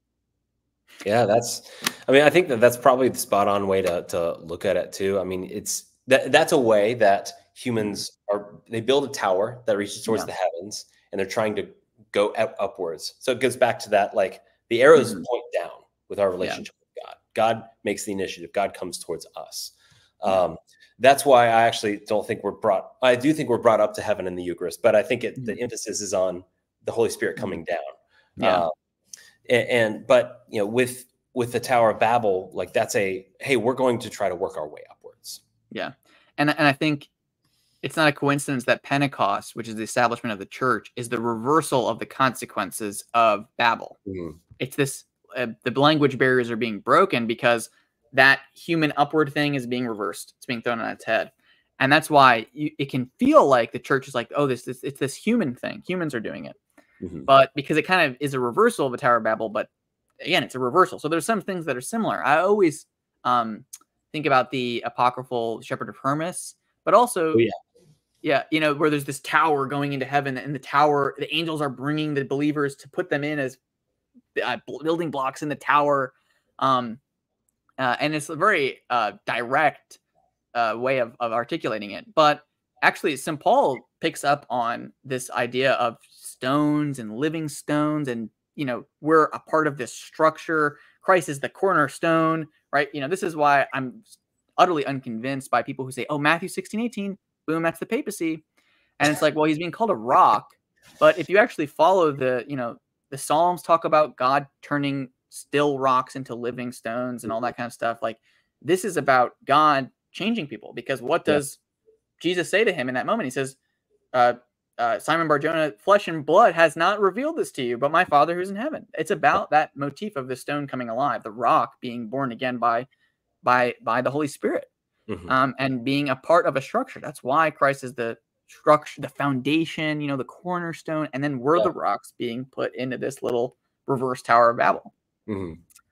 Yeah, that's, I mean, I think that that's probably the spot on way to, to look at it too. I mean, it's, that that's a way that humans are, they build a tower that reaches towards Yeah. the heavens, and they're trying to go up, upwards. So it goes back to that, like the arrows Mhm. point down with our relationship with God. God makes the initiative. God comes towards us. Um, that's why I actually don't think we're brought, I do think we're brought up to heaven in the Eucharist, but I think it, the Mhm. emphasis is on the Holy Spirit coming down. Yeah. Uh, and, and, but, you know, with, with the Tower of Babel, like that's a, hey, we're going to try to work our way upwards. Yeah. And, and I think it's not a coincidence that Pentecost, which is the establishment of the church, is the reversal of the consequences of Babel. Mm-hmm. It's this, uh, the language barriers are being broken because that human upward thing is being reversed. It's being thrown on its head. And that's why you, it can feel like the church is like, oh, this, this it's this human thing. Humans are doing it. Mm-hmm. But because it kind of is a reversal of the Tower of Babel, but again, it's a reversal. So there's some things that are similar. I always um, think about the apocryphal Shepherd of Hermas, but also, Oh, yeah. yeah, you know, where there's this tower going into heaven, and the tower, the angels are bringing the believers to put them in as uh, building blocks in the tower. Um, uh, and it's a very uh, direct uh, way of, of articulating it. But actually, Saint Paul picks up on this idea of stones and living stones, and, you know, we're a part of this structure. Christ is the cornerstone, right? You know, this is why I'm utterly unconvinced by people who say, oh, Matthew sixteen, eighteen, boom, that's the papacy. And it's like, well, he's being called a rock. But if you actually follow the, you know, the Psalms talk about God turning still rocks into living stones and all that kind of stuff. Like, this is about God changing people, because what does yeah. Jesus say to him in that moment? He says, uh, uh, Simon Bar-Jonah, flesh and blood has not revealed this to you, but my Father who's in heaven. It's about that motif of the stone coming alive, the rock being born again by, by, by the Holy Spirit, mm-hmm. um, and being a part of a structure. That's why Christ is the structure, the foundation, you know, the cornerstone, and then we're yeah. the rocks being put into this little reverse Tower of Babel. Mm-hmm.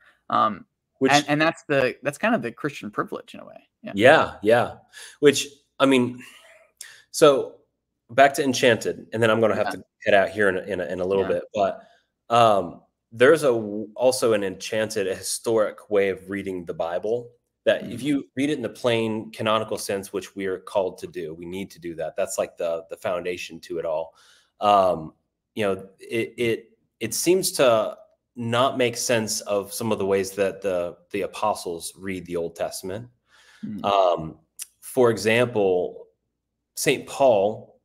Um, Which, and, and that's the, that's kind of the Christian privilege in a way. Yeah. Yeah. Yeah. Which, I mean, so back to Enchanted, and then I'm going to have yeah. to head out here in a, in a, in a little yeah. bit, but, um, there's a, also an Enchanted, a historic way of reading the Bible that mm-hmm. if you read it in the plain canonical sense, which we are called to do, we need to do that. That's like the, the foundation to it all. um, you know, it, it, it seems to not make sense of some of the ways that the, the apostles read the Old Testament. Mm. Um, for example, Saint Paul,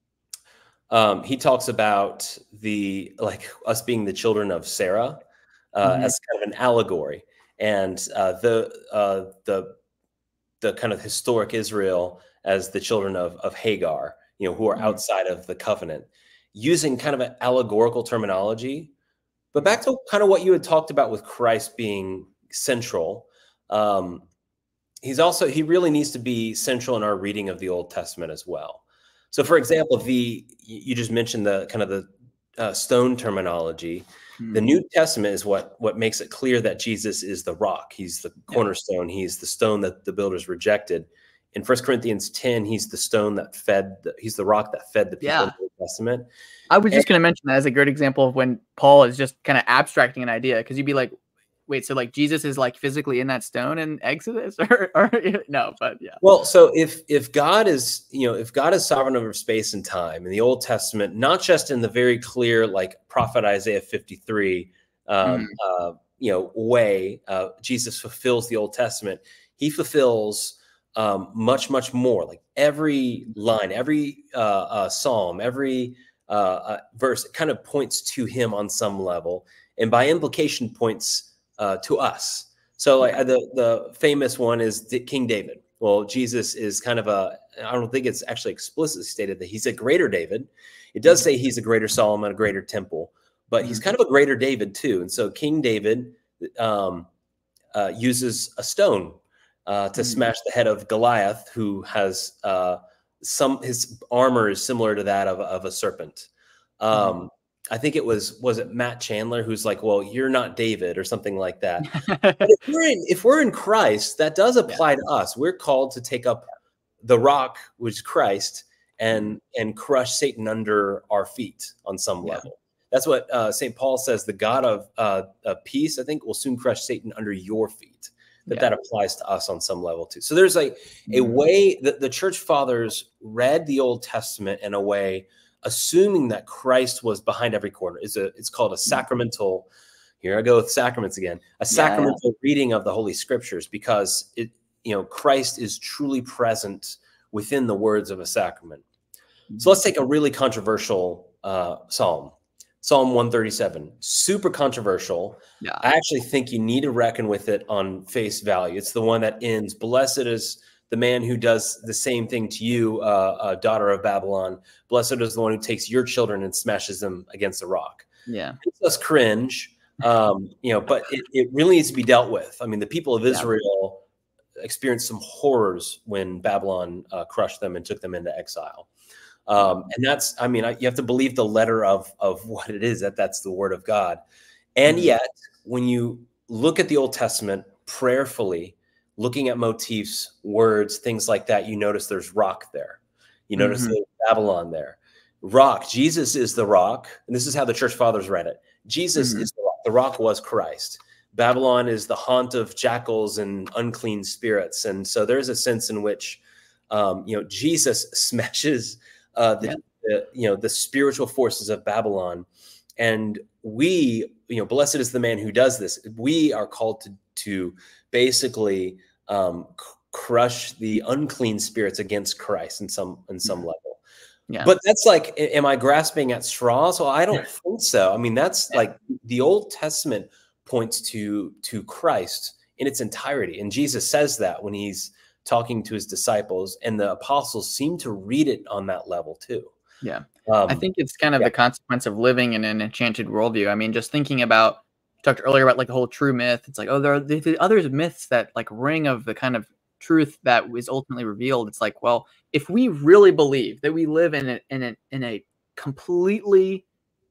um, he talks about the, like us being the children of Sarah, uh, Mm-hmm. as kind of an allegory. And uh, the, uh, the, the kind of historic Israel as the children of, of Hagar, you know, who are Mm-hmm. outside of the covenant, using kind of an allegorical terminology. But Mm-hmm. back to kind of what you had talked about with Christ being central, um, he's also, he really needs to be central in our reading of the Old Testament as well. So, for example, the you just mentioned the kind of the uh, stone terminology. The Mm-hmm. New Testament is what what makes it clear that Jesus is the rock. He's the Yeah. cornerstone. He's the stone that the builders rejected. In First Corinthians ten, he's the stone that fed. The, he's the rock that fed the people in Yeah. the Old Testament. I was And, just going to mention that as a great example of when Paul is just kind of abstracting an idea, because you'd be like, wait, so like Jesus is like physically in that stone in Exodus, or, or no? But yeah. well, so if if God is, you know, if God is sovereign over space and time in the Old Testament, not just in the very clear, like prophet Isaiah fifty-three, um, Mm-hmm. uh, you know, way uh, Jesus fulfills the Old Testament. He fulfills um, much, much more. Like every line, every uh, uh, psalm, every uh, uh, verse, it kind of points to him on some level, and by implication, points uh, to us. So like Yeah. the the famous one is King David. Well, Jesus is kind of a, I don't think it's actually explicitly stated that he's a greater David. It does say he's a greater Solomon, a greater temple, but he's Mm-hmm. kind of a greater David too. And so King David um, uh, uses a stone uh, to Mm-hmm. smash the head of Goliath, who has uh, some, his armor is similar to that of, of a serpent. Um, I think it was, was it Matt Chandler who's like, well, you're not David or something like that. But if we're in, if we're in Christ, that does Yeah. apply to us. We're called to take up the rock, which is Christ, Mm-hmm. and and crush Satan under our feet on some Yeah. level. That's what uh, Saint Paul says. The God of, uh, of peace, I think, will soon crush Satan under your feet. That Yeah. that applies to us on some level too. So there's like a Mm-hmm. way that the church fathers read the Old Testament in a way, assuming that Christ was behind every corner. It's a it's called a sacramental. Here I go with sacraments again. A Yeah. Yeah. sacramental reading of the Holy Scriptures, because it, you know, Christ is truly present within the words of a sacrament. So Mm-hmm. let's take a really controversial uh, psalm, Psalm one thirty-seven. Super controversial. Yeah. I actually think you need to reckon with it on face value. It's the one that ends, "Blessed is the man who does the same thing to you, uh, uh, daughter of Babylon. Blessed is the one who takes your children and smashes them against the rock." Yeah. Makes us cringe. Um, you know, but it, it really needs to be dealt with. I mean, the people of Yeah. Israel experienced some horrors when Babylon uh, crushed them and took them into exile. Um, and that's, I mean, I, you have to believe the letter of, of what it is, that that's the word of God. And Mm-hmm. yet, when you look at the Old Testament prayerfully, looking at motifs, words, things like that, you notice there's rock there. You notice Mm-hmm. there's Babylon there. Rock, Jesus is the rock. And this is how the church fathers read it. Jesus Mm-hmm. is the rock. The rock was Christ. Babylon is the haunt of jackals and unclean spirits. And so there's a sense in which, um, you know, Jesus smashes uh, the, Yeah. the, you know, the spiritual forces of Babylon. And we, you know, blessed is the man who does this. We are called to, to basically um, crush the unclean spirits against Christ in some, in some Mm-hmm. level. Yeah. But that's like, am I grasping at straws? Well, I don't think so. I mean, that's Yeah. like the Old Testament points to, to Christ in its entirety. And Jesus says that when he's talking to his disciples, and the apostles seem to read it on that level too. Yeah. I Um, think it's kind of yeah. the consequence of living in an enchanted worldview. I mean, just thinking about, talked earlier about like the whole true myth. It's like, oh, there are the, the other myths that like ring of the kind of truth that is ultimately revealed. It's like, well, if we really believe that we live in a, in a, in a completely,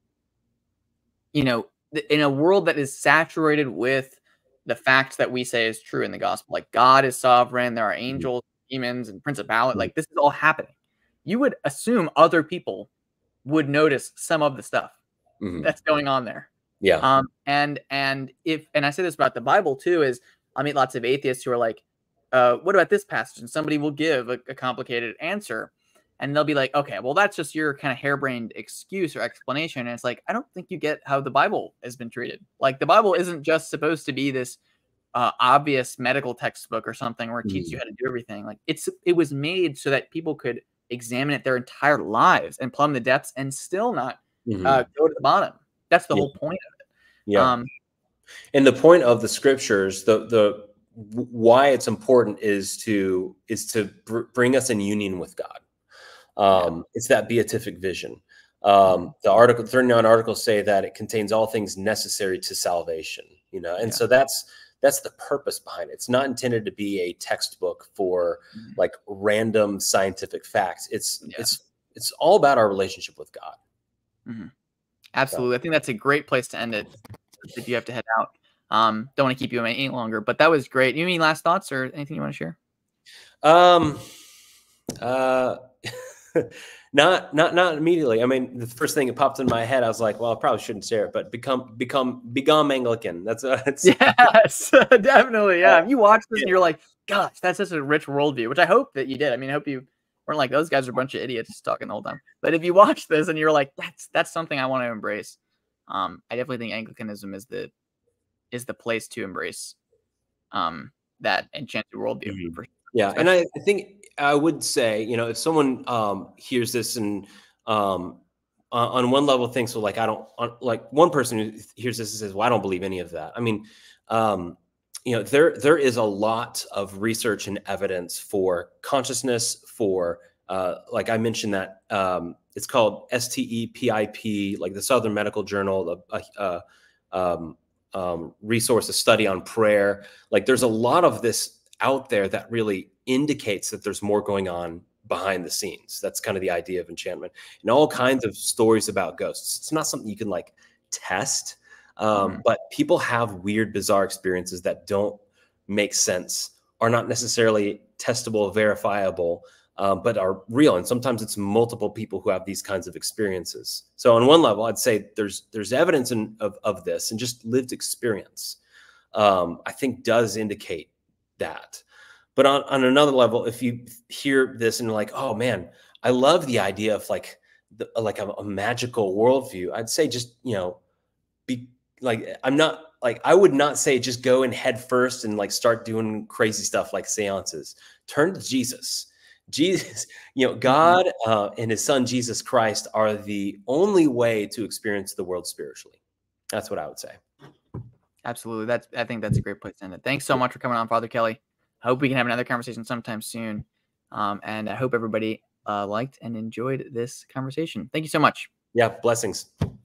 you know, in a world that is saturated with the facts that we say is true in the gospel, like God is sovereign, there are Mhm. angels, demons, and principalities, Mhm. like this is all happening. You would assume other people would notice some of the stuff Mhm. that's going on there. Yeah. Um, and and if and I say this about the Bible too, is I meet lots of atheists who are like, uh, what about this passage? And somebody will give a, a complicated answer. And they'll be like, okay, well, that's just your kind of harebrained excuse or explanation. And it's like, I don't think you get how the Bible has been treated. Like, the Bible isn't just supposed to be this uh, obvious medical textbook or something where it teaches you how to do everything. Like, it's it was made so that people could examine it their entire lives and plumb the depths and still not Mm-hmm. uh, go to the bottom. That's the Yeah. whole point of it. Yeah. Um, and the point of the scriptures, the the why it's important is to is to br bring us in union with God. Um, yeah. It's that beatific vision. Um, the article, thirty-nine articles say that it contains all things necessary to salvation, you know, and yeah. so that's, that's the purpose behind it. It's not intended to be a textbook for mm-hmm. like random scientific facts. It's, yeah. it's, it's all about our relationship with God. Mm-hmm. Absolutely. So. I think that's a great place to end it if you have to head out. Um, don't want to keep you any longer, but that was great. You mean last thoughts or anything you want to share? Um, uh, not, not, not immediately. I mean, the first thing that popped in my head, I was like, well, I probably shouldn't share it, but become, become, become Anglican. That's, uh, that's yes, definitely. Yeah. If you watch this yeah. and you're like, gosh, that's such a rich worldview, which I hope that you did. I mean, I hope you weren't like, those guys are a bunch of idiots talking the whole time. But if you watch this and you're like, that's, that's something I want to embrace. Um, I definitely think Anglicanism is the, is the place to embrace, um, that enchanted worldview. Mm-hmm. for, yeah. And I, I think, I would say, you know, if someone um, hears this and um, uh, on one level thinks, well, like, I don't on, like one person who hears this and says, well, I don't believe any of that. I mean, um, you know, there there is a lot of research and evidence for consciousness, for uh, like I mentioned that um, it's called S T E P I P, like the Southern Medical Journal, uh, uh, um, um, resource, a study on prayer. Like there's a lot of this out there that really indicates that there's more going on behind the scenes. That's kind of the idea of enchantment, and all kinds of stories about ghosts. It's not something you can like test, um, mm-hmm. but people have weird, bizarre experiences that don't make sense, are not necessarily testable, verifiable, um, but are real. And sometimes it's multiple people who have these kinds of experiences. So on one level, I'd say there's there's evidence in, of, of this, and just lived experience, um, I think does indicate that. But on, on another level, if you hear this and you're like, oh man, I love the idea of like, the, like a, a magical worldview, I'd say just, you know, be like, I'm not like, I would not say just go in head first and like start doing crazy stuff like seances. Turn to Jesus. Jesus, you know, God uh, and his son, Jesus Christ, are the only way to experience the world spiritually. That's what I would say. Absolutely. That's, I think that's a great place to end it. Thanks so much for coming on, Father Kelly. I hope we can have another conversation sometime soon. Um, and I hope everybody uh, liked and enjoyed this conversation. Thank you so much. Yeah, blessings.